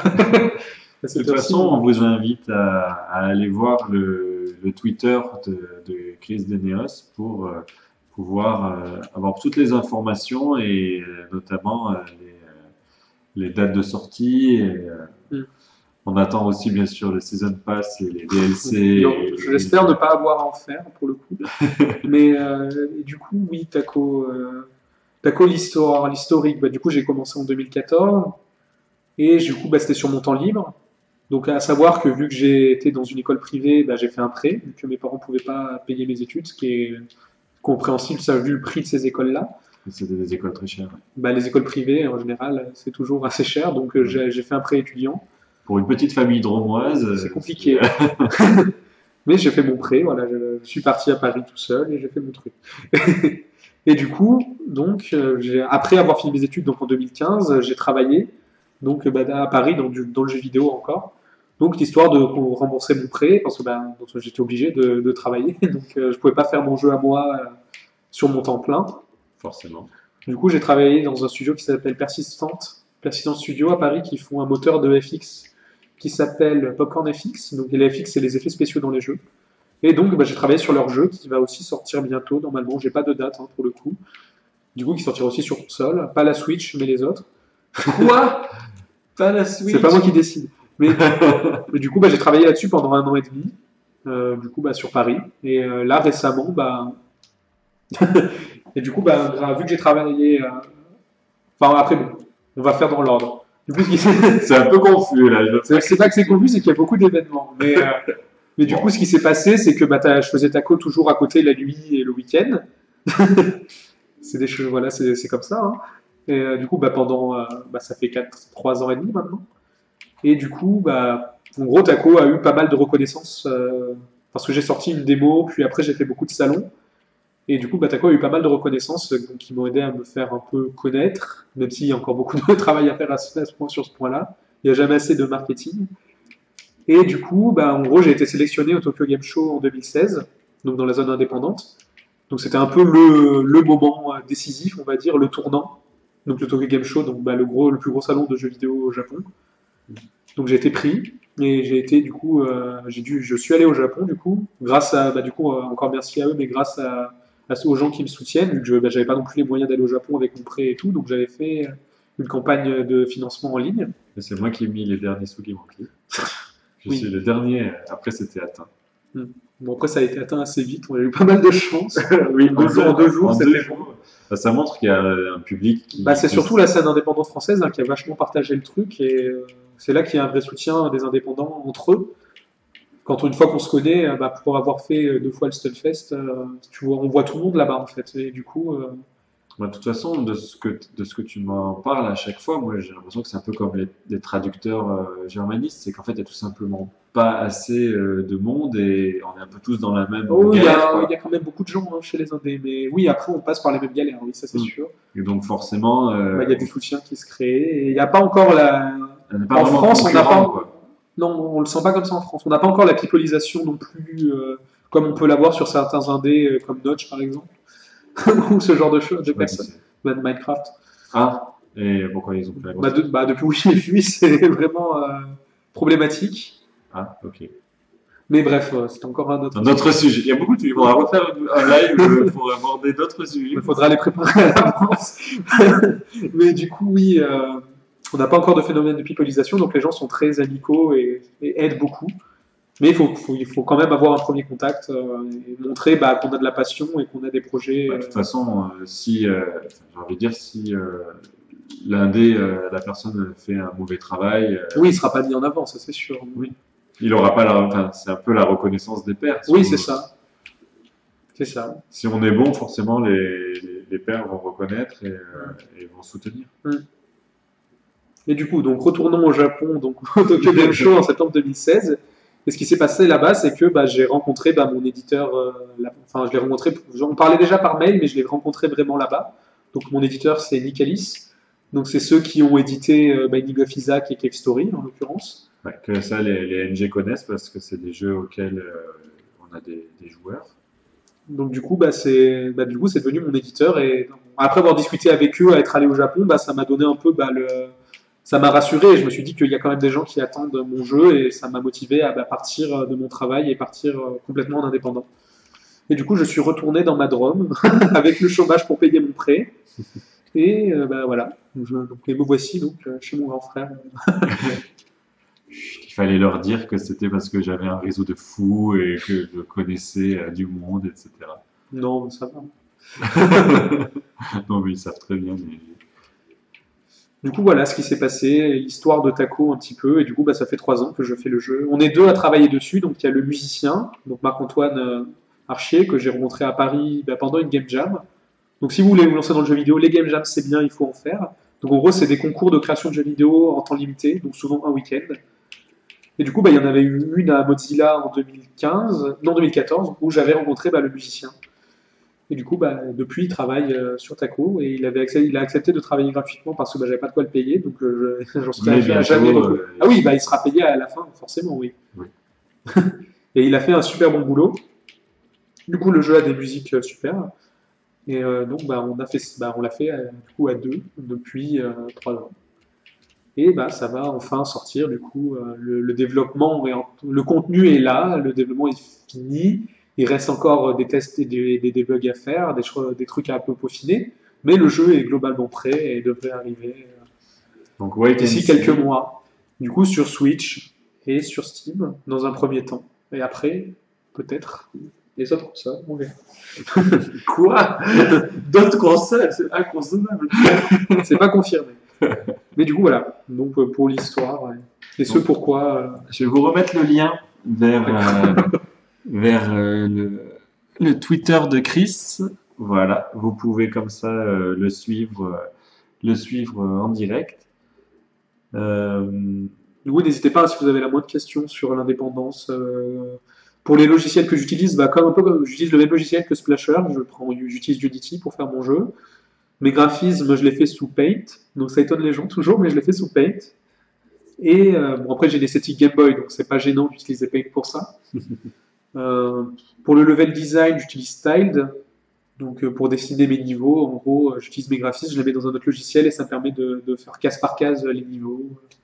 De toute façon, on vous invite à, à aller voir le, le Twitter de, de Chris Deneos pour euh, pouvoir euh, avoir toutes les informations et euh, notamment euh, les, euh, les dates de sortie. Et, euh, mm. On attend aussi bien sûr le Season Pass et les D L C.
J'espère ne pas avoir à en faire pour le coup. Mais euh, du coup, oui, Taco, euh, Taco l'histoire, l'historique. Bah, du coup, j'ai commencé en deux mille quatorze et du coup, bah, c'était sur mon temps libre. Donc, à savoir que vu que j'ai été dans une école privée, bah, j'ai fait un prêt, vu que mes parents ne pouvaient pas payer mes études, ce qui est compréhensible, ça vu le prix de ces écoles-là.
C'était des écoles très chères.
Bah, les écoles privées, en général, c'est toujours assez cher, donc euh, j'ai, j'ai fait un prêt étudiant.
Pour une petite famille drômoise,
c'est compliqué. Mais j'ai fait mon prêt, voilà, je, je suis parti à Paris tout seul et j'ai fait mon truc. Et du coup, donc, euh, j'ai, après avoir fini mes études, donc en deux mille quinze, j'ai travaillé donc, bah, à Paris dans, du, dans le jeu vidéo encore. Donc, l'histoire de rembourser mon prêt, parce que bah, j'étais obligé de, de travailler. Donc, euh, je ne pouvais pas faire mon jeu à moi euh, sur mon temps plein.
Forcément.
Du coup, j'ai travaillé dans un studio qui s'appelle Persistent, Persistent Studio à Paris, qui font un moteur de F X qui s'appelle Popcorn F X. Donc, les F X, c'est les effets spéciaux dans les jeux. Et donc, bah, j'ai travaillé sur leur jeu qui va aussi sortir bientôt. Normalement, j'ai pas de date hein, pour le coup. Du coup, qui sortira aussi sur console. Pas la Switch, mais les autres.
Quoi? Pas la Switch?
C'est pas moi qui décide. Mais, mais du coup, bah, j'ai travaillé là-dessus pendant un an et demi, euh, du coup, bah, sur Paris. Et euh, là, récemment, bah... et du coup, bah, vu que j'ai travaillé... Euh... Enfin, après, bon, on va faire dans l'ordre. Du coup,
c'est un peu confus, là.
C'est, c'est pas que c'est confus, c'est qu'il y a beaucoup d'événements. Mais, euh... mais du bon. coup, ce qui s'est passé, c'est que bah, je faisais Taco toujours à côté la nuit et le week-end. c'est des choses, voilà, c'est, c'est comme ça. Hein. Et euh, du coup, bah, pendant... Euh, bah, ça fait quatre, trois ans et demi maintenant. Et du coup, bah, en gros, Taco a eu pas mal de reconnaissance euh, parce que j'ai sorti une démo, puis après j'ai fait beaucoup de salons. Et du coup, bah, Taco a eu pas mal de reconnaissance euh, qui m'ont aidé à me faire un peu connaître, même s'il y a encore beaucoup de travail à faire à ce, à ce point, sur ce point-là. Il n'y a jamais assez de marketing. Et du coup, bah, en gros, j'ai été sélectionné au Tokyo Game Show en deux mille seize, donc dans la zone indépendante. Donc c'était un peu le, le moment décisif, on va dire, le tournant. Donc le Tokyo Game Show, donc, bah, le, gros, le plus gros salon de jeux vidéo au Japon. Donc j'ai été pris et j'ai été du coup, euh, j'ai dû, je suis allé au Japon du coup, grâce à, bah, du coup euh, encore merci à eux, mais grâce à, à, aux gens qui me soutiennent, vu que je, bah, j'avais pas non plus les moyens d'aller au Japon avec mon prêt et tout, donc j'avais fait une campagne de financement en ligne.
Et c'est moi qui ai mis les derniers sous qui manquaient. Je
oui.
suis le dernier, après c'était atteint.
Hmm. Bon après ça a été atteint assez vite, on a eu pas mal de chance.
oui,
en, deux, en deux jours,
en
c'était
deux jours. Bah, ça montre qu'il y a un public qui...
Bah, c'est surtout la scène indépendante française hein, qui a vachement partagé le truc et euh, c'est là qu'il y a un vrai soutien des indépendants entre eux. Quand une fois qu'on se connaît, bah, pour avoir fait deux fois le Stunfest, euh, tu vois, on voit tout le monde là-bas en fait. Et du coup, euh...
bah, de toute façon, de ce que, de ce que tu m'en parles à chaque fois, moi j'ai l'impression que c'est un peu comme les, les traducteurs euh, germanistes, c'est qu'en fait il n'y a tout simplement pas assez euh, de monde et on est un peu tous dans la même
oh,
galère.
Il y, y a quand même beaucoup de gens hein, chez les indés, mais oui, après on passe par les mêmes galères, oui, ça c'est mmh. sûr.
Et donc forcément... Il euh...
bah, y a du soutien qui se crée et il n'y a pas encore la...
Pas
en France, on n'a pas...
Quoi.
Non, on le sent pas comme ça en France. On n'a pas encore la pipolisation non plus, euh, comme on peut l'avoir sur certains indés, euh, comme Notch par exemple, ou ce genre de choses, de personnes. Bah, de Minecraft.
Ah, et pourquoi ils ont fait la
bah, de, bah, depuis où j'ai vu, c'est vraiment euh, problématique.
Ah, ok.
Mais bref, euh, c'est encore un autre
un autre sujet. sujet. Il y a beaucoup de sujets. On va refaire un live pour aborder d'autres sujets.
Il faudra les préparer à l'avance. Mais du coup, oui. Euh... On n'a pas encore de phénomène de pipolisation, donc les gens sont très amicaux et, et aident beaucoup. Mais il faut, faut, il faut quand même avoir un premier contact euh, et montrer bah, qu'on a de la passion et qu'on a des projets.
Bah,
euh,
de toute façon, euh, si, euh, j'ai envie de dire, si euh, l'un des, euh, la personne fait un mauvais travail, euh,
Oui, il ne sera pas mis en avant, ça c'est sûr.
oui, il aura pas la, enfin, c'est un peu la reconnaissance des pairs. Si
Oui,
on-
c'est ça. C'est ça.
Si on est bon, forcément, les, les, les pairs vont reconnaître et, euh, et vont soutenir.
Et du coup, donc retournons au Japon, donc au Tokyo Game Show en septembre deux mille seize. Et ce qui s'est passé là-bas, c'est que bah, j'ai rencontré bah, mon éditeur. euh, là- enfin, je l'ai rencontré. On parlait déjà par mail, mais je l'ai rencontré vraiment là-bas. Donc mon éditeur, c'est Nicalis. Donc c'est ceux qui ont édité euh, Binding of Isaac et Cave Story en l'occurrence.
Ouais, que ça, les, les M G connaissent parce que c'est des jeux auxquels euh, on a des, des joueurs.
Donc du coup, bah, c'est bah, du coup, c'est devenu mon éditeur. Et après avoir discuté avec eux, à être allé au Japon, bah, ça m'a donné un peu bah, le, ça m'a rassuré. Je me suis dit qu'il y a quand même des gens qui attendent mon jeu et ça m'a motivé à bah, partir de mon travail et partir euh, complètement en indépendant. Et du coup, je suis retourné dans ma Drôme avec le chômage pour payer mon prêt. Et euh, bah, voilà. Je, donc, et me voici donc euh, chez mon grand frère.
Il fallait leur dire que c'était parce que j'avais un réseau de fous et que je connaissais euh, du monde, et cetera.
Non, ça va.
Non, mais ils savent très bien. Mais...
Du coup, voilà ce qui s'est passé, l'histoire de Taco un petit peu, et du coup, bah, ça fait trois ans que je fais le jeu. On est deux à travailler dessus, donc il y a le musicien, donc Marc-Antoine euh, Archier, que j'ai rencontré à Paris bah, pendant une game jam. Donc si vous voulez vous lancer dans le jeu vidéo, les game jams c'est bien, il faut en faire. Donc en gros, c'est des concours de création de jeux vidéo en temps limité, donc souvent un week-end. Et du coup, bah, il y en avait eu une à Mozilla en deux mille quinze, non deux mille quatorze, où j'avais rencontré bah, le musicien. Et du coup, bah, depuis, il travaille euh, sur Taco et il, avait accès- il a accepté de travailler gratuitement parce que bah, j'avais pas de quoi le payer, donc euh, je- j'en serais
Mais
jamais-
bientôt,
jamais. donc-
euh,
Ah oui, bah, il sera payé à la fin, forcément, oui.
Oui.
Et il a fait un super bon boulot. Du coup, le jeu a des musiques euh, super. Et euh, donc, bah, on a fait, bah, on l'a fait euh, du coup à deux depuis euh, trois ans. Et bah, ça va enfin sortir. Du coup, euh, le, le développement, est en- le contenu est là, le développement est fini. Il reste encore des tests et des, des debugs à faire, des, cho- des trucs à un peu peaufiner. Mais le jeu est globalement prêt et devrait arriver euh,
Donc, wait and
d'ici
see.
quelques mois. Du coup, sur Switch et sur Steam dans un premier temps. Et après, peut-être les autres consoles, on verra.
Quoi? D'autres consoles, c'est inconcevable.
C'est pas confirmé. Mais du coup, voilà. Donc, euh, pour l'histoire, ouais. Et ce
Donc,
pourquoi. euh,
Je vais vous remettre le lien vers, euh, vers euh, le, le Twitter de Chris. Voilà, vous pouvez comme ça euh, le suivre, euh, le suivre euh, en direct. Euh,
Du coup, n'hésitez pas si vous avez la moindre question sur l'indépendance. euh, Pour les logiciels que j'utilise, bah, comme un peu comme j'utilise le même logiciel que Splasher, je prends, j'utilise Unity pour faire mon jeu. Mes graphismes, je les fais sous Paint, donc ça étonne les gens toujours, mais je les fais sous Paint. Et euh, bon, après, j'ai l'esthétique Game Boy, donc c'est pas gênant d'utiliser Paint pour ça. Euh, pour le level design, j'utilise Styled. Donc euh, pour dessiner mes niveaux, en gros, euh, j'utilise mes graphismes, je les mets dans un autre logiciel et ça me permet de, de faire case par case euh, les niveaux.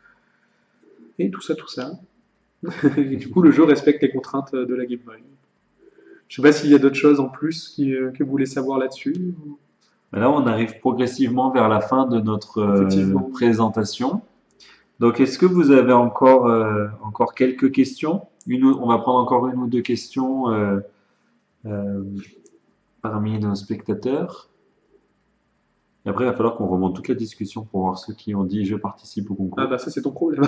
Et tout ça, tout ça. Et du coup, le jeu respecte les contraintes euh, de la Game Boy. Je sais pas s'il y a d'autres choses en plus qui, euh, que vous voulez savoir là-dessus.
Là, on arrive progressivement vers la fin de notre euh,
Effectivement.
présentation. Donc, est-ce que vous avez encore, euh, encore quelques questions? Une ou- On va prendre encore une ou deux questions euh, euh, parmi nos spectateurs. Et après, il va falloir qu'on remonte toute la discussion pour voir ceux qui ont dit je participe au concours.
Ah bah ça c'est ton problème.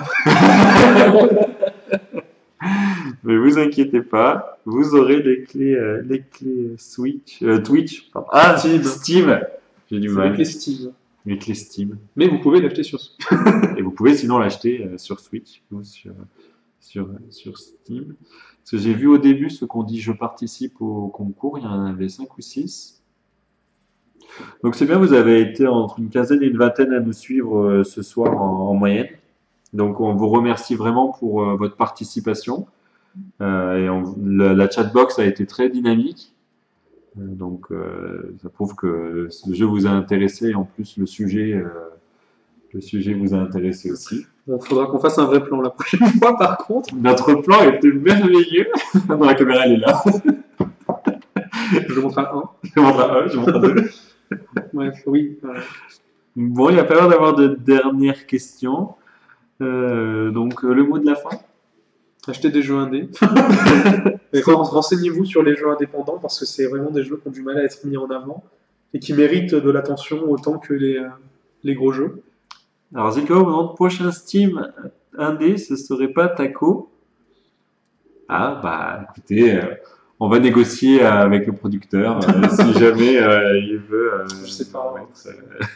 Mais vous inquiétez pas, vous aurez les clés, euh, les clés Switch, euh, Twitch, pardon. Ah,
Steam.
Steam. J'ai du
C'est
mal.
avec les Steam.
Les clés Steam.
Mais vous pouvez l'acheter sur Switch.
Et vous pouvez sinon l'acheter euh, sur Switch ou sur, sur, sur Steam. Parce que j'ai vu au début ceux qu'on dit je participe au concours, il y en avait cinq ou six. Donc c'est bien, vous avez été entre une quinzaine et une vingtaine à nous suivre euh, ce soir en, en moyenne. Donc on vous remercie vraiment pour euh, votre participation. Euh, et on- la, la chatbox a été très dynamique. Euh, donc euh, ça prouve que ce jeu vous a intéressé et en plus le sujet, euh, le sujet vous a intéressé aussi.
Bon, faudra qu'on fasse un vrai plan la prochaine fois par contre.
Notre plan était merveilleux. Non, la caméra elle est là.
Je le montre à un.
Je montre à un, je montre à deux.
Bref, oui. euh,
Bon, il n'y a pas l'air d'avoir de dernières questions. Euh, donc, euh, le mot de la fin?
Achetez des jeux indés. Et ren- renseignez-vous sur les jeux indépendants parce que c'est vraiment des jeux qui ont du mal à être mis en avant et qui méritent de l'attention autant que les, euh, les gros jeux.
Alors, Zilko me demande prochain Steam indé, ce serait pas Taco? Ah, bah, écoutez, euh, on va négocier euh, avec le producteur euh, si jamais euh, il veut. euh,
Je sais pas.
ouais,
c'est-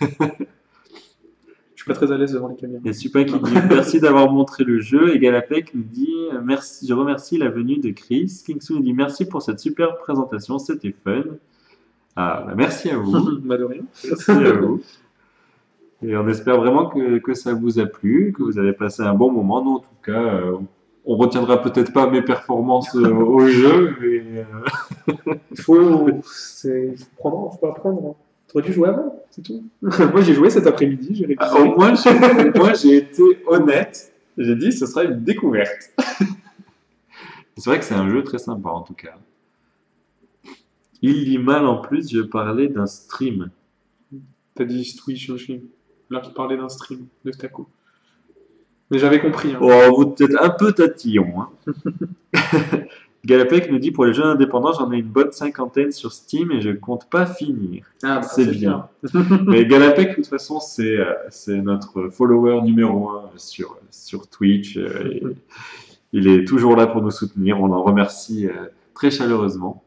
Je suis pas très à l'aise devant les caméras.
Il y a Super qui dit merci d'avoir montré le jeu. Et Galapec nous dit euh, merci, je remercie la venue de Chris. Kingsu nous dit merci pour cette super présentation, c'était fun. Ah, bah, merci à vous.
Bah, de rien.
Merci à vous. Et on espère vraiment que, que ça vous a plu, que vous avez passé un bon moment. Nous, en tout cas, euh, on retiendra peut-être pas mes performances euh, au jeu, mais euh,
Il faut, c'est, il faut prendre, faut apprendre. Hein. T'aurais dû jouer avant, c'est tout. Moi, j'ai joué cet après-midi, j'ai révisé.
au moins, j'ai, au moins, j'ai été honnête. J'ai dit ce sera une découverte. C'est vrai que c'est un jeu très sympa en tout cas. Il dit mal en plus, je parlais d'un stream.
T'as dit Twitch, machin. Là, qui parlait d'un stream de Taco. Mais j'avais compris. Hein.
Oh, vous êtes un peu tatillon. Hein. Galapec nous dit pour les jeux indépendants, j'en ai une bonne cinquantaine sur Steam et je compte pas finir.
Ah, bah,
c'est bien. Mais Galapec, de toute façon, c'est euh, c'est notre follower numéro un sur, sur Twitch. euh, et il est toujours là pour nous soutenir. On en remercie euh, très chaleureusement.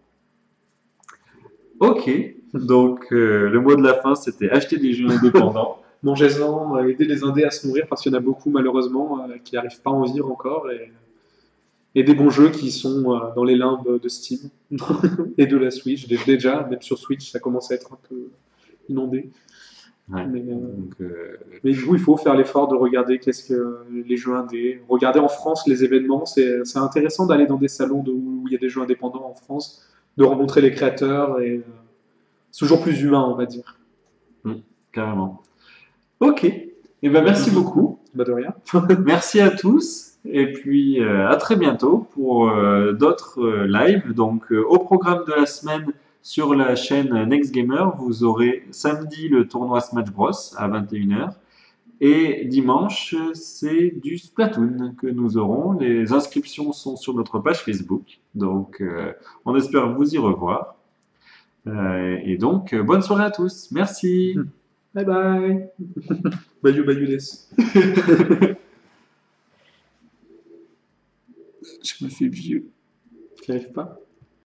Ok, donc euh, le mot de la fin, c'était acheter des jeux indépendants.
Mangez-en, euh, aider les indés à se nourrir parce qu'il y en a beaucoup malheureusement euh, qui n'arrivent pas à en vivre encore. Et, et des bons jeux qui sont euh, dans les limbes de Steam et de la Switch. Dé- Déjà, même sur Switch, ça commence à être un peu inondé.
Ouais.
Mais, euh,
Donc, euh,
mais du coup, il faut faire l'effort de regarder qu'est-ce que les jeux indés. Regarder en France les événements. C'est c'est intéressant d'aller dans des salons de- où il y a des jeux indépendants en France, de rencontrer les créateurs. Et euh, c'est toujours plus humain, on va dire.
carrément. Ok, et eh ben merci beaucoup.
Bah, de rien.
Merci à tous. Et puis euh, à très bientôt pour euh, d'autres euh, lives. Donc euh, au programme de la semaine sur la chaîne Next Gamer, vous aurez samedi le tournoi Smash Bros à vingt et une heures. Et dimanche, c'est du Splatoon que nous aurons. Les inscriptions sont sur notre page Facebook. Donc euh, on espère vous y revoir. Euh, et donc, euh, bonne soirée à tous. Merci.
Bye bye. Bayou Bayou des.
Je me fais vieux.
Tu n'y arrives pas?